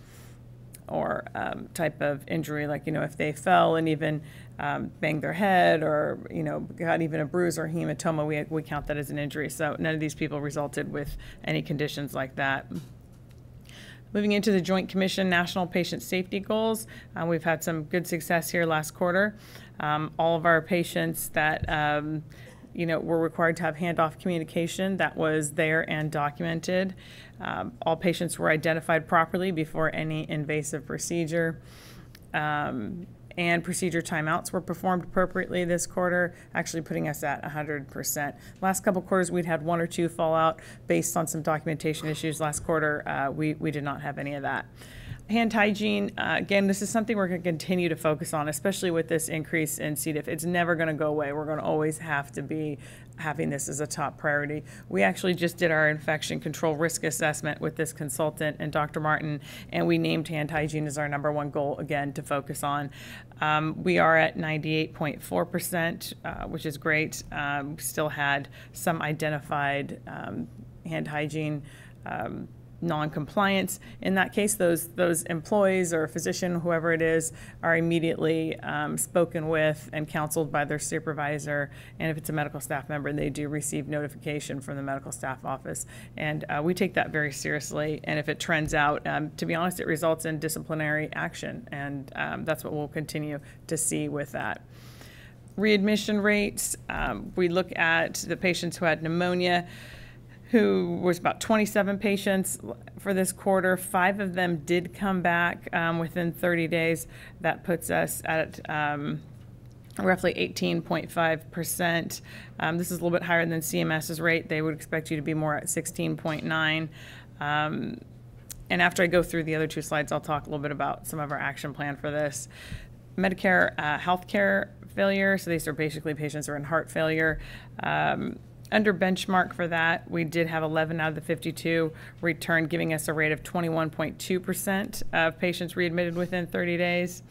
Speaker 19: or um, type of injury, like, you know, if they fell and even um, banged their head or, you know, got even a bruise or hematoma, we, we count that as an injury. So none of these people resulted with any conditions like that. Moving into the Joint Commission National Patient Safety Goals, uh, we've had some good success here last quarter. Um, all of our patients that um, you know, were required to have handoff communication that was there and documented. Um, all patients were identified properly before any invasive procedure. Um, and procedure timeouts were performed appropriately this quarter, actually putting us at one hundred percent. Last couple quarters, we'd had one or two fallout based on some documentation issues. Last quarter, uh, we, we did not have any of that. Hand hygiene, uh, again, this is something we're going to continue to focus on, especially with this increase in C. diff. It's never going to go away. We're going to always have to be having this as a top priority. We actually just did our infection control risk assessment with this consultant and Doctor Martin, and we named hand hygiene as our number one goal, again, to focus on. Um, we are at ninety-eight point four percent, uh, which is great. Um, we still had some identified um, hand hygiene um, non-compliance. In that case, those those employees or physician, whoever it is, are immediately um, spoken with and counseled by their supervisor. And if it's a medical staff member, they do receive notification from the medical staff office. And uh, we take that very seriously. And if it trends out, um, to be honest, it results in disciplinary action. And um, that's what we'll continue to see with that. Readmission rates, um, we look at the patients who had pneumonia, who was about twenty-seven patients for this quarter. Five of them did come back um, within thirty days. That puts us at um, roughly eighteen point five percent. Um, this is a little bit higher than CMS's rate. They would expect you to be more at sixteen point nine. Um, and after I go through the other two slides, I'll talk a little bit about some of our action plan for this. Medicare uh, healthcare failure, so these are basically patients who are in heart failure. Um, Under benchmark for that, we did have eleven out of the fifty-two return, giving us a rate of twenty-one point two percent of patients readmitted within thirty days.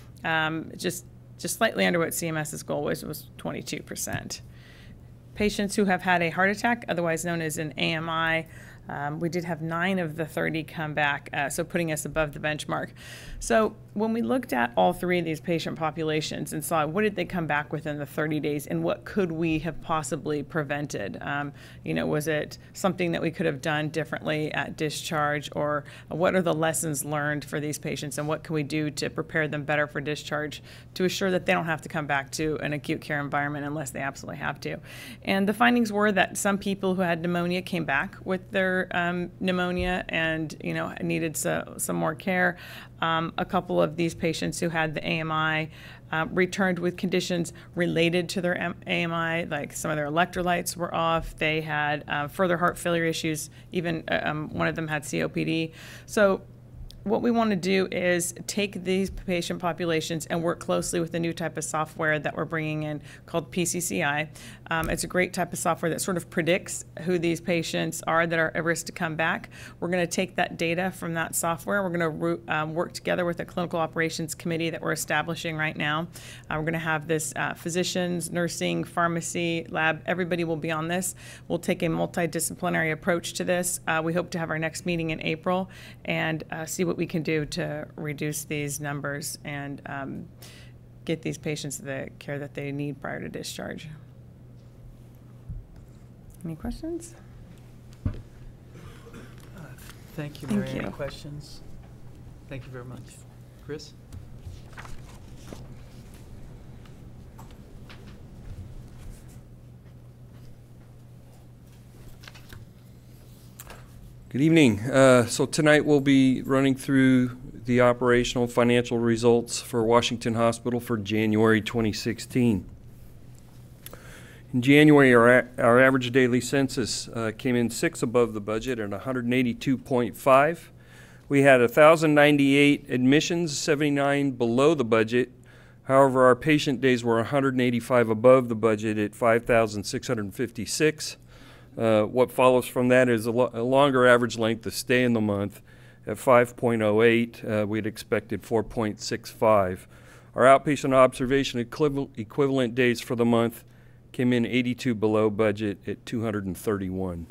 Speaker 19: Um, just, just slightly under what CMS's goal was, was twenty-two percent. Patients who have had a heart attack, otherwise known as an A M I, um, we did have nine of the thirty come back, uh, so putting us above the benchmark. So when we looked at all three of these patient populations and saw what did they come back within the thirty days and what could we have possibly prevented, um, you know, was it something that we could have done differently at discharge, or what are the lessons learned for these patients and what can we do to prepare them better for discharge to assure that they don't have to come back to an acute care environment unless they absolutely have to. And the findings were that some people who had pneumonia came back with their um, pneumonia and, you know, needed so, some more care. Um, a couple of these patients who had the A M I uh, returned with conditions related to their A M I, like some of their electrolytes were off. They had uh, further heart failure issues. Even uh, um, one of them had C O P D. So what we want to do is take these patient populations and work closely with a new type of software that we're bringing in called P C C I. Um, it's a great type of software that sort of predicts who these patients are that are at risk to come back. We're going to take that data from that software. We're going to um, work together with a clinical operations committee that we're establishing right now. Uh, we're going to have this uh, physicians, nursing, pharmacy, lab, everybody will be on this. We'll take a multidisciplinary approach to this. Uh, we hope to have our next meeting in April and uh, see what we can do to reduce these numbers and um, get these patients the care that they need prior to discharge. Any questions?
Speaker 1: Uh, thank you, Mary.
Speaker 19: Thank you.
Speaker 1: Any questions? Thank you very much. Chris?
Speaker 20: Good evening. Uh, so tonight we'll be running through the operational financial results for Washington Hospital for January twenty sixteen. In January, our, a our average daily census uh, came in six above the budget at one hundred eighty-two point five. We had one thousand ninety-eight admissions, seventy-nine below the budget. However, our patient days were one hundred eighty-five above the budget at five thousand six hundred fifty-six. Uh, what follows from that is a, lo a longer average length of stay in the month at five point oh eight. Uh, we had expected four point six five. Our outpatient observation equivalent, equivalent days for the month came in eighty-two below budget at two hundred thirty-one.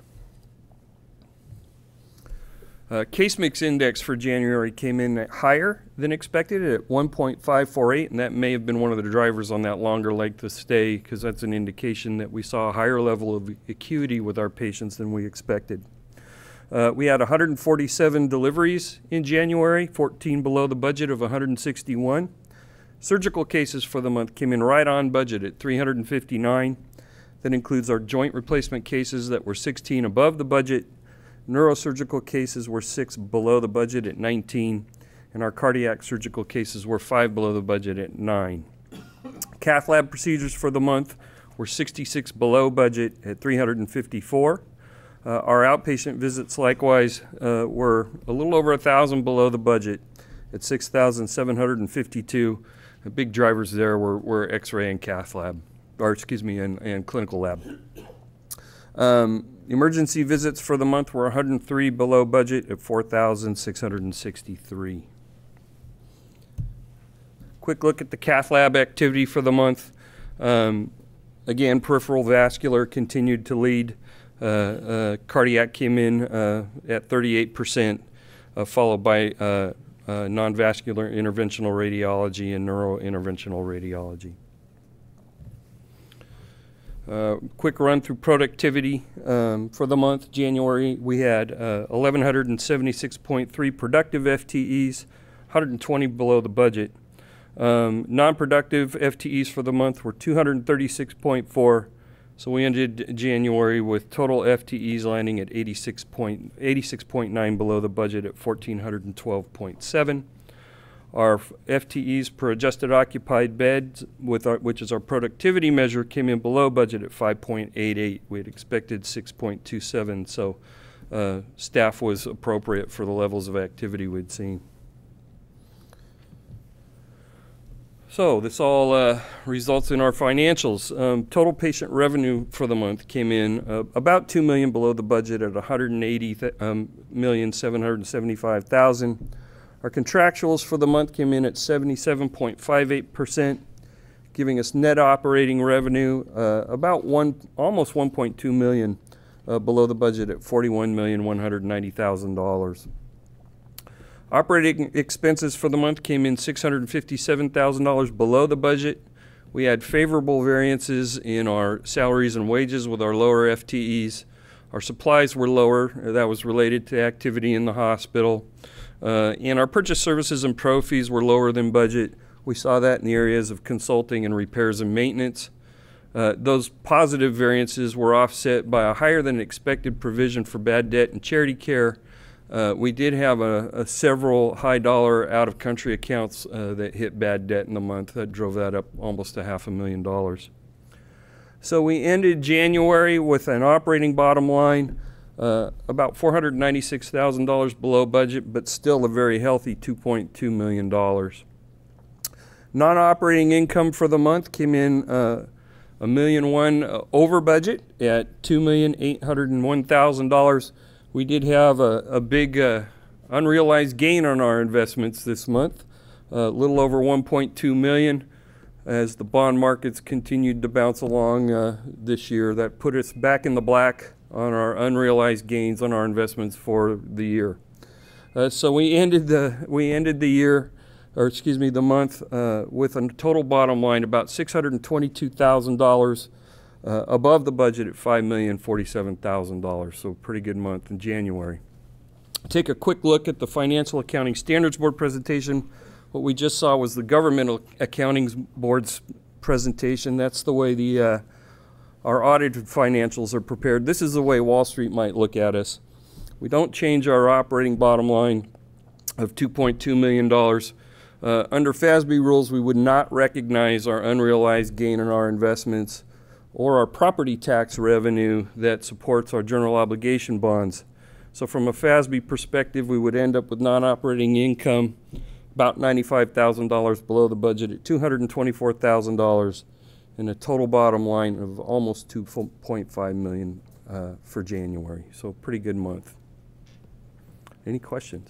Speaker 20: Uh, case mix index for January came in at higher than expected at one point five four eight, and that may have been one of the drivers on that longer length of stay, because that's an indication that we saw a higher level of acuity with our patients than we expected. Uh, we had one hundred forty-seven deliveries in January, fourteen below the budget of one hundred sixty-one. Surgical cases for the month came in right on budget at three hundred fifty-nine. That includes our joint replacement cases that were sixteen above the budget. Neurosurgical cases were six below the budget at nineteen, and our cardiac surgical cases were five below the budget at nine. Cath lab procedures for the month were sixty-six below budget at three hundred fifty-four. Uh, our outpatient visits likewise uh, were a little over one thousand below the budget at six thousand seven hundred fifty-two. The big drivers there were, were X-ray and cath lab, or excuse me, and, and clinical lab. Um, emergency visits for the month were one hundred three below budget at four thousand six hundred sixty-three. Quick look at the cath lab activity for the month. Um, again, peripheral vascular continued to lead. Uh, uh, cardiac came in uh, at thirty-eight percent, uh, followed by uh, uh, non-vascular interventional radiology and neurointerventional radiology. Uh, quick run through productivity um, for the month. January, we had uh, one thousand one hundred seventy-six point three productive F T Es, one hundred twenty below the budget. Um, non-productive F T Es for the month were two hundred thirty-six point four, so we ended January with total F T Es landing at eighty-six point nine below the budget at one thousand four hundred twelve point seven. Our F T Es per adjusted occupied beds, with our, which is our productivity measure, came in below budget at five point eight eight. We had expected six point two seven, so uh, staff was appropriate for the levels of activity we'd seen. So this all uh, results in our financials. Um, total patient revenue for the month came in uh, about two million dollars below the budget at one hundred eighty million seven hundred seventy-five thousand dollars. Our contractuals for the month came in at seventy-seven point five eight percent, giving us net operating revenue uh, about one, almost one point two million dollars uh, below the budget at forty-one million one hundred ninety thousand dollars. Operating expenses for the month came in six hundred fifty-seven thousand dollars below the budget. We had favorable variances in our salaries and wages with our lower F T Es. Our supplies were lower. That was related to activity in the hospital. Uh, and our purchase services and pro fees were lower than budget. We saw that in the areas of consulting and repairs and maintenance. Uh, those positive variances were offset by a higher than expected provision for bad debt and charity care. Uh, we did have a, a several high dollar out of country accounts uh, that hit bad debt in the month. That drove that up almost a half a million dollars. So we ended January with an operating bottom line Uh, about four hundred ninety-six thousand dollars below budget, but still a very healthy two point two million dollars. Non-operating income for the month came in uh, a million one uh, over budget at two million eight hundred one thousand dollars. We did have a, a big uh, unrealized gain on our investments this month, a little over one point two million dollars. As the bond markets continued to bounce along uh, this year, that put us back in the black on our unrealized gains on our investments for the year. Uh, so we ended the we ended the year, or excuse me, the month uh, with a total bottom line about six hundred twenty-two thousand dollars uh, above the budget at five million forty-seven thousand dollars. So pretty good month in January. Take a quick look at the Financial Accounting Standards Board presentation. What we just saw was the Government Accounting Board's presentation. That's the way the uh, our audited financials are prepared. This is the way Wall Street might look at us. We don't change our operating bottom line of two point two million dollars. Uh, under F A S B rules, we would not recognize our unrealized gain in our investments or our property tax revenue that supports our general obligation bonds. So from a F A S B perspective, we would end up with non-operating income about ninety-five thousand dollars below the budget at two hundred twenty-four thousand dollars and a total bottom line of almost two point five million dollars uh, for January. So pretty good month. Any questions?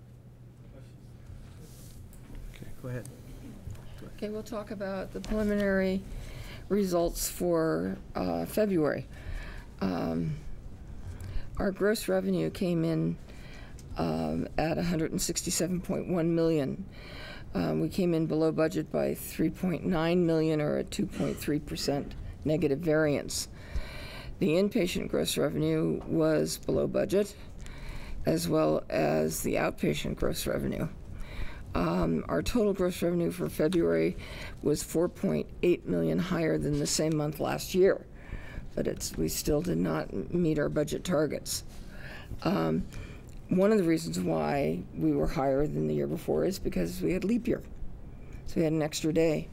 Speaker 1: Okay, go ahead.
Speaker 3: Okay, we'll talk about the preliminary results for uh, February. Um, our gross revenue came in um, at one hundred sixty-seven point one million dollars. Um, we came in below budget by three point nine million dollars, or a two point three percent negative variance. The inpatient gross revenue was below budget, as well as the outpatient gross revenue. Um, our total gross revenue for February was four point eight million dollars higher than the same month last year, but it's, we still did not meet our budget targets. Um, one of the reasons why we were higher than the year before is because we had leap year, so we had an extra day.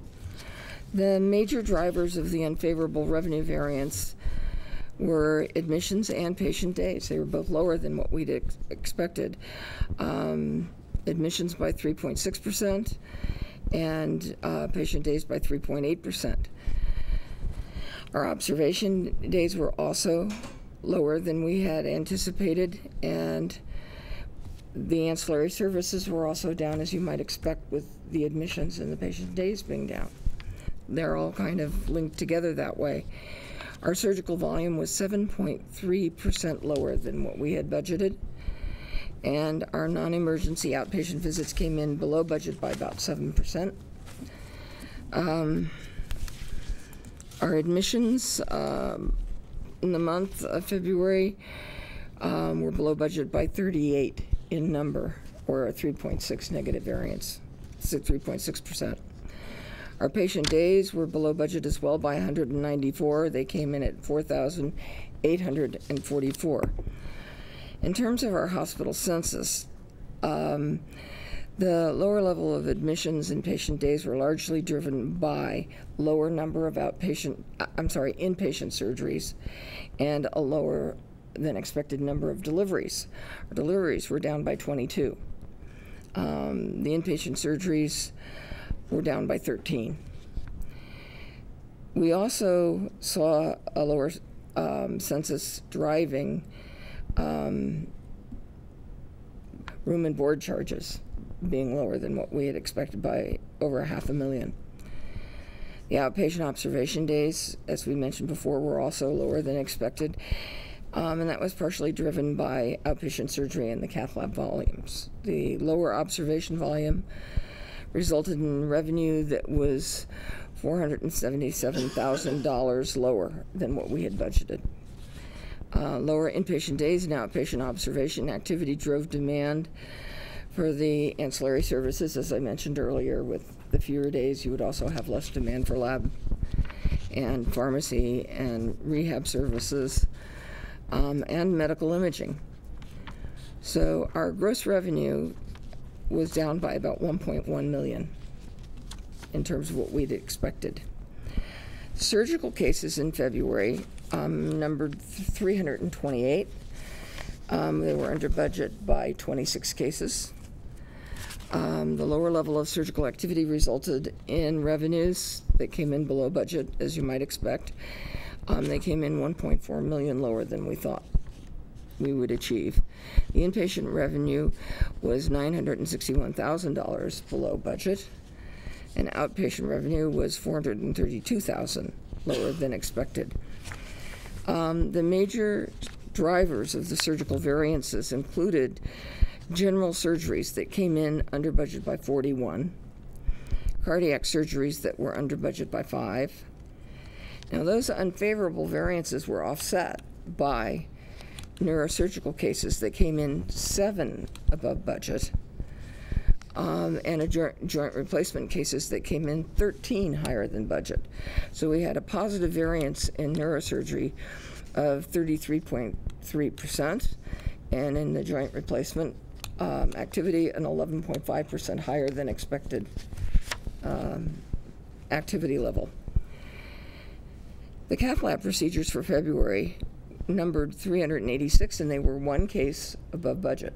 Speaker 3: The major drivers of the unfavorable revenue variance were admissions and patient days. They were both lower than what we'd ex expected. Um, admissions by three point six percent and uh, patient days by three point eight percent. Our observation days were also lower than we had anticipated, and the ancillary services were also down, as you might expect, with the admissions and the patient days being down. They're all kind of linked together that way. Our surgical volume was seven point three percent lower than what we had budgeted, and our non-emergency outpatient visits came in below budget by about seven percent. Um, our admissions um, in the month of February um, were below budget by thirty-eight in number, or a three point six negative variance, three point six percent. Our patient days were below budget as well by one hundred ninety-four. They came in at four thousand eight hundred forty-four. In terms of our hospital census, um, the lower level of admissions and patient days were largely driven by lower number of outpatient, I'm sorry, inpatient surgeries and a lower than expected number of deliveries. Our deliveries were down by twenty-two. Um, the inpatient surgeries were down by thirteen. We also saw a lower um, census driving um, room and board charges being lower than what we had expected by over half a million. The outpatient observation days, as we mentioned before, were also lower than expected, um, and that was partially driven by outpatient surgery and the cath lab volumes. The lower observation volume resulted in revenue that was four hundred seventy-seven thousand dollars lower than what we had budgeted. Uh, lower inpatient days and outpatient observation activity drove demand for the ancillary services, as I mentioned earlier. With the fewer days, you would also have less demand for lab and pharmacy and rehab services um, and medical imaging. So our gross revenue was down by about one point one million dollars in terms of what we'd expected. Surgical cases in February um, numbered three hundred twenty-eight. Um, they were under budget by twenty-six cases. Um, the lower level of surgical activity resulted in revenues that came in below budget, as you might expect. Um, they came in one point four million dollars lower than we thought we would achieve. The inpatient revenue was nine hundred sixty-one thousand dollars below budget, and outpatient revenue was four hundred thirty-two thousand dollars lower than expected. Um, the major drivers of the surgical variances included general surgeries that came in under budget by forty-one, cardiac surgeries that were under budget by five. Now, those unfavorable variances were offset by neurosurgical cases that came in seven above budget, um, and a jo joint replacement cases that came in thirteen higher than budget. So we had a positive variance in neurosurgery of thirty-three point three percent and in the joint replacement um, activity, an eleven point five percent higher than expected um, activity level. The cath lab procedures for February numbered three hundred eighty-six, and they were one case above budget.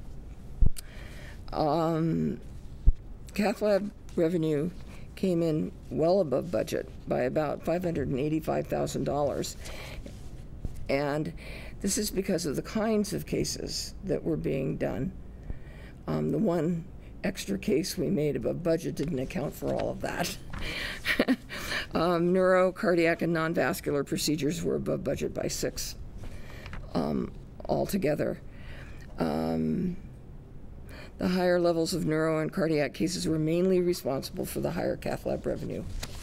Speaker 3: Um, cath lab revenue came in well above budget by about five hundred eighty-five thousand dollars. And this is because of the kinds of cases that were being done. Um, the one extra case we made above budget didn't account for all of that. um, neuro, cardiac, and non-vascular procedures were above budget by six um, altogether. Um, The higher levels of neuro and cardiac cases were mainly responsible for the higher cath lab revenue.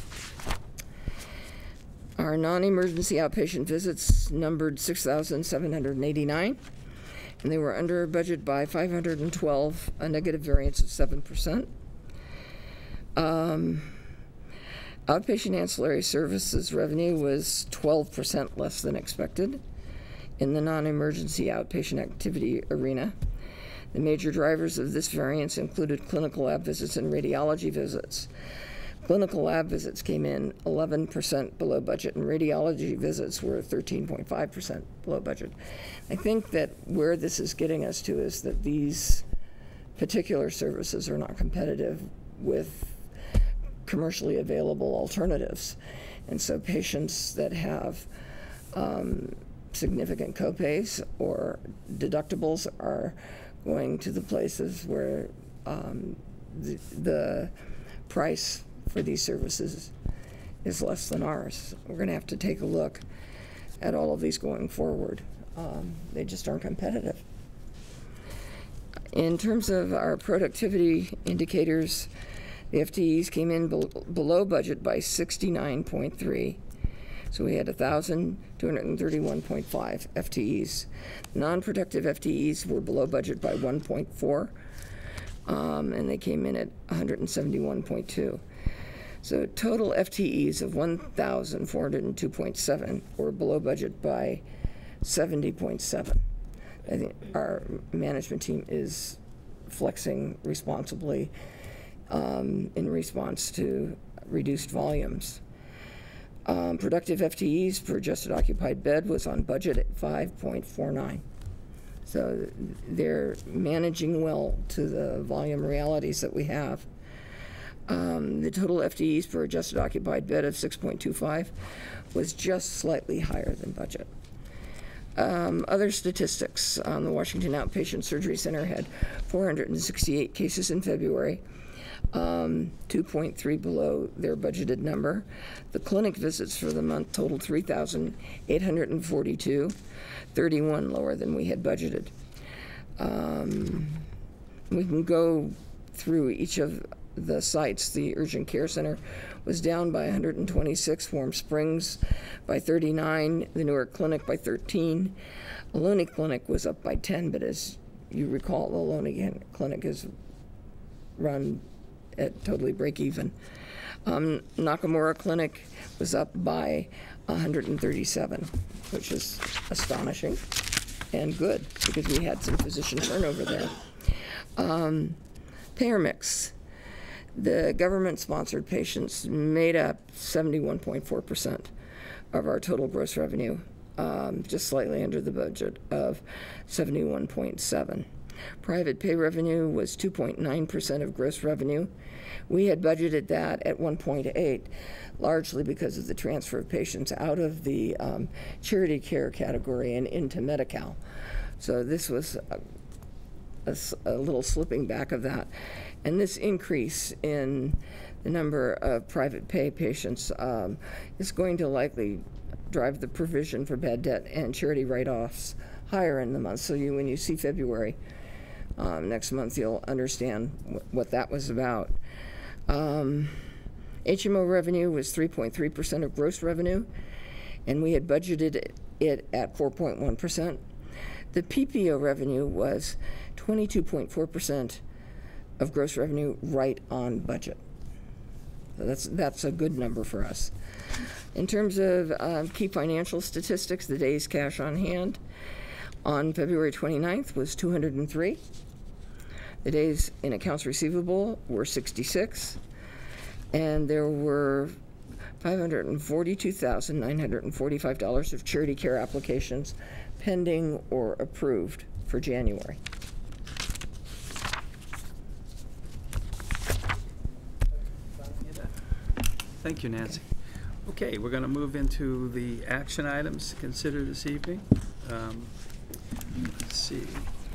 Speaker 3: Our non-emergency outpatient visits numbered six thousand seven hundred eighty-nine, and they were under budget by five hundred twelve, a negative variance of seven percent. Um, outpatient ancillary services revenue was twelve percent less than expected in the non-emergency outpatient activity arena. The major drivers of this variance included clinical lab visits and radiology visits. Clinical lab visits came in eleven percent below budget, and radiology visits were thirteen point five percent below budget. I think that where this is getting us to is that these particular services are not competitive with commercially available alternatives. And so patients that have um, significant copays or deductibles are going to the places where um, the, the price for these services is less than ours. We're going to have to take a look at all of these going forward. Um, they just aren't competitive. In terms of our productivity indicators, the F T Es came in be below budget by sixty-nine point three. So we had one thousand two hundred thirty-one point five F T Es. Non-productive F T Es were below budget by one point four, um, and they came in at one hundred seventy-one point two. So total F T Es of one thousand four hundred two point seven were below budget by seventy point seven. I think our management team is flexing responsibly um, in response to reduced volumes. Um, productive F T Es per adjusted occupied bed was on budget at five point four nine. So they're managing well to the volume realities that we have. Um, the total F T Es per adjusted occupied bed of six point two five was just slightly higher than budget. Um, other statistics, um, the Washington Outpatient Surgery Center had four hundred sixty-eight cases in February, um, two point three below their budgeted number. The clinic visits for the month totaled three thousand eight hundred forty-two, thirty-one lower than we had budgeted. Um, we can go through each of the sites. The urgent care center was down by one hundred twenty-six, Warm Springs by thirty-nine, the Newark Clinic by thirteen. Ohlone Clinic was up by ten, but as you recall, the Ohlone Clinic is run at totally break even. Um, Nakamura Clinic was up by one hundred thirty-seven, which is astonishing and good because we had some physician turnover there. Um, payer mix. The government-sponsored patients made up seventy-one point four percent of our total gross revenue, um, just slightly under the budget of seventy-one point seven. Private pay revenue was two point nine percent of gross revenue. We had budgeted that at one point eight, largely because of the transfer of patients out of the um, charity care category and into Medi-Cal. So this was a, a, a little slipping back of that. And this increase in the number of private pay patients um, is going to likely drive the provision for bad debt and charity write-offs higher in the month. So you, when you see February um, next month, you'll understand wh what that was about. Um, H M O revenue was three point three percent of gross revenue, and we had budgeted it at four point one percent. The P P O revenue was twenty-two point four percent of gross revenue, right on budget. So that's, that's a good number for us. In terms of um, key financial statistics, the days cash on hand, on February twenty-ninth was two hundred three. The days in accounts receivable were sixty-six, and there were five hundred forty-two thousand nine hundred forty-five dollars of charity care applications pending or approved for January.
Speaker 1: Thank you, Nancy. Okay, we're going to move into the action items to consider this evening. Um, let's see.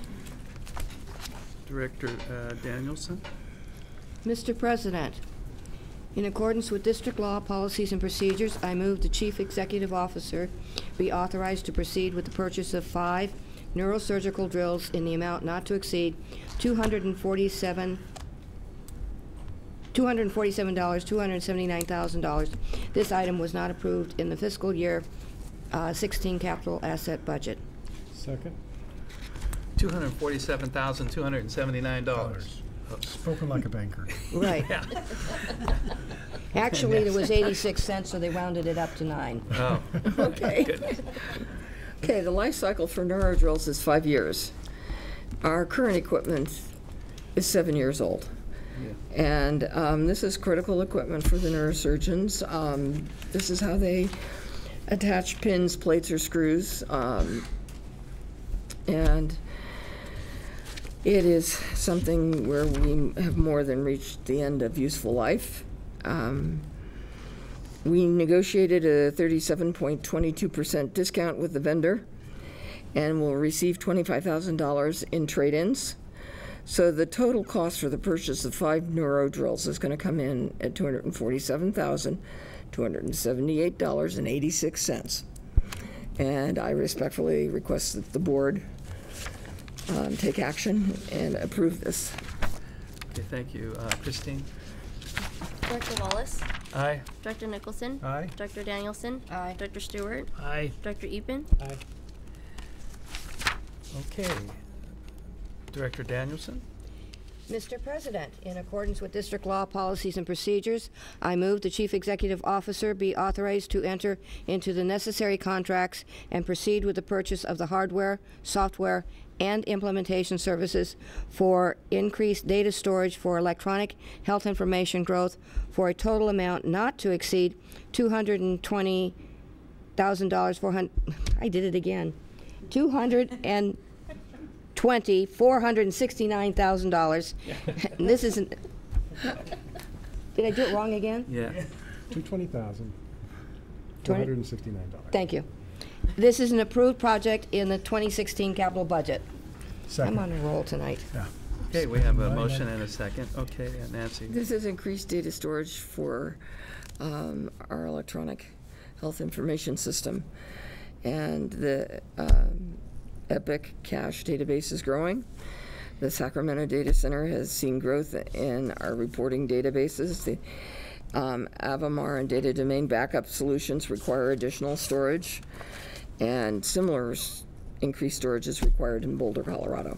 Speaker 1: Director uh, Danielson.
Speaker 21: Mister President, in accordance with district law, policies, and procedures, I move the Chief Executive Officer be authorized to proceed with the purchase of five neurosurgical drills in the amount not to exceed two hundred forty-seven two hundred forty-seven dollars, two hundred seventy-nine thousand dollars. This item was not approved in the fiscal year uh, sixteen capital asset budget.
Speaker 4: Second.
Speaker 1: two hundred forty-seven thousand two hundred seventy-nine dollars.
Speaker 4: Spoken like a banker.
Speaker 21: Right.
Speaker 1: Yeah.
Speaker 21: Actually, there was eighty-six cents, so they rounded it up to nine.
Speaker 1: Oh.
Speaker 3: Okay.
Speaker 1: Goodness.
Speaker 3: Okay, the life cycle for neurodrills is five years. Our current equipment is seven years old. Yeah. And um, this is critical equipment for the neurosurgeons. Um, this is how they attach pins, plates, or screws. Um, and it is something where we have more than reached the end of useful life. Um, we negotiated a thirty-seven point two two percent discount with the vendor and will receive twenty-five thousand dollars in trade-ins. So the total cost for the purchase of five neuro drills is going to come in at two hundred forty-seven thousand two hundred seventy-eight dollars and eighty-six cents. And I respectfully request that the board um, take action and approve this.
Speaker 1: Okay, thank you. Uh, Christine?
Speaker 2: Director Wallace?
Speaker 1: Aye.
Speaker 2: Director Nicholson?
Speaker 4: Aye.
Speaker 2: Director Danielson?
Speaker 21: Aye.
Speaker 2: Director Stewart?
Speaker 1: Aye.
Speaker 2: Director Epen?
Speaker 4: Aye.
Speaker 1: Okay. Director Danielson?
Speaker 21: Mister President, in accordance with district law, policies, and procedures, I move the Chief Executive Officer be authorized to enter into the necessary contracts and proceed with the purchase of the hardware, software, and implementation services for increased data storage for electronic health information growth for a total amount not to exceed two hundred twenty thousand dollars. I did it again. two hundred twenty, four hundred sixty-nine thousand dollars. This isn't. Did I do it wrong again?
Speaker 1: Yeah.
Speaker 4: two hundred twenty thousand four hundred sixty-nine dollars.
Speaker 21: Thank you. This is an approved project in the twenty sixteen capital budget.
Speaker 4: Second.
Speaker 21: I'm on a roll tonight.
Speaker 4: Yeah.
Speaker 1: Okay, we have a motion and a second. Okay, uh, Nancy?
Speaker 3: This is increased data storage for um, our electronic health information system. And the um, Epic cache database is growing. The Sacramento Data Center has seen growth in our reporting databases. The um, Avamar and data domain backup solutions require additional storage, and similar s- increased storage is required in Boulder, Colorado.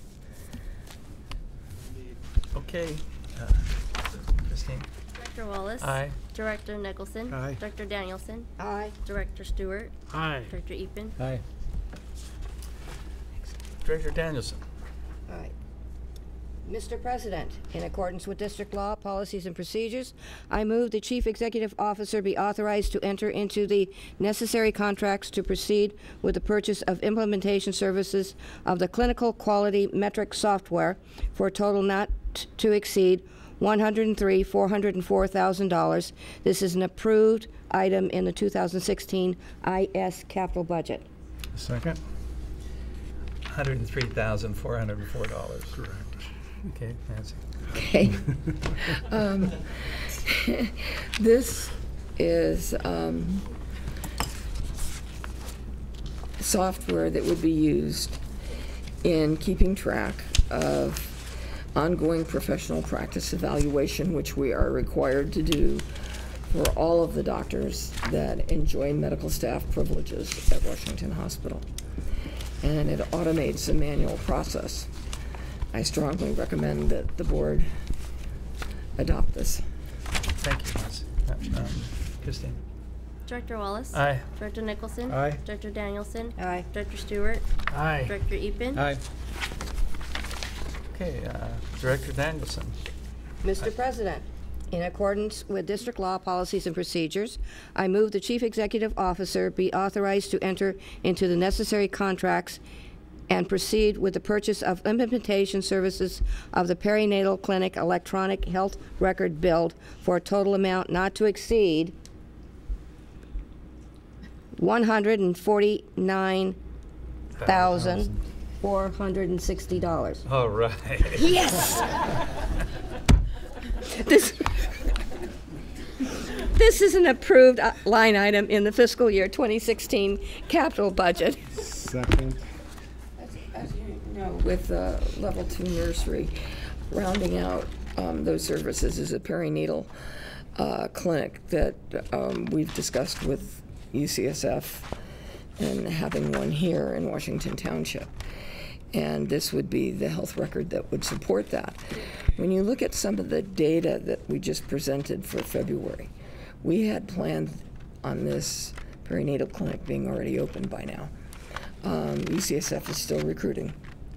Speaker 1: Okay. Uh, Christine?
Speaker 2: Director Wallace?
Speaker 1: Aye.
Speaker 2: Director Nicholson?
Speaker 4: Aye.
Speaker 2: Director Danielson?
Speaker 21: Aye.
Speaker 2: Director Stewart?
Speaker 1: Aye.
Speaker 2: Director Epen?
Speaker 4: Aye.
Speaker 1: Director Danielson?
Speaker 21: All right. Mister President, in accordance with district law, policies, and procedures, I move the Chief Executive Officer be authorized to enter into the necessary contracts to proceed with the purchase of implementation services of the clinical quality metric software for a total not t- to exceed one hundred three thousand four hundred four thousand dollars. This is an approved item in the two thousand sixteen I S capital budget.
Speaker 4: Second.
Speaker 1: one hundred three thousand four hundred four dollars.
Speaker 4: Correct.
Speaker 1: Okay, Nancy?
Speaker 3: Okay. um, this is um, software that would be used in keeping track of ongoing professional practice evaluation, which we are required to do for all of the doctors that enjoy medical staff privileges at Washington Hospital. And it automates a manual process. I strongly recommend that the board adopt this.
Speaker 1: Thank you, Nancy. Uh, um, Christine?
Speaker 2: Director Wallace.
Speaker 4: Aye.
Speaker 2: Director Nicholson.
Speaker 4: Aye.
Speaker 2: Director Danielson.
Speaker 21: Aye.
Speaker 2: Director Stewart.
Speaker 4: Aye.
Speaker 2: Director Epen.
Speaker 1: Aye. Okay, uh, Director Danielson.
Speaker 21: Mister President, in accordance with district law, policies, and procedures, I move the Chief Executive Officer be authorized to enter into the necessary contracts and proceed with the purchase of implementation services of the perinatal clinic electronic health record build for a total amount not to exceed one hundred forty-nine thousand four hundred sixty dollars.
Speaker 1: All right.
Speaker 21: Yes! This, this is an approved uh, line item in the fiscal year twenty sixteen capital budget.
Speaker 4: Second.
Speaker 3: As, as you know, with uh, level two nursery, rounding out um, those services is a perinatal uh, clinic that um, we've discussed with U C S F and having one here in Washington Township. And this would be the health record that would support that. When you look at some of the data that we just presented for February, we had planned on this perinatal clinic being already open by now. Um, U C S F is still recruiting.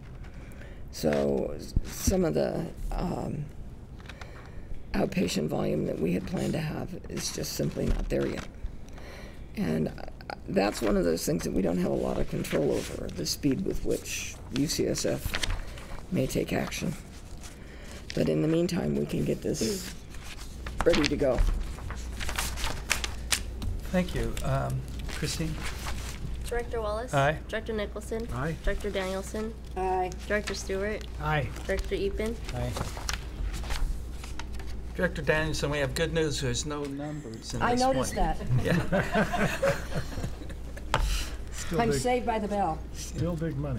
Speaker 3: So some of the um, outpatient volume that we had planned to have is just simply not there yet. And that's one of those things that we don't have a lot of control over, the speed with which U C S F may take action. But in the meantime, we can get this ready to go.
Speaker 1: Thank you. Um, Christine?
Speaker 2: Director Wallace.
Speaker 1: Aye.
Speaker 2: Director Nicholson.
Speaker 4: Aye.
Speaker 2: Director Danielson.
Speaker 21: Aye.
Speaker 2: Director Stewart.
Speaker 4: Aye.
Speaker 2: Director Epen.
Speaker 1: Aye. Director Danielson, we have good news. There's no numbers in this
Speaker 21: I noticed
Speaker 1: one.
Speaker 21: that.
Speaker 1: Yeah.
Speaker 4: Still
Speaker 21: I'm
Speaker 4: big,
Speaker 21: saved by the bell.
Speaker 4: still big money.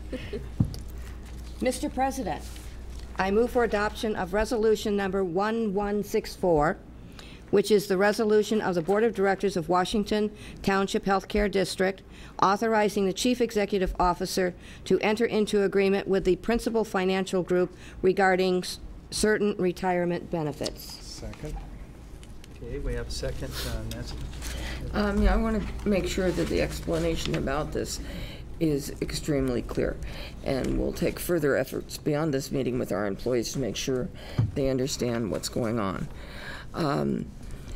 Speaker 21: Mister President, I move for adoption of resolution number one one six four, which is the resolution of the Board of Directors of Washington Township Healthcare District authorizing the Chief Executive Officer to enter into agreement with the Principal Financial Group regarding s- certain retirement benefits.
Speaker 4: Second.
Speaker 1: Okay, we have a second, uh, Nancy.
Speaker 3: Um, yeah, I want to make sure that the explanation about this is extremely clear, and we'll take further efforts beyond this meeting with our employees to make sure they understand what's going on. Um,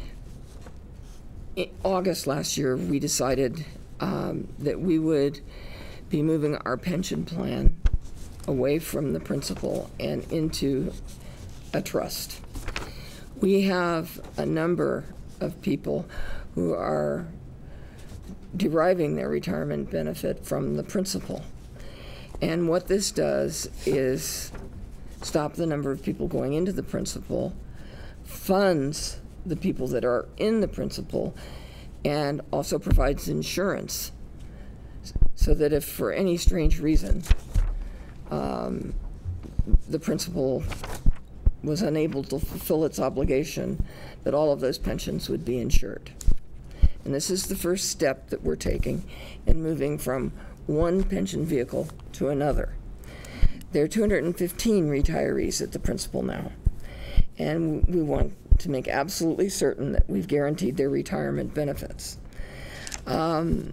Speaker 3: in August last year, we decided um, that we would be moving our pension plan away from the principal and into a trust. We have a number of people who are deriving their retirement benefit from the principal. And what this does is stop the number of people going into the principal, funds the people that are in the principal, and also provides insurance so that if for any strange reason um, the principal was unable to fulfill its obligation, that all of those pensions would be insured. And this is the first step that we're taking in moving from one pension vehicle to another. There are two hundred fifteen retirees at the principal now, and we want to make absolutely certain that we've guaranteed their retirement benefits. Um,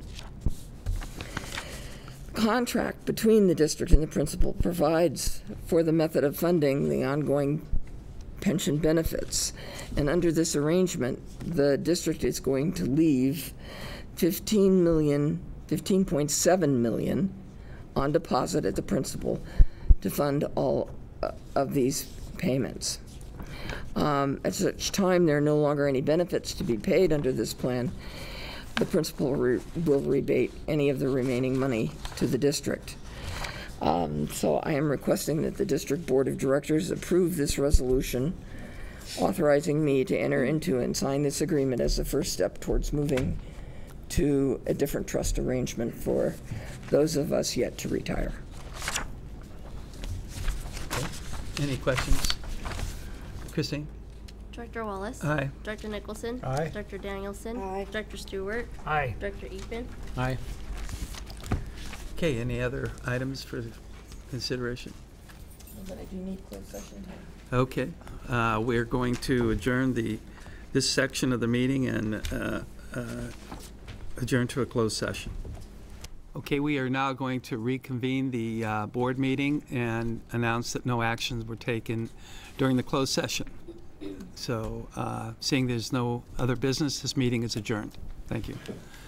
Speaker 3: contract between the district and the principal provides for the method of funding the ongoing pension benefits. And under this arrangement, the district is going to leave fifteen million, fifteen point seven million on deposit at the principal to fund all uh, of these payments. Um, at such time, there are no longer any benefits to be paid under this plan. The principal re will rebate any of the remaining money to the district. Um, so I am requesting that the District Board of Directors approve this resolution authorizing me to enter into and sign this agreement as the first step towards moving to a different trust arrangement for those of us yet to retire.
Speaker 1: Okay. Any questions? Christine?
Speaker 2: Director Wallace.
Speaker 1: Aye.
Speaker 2: Director Nicholson.
Speaker 4: Aye.
Speaker 2: Director Danielson.
Speaker 21: Aye.
Speaker 2: Director Stewart.
Speaker 4: Aye.
Speaker 2: Director Epen.
Speaker 1: Aye. Okay, any other items for consideration?
Speaker 3: But I do need closed session time.
Speaker 1: Okay, uh, we're going to adjourn the, this section of the meeting and uh, uh, adjourn to a closed session. Okay, we are now going to reconvene the uh, board meeting and announce that no actions were taken during the closed session. So, uh, seeing there's no other business, this meeting is adjourned. Thank you.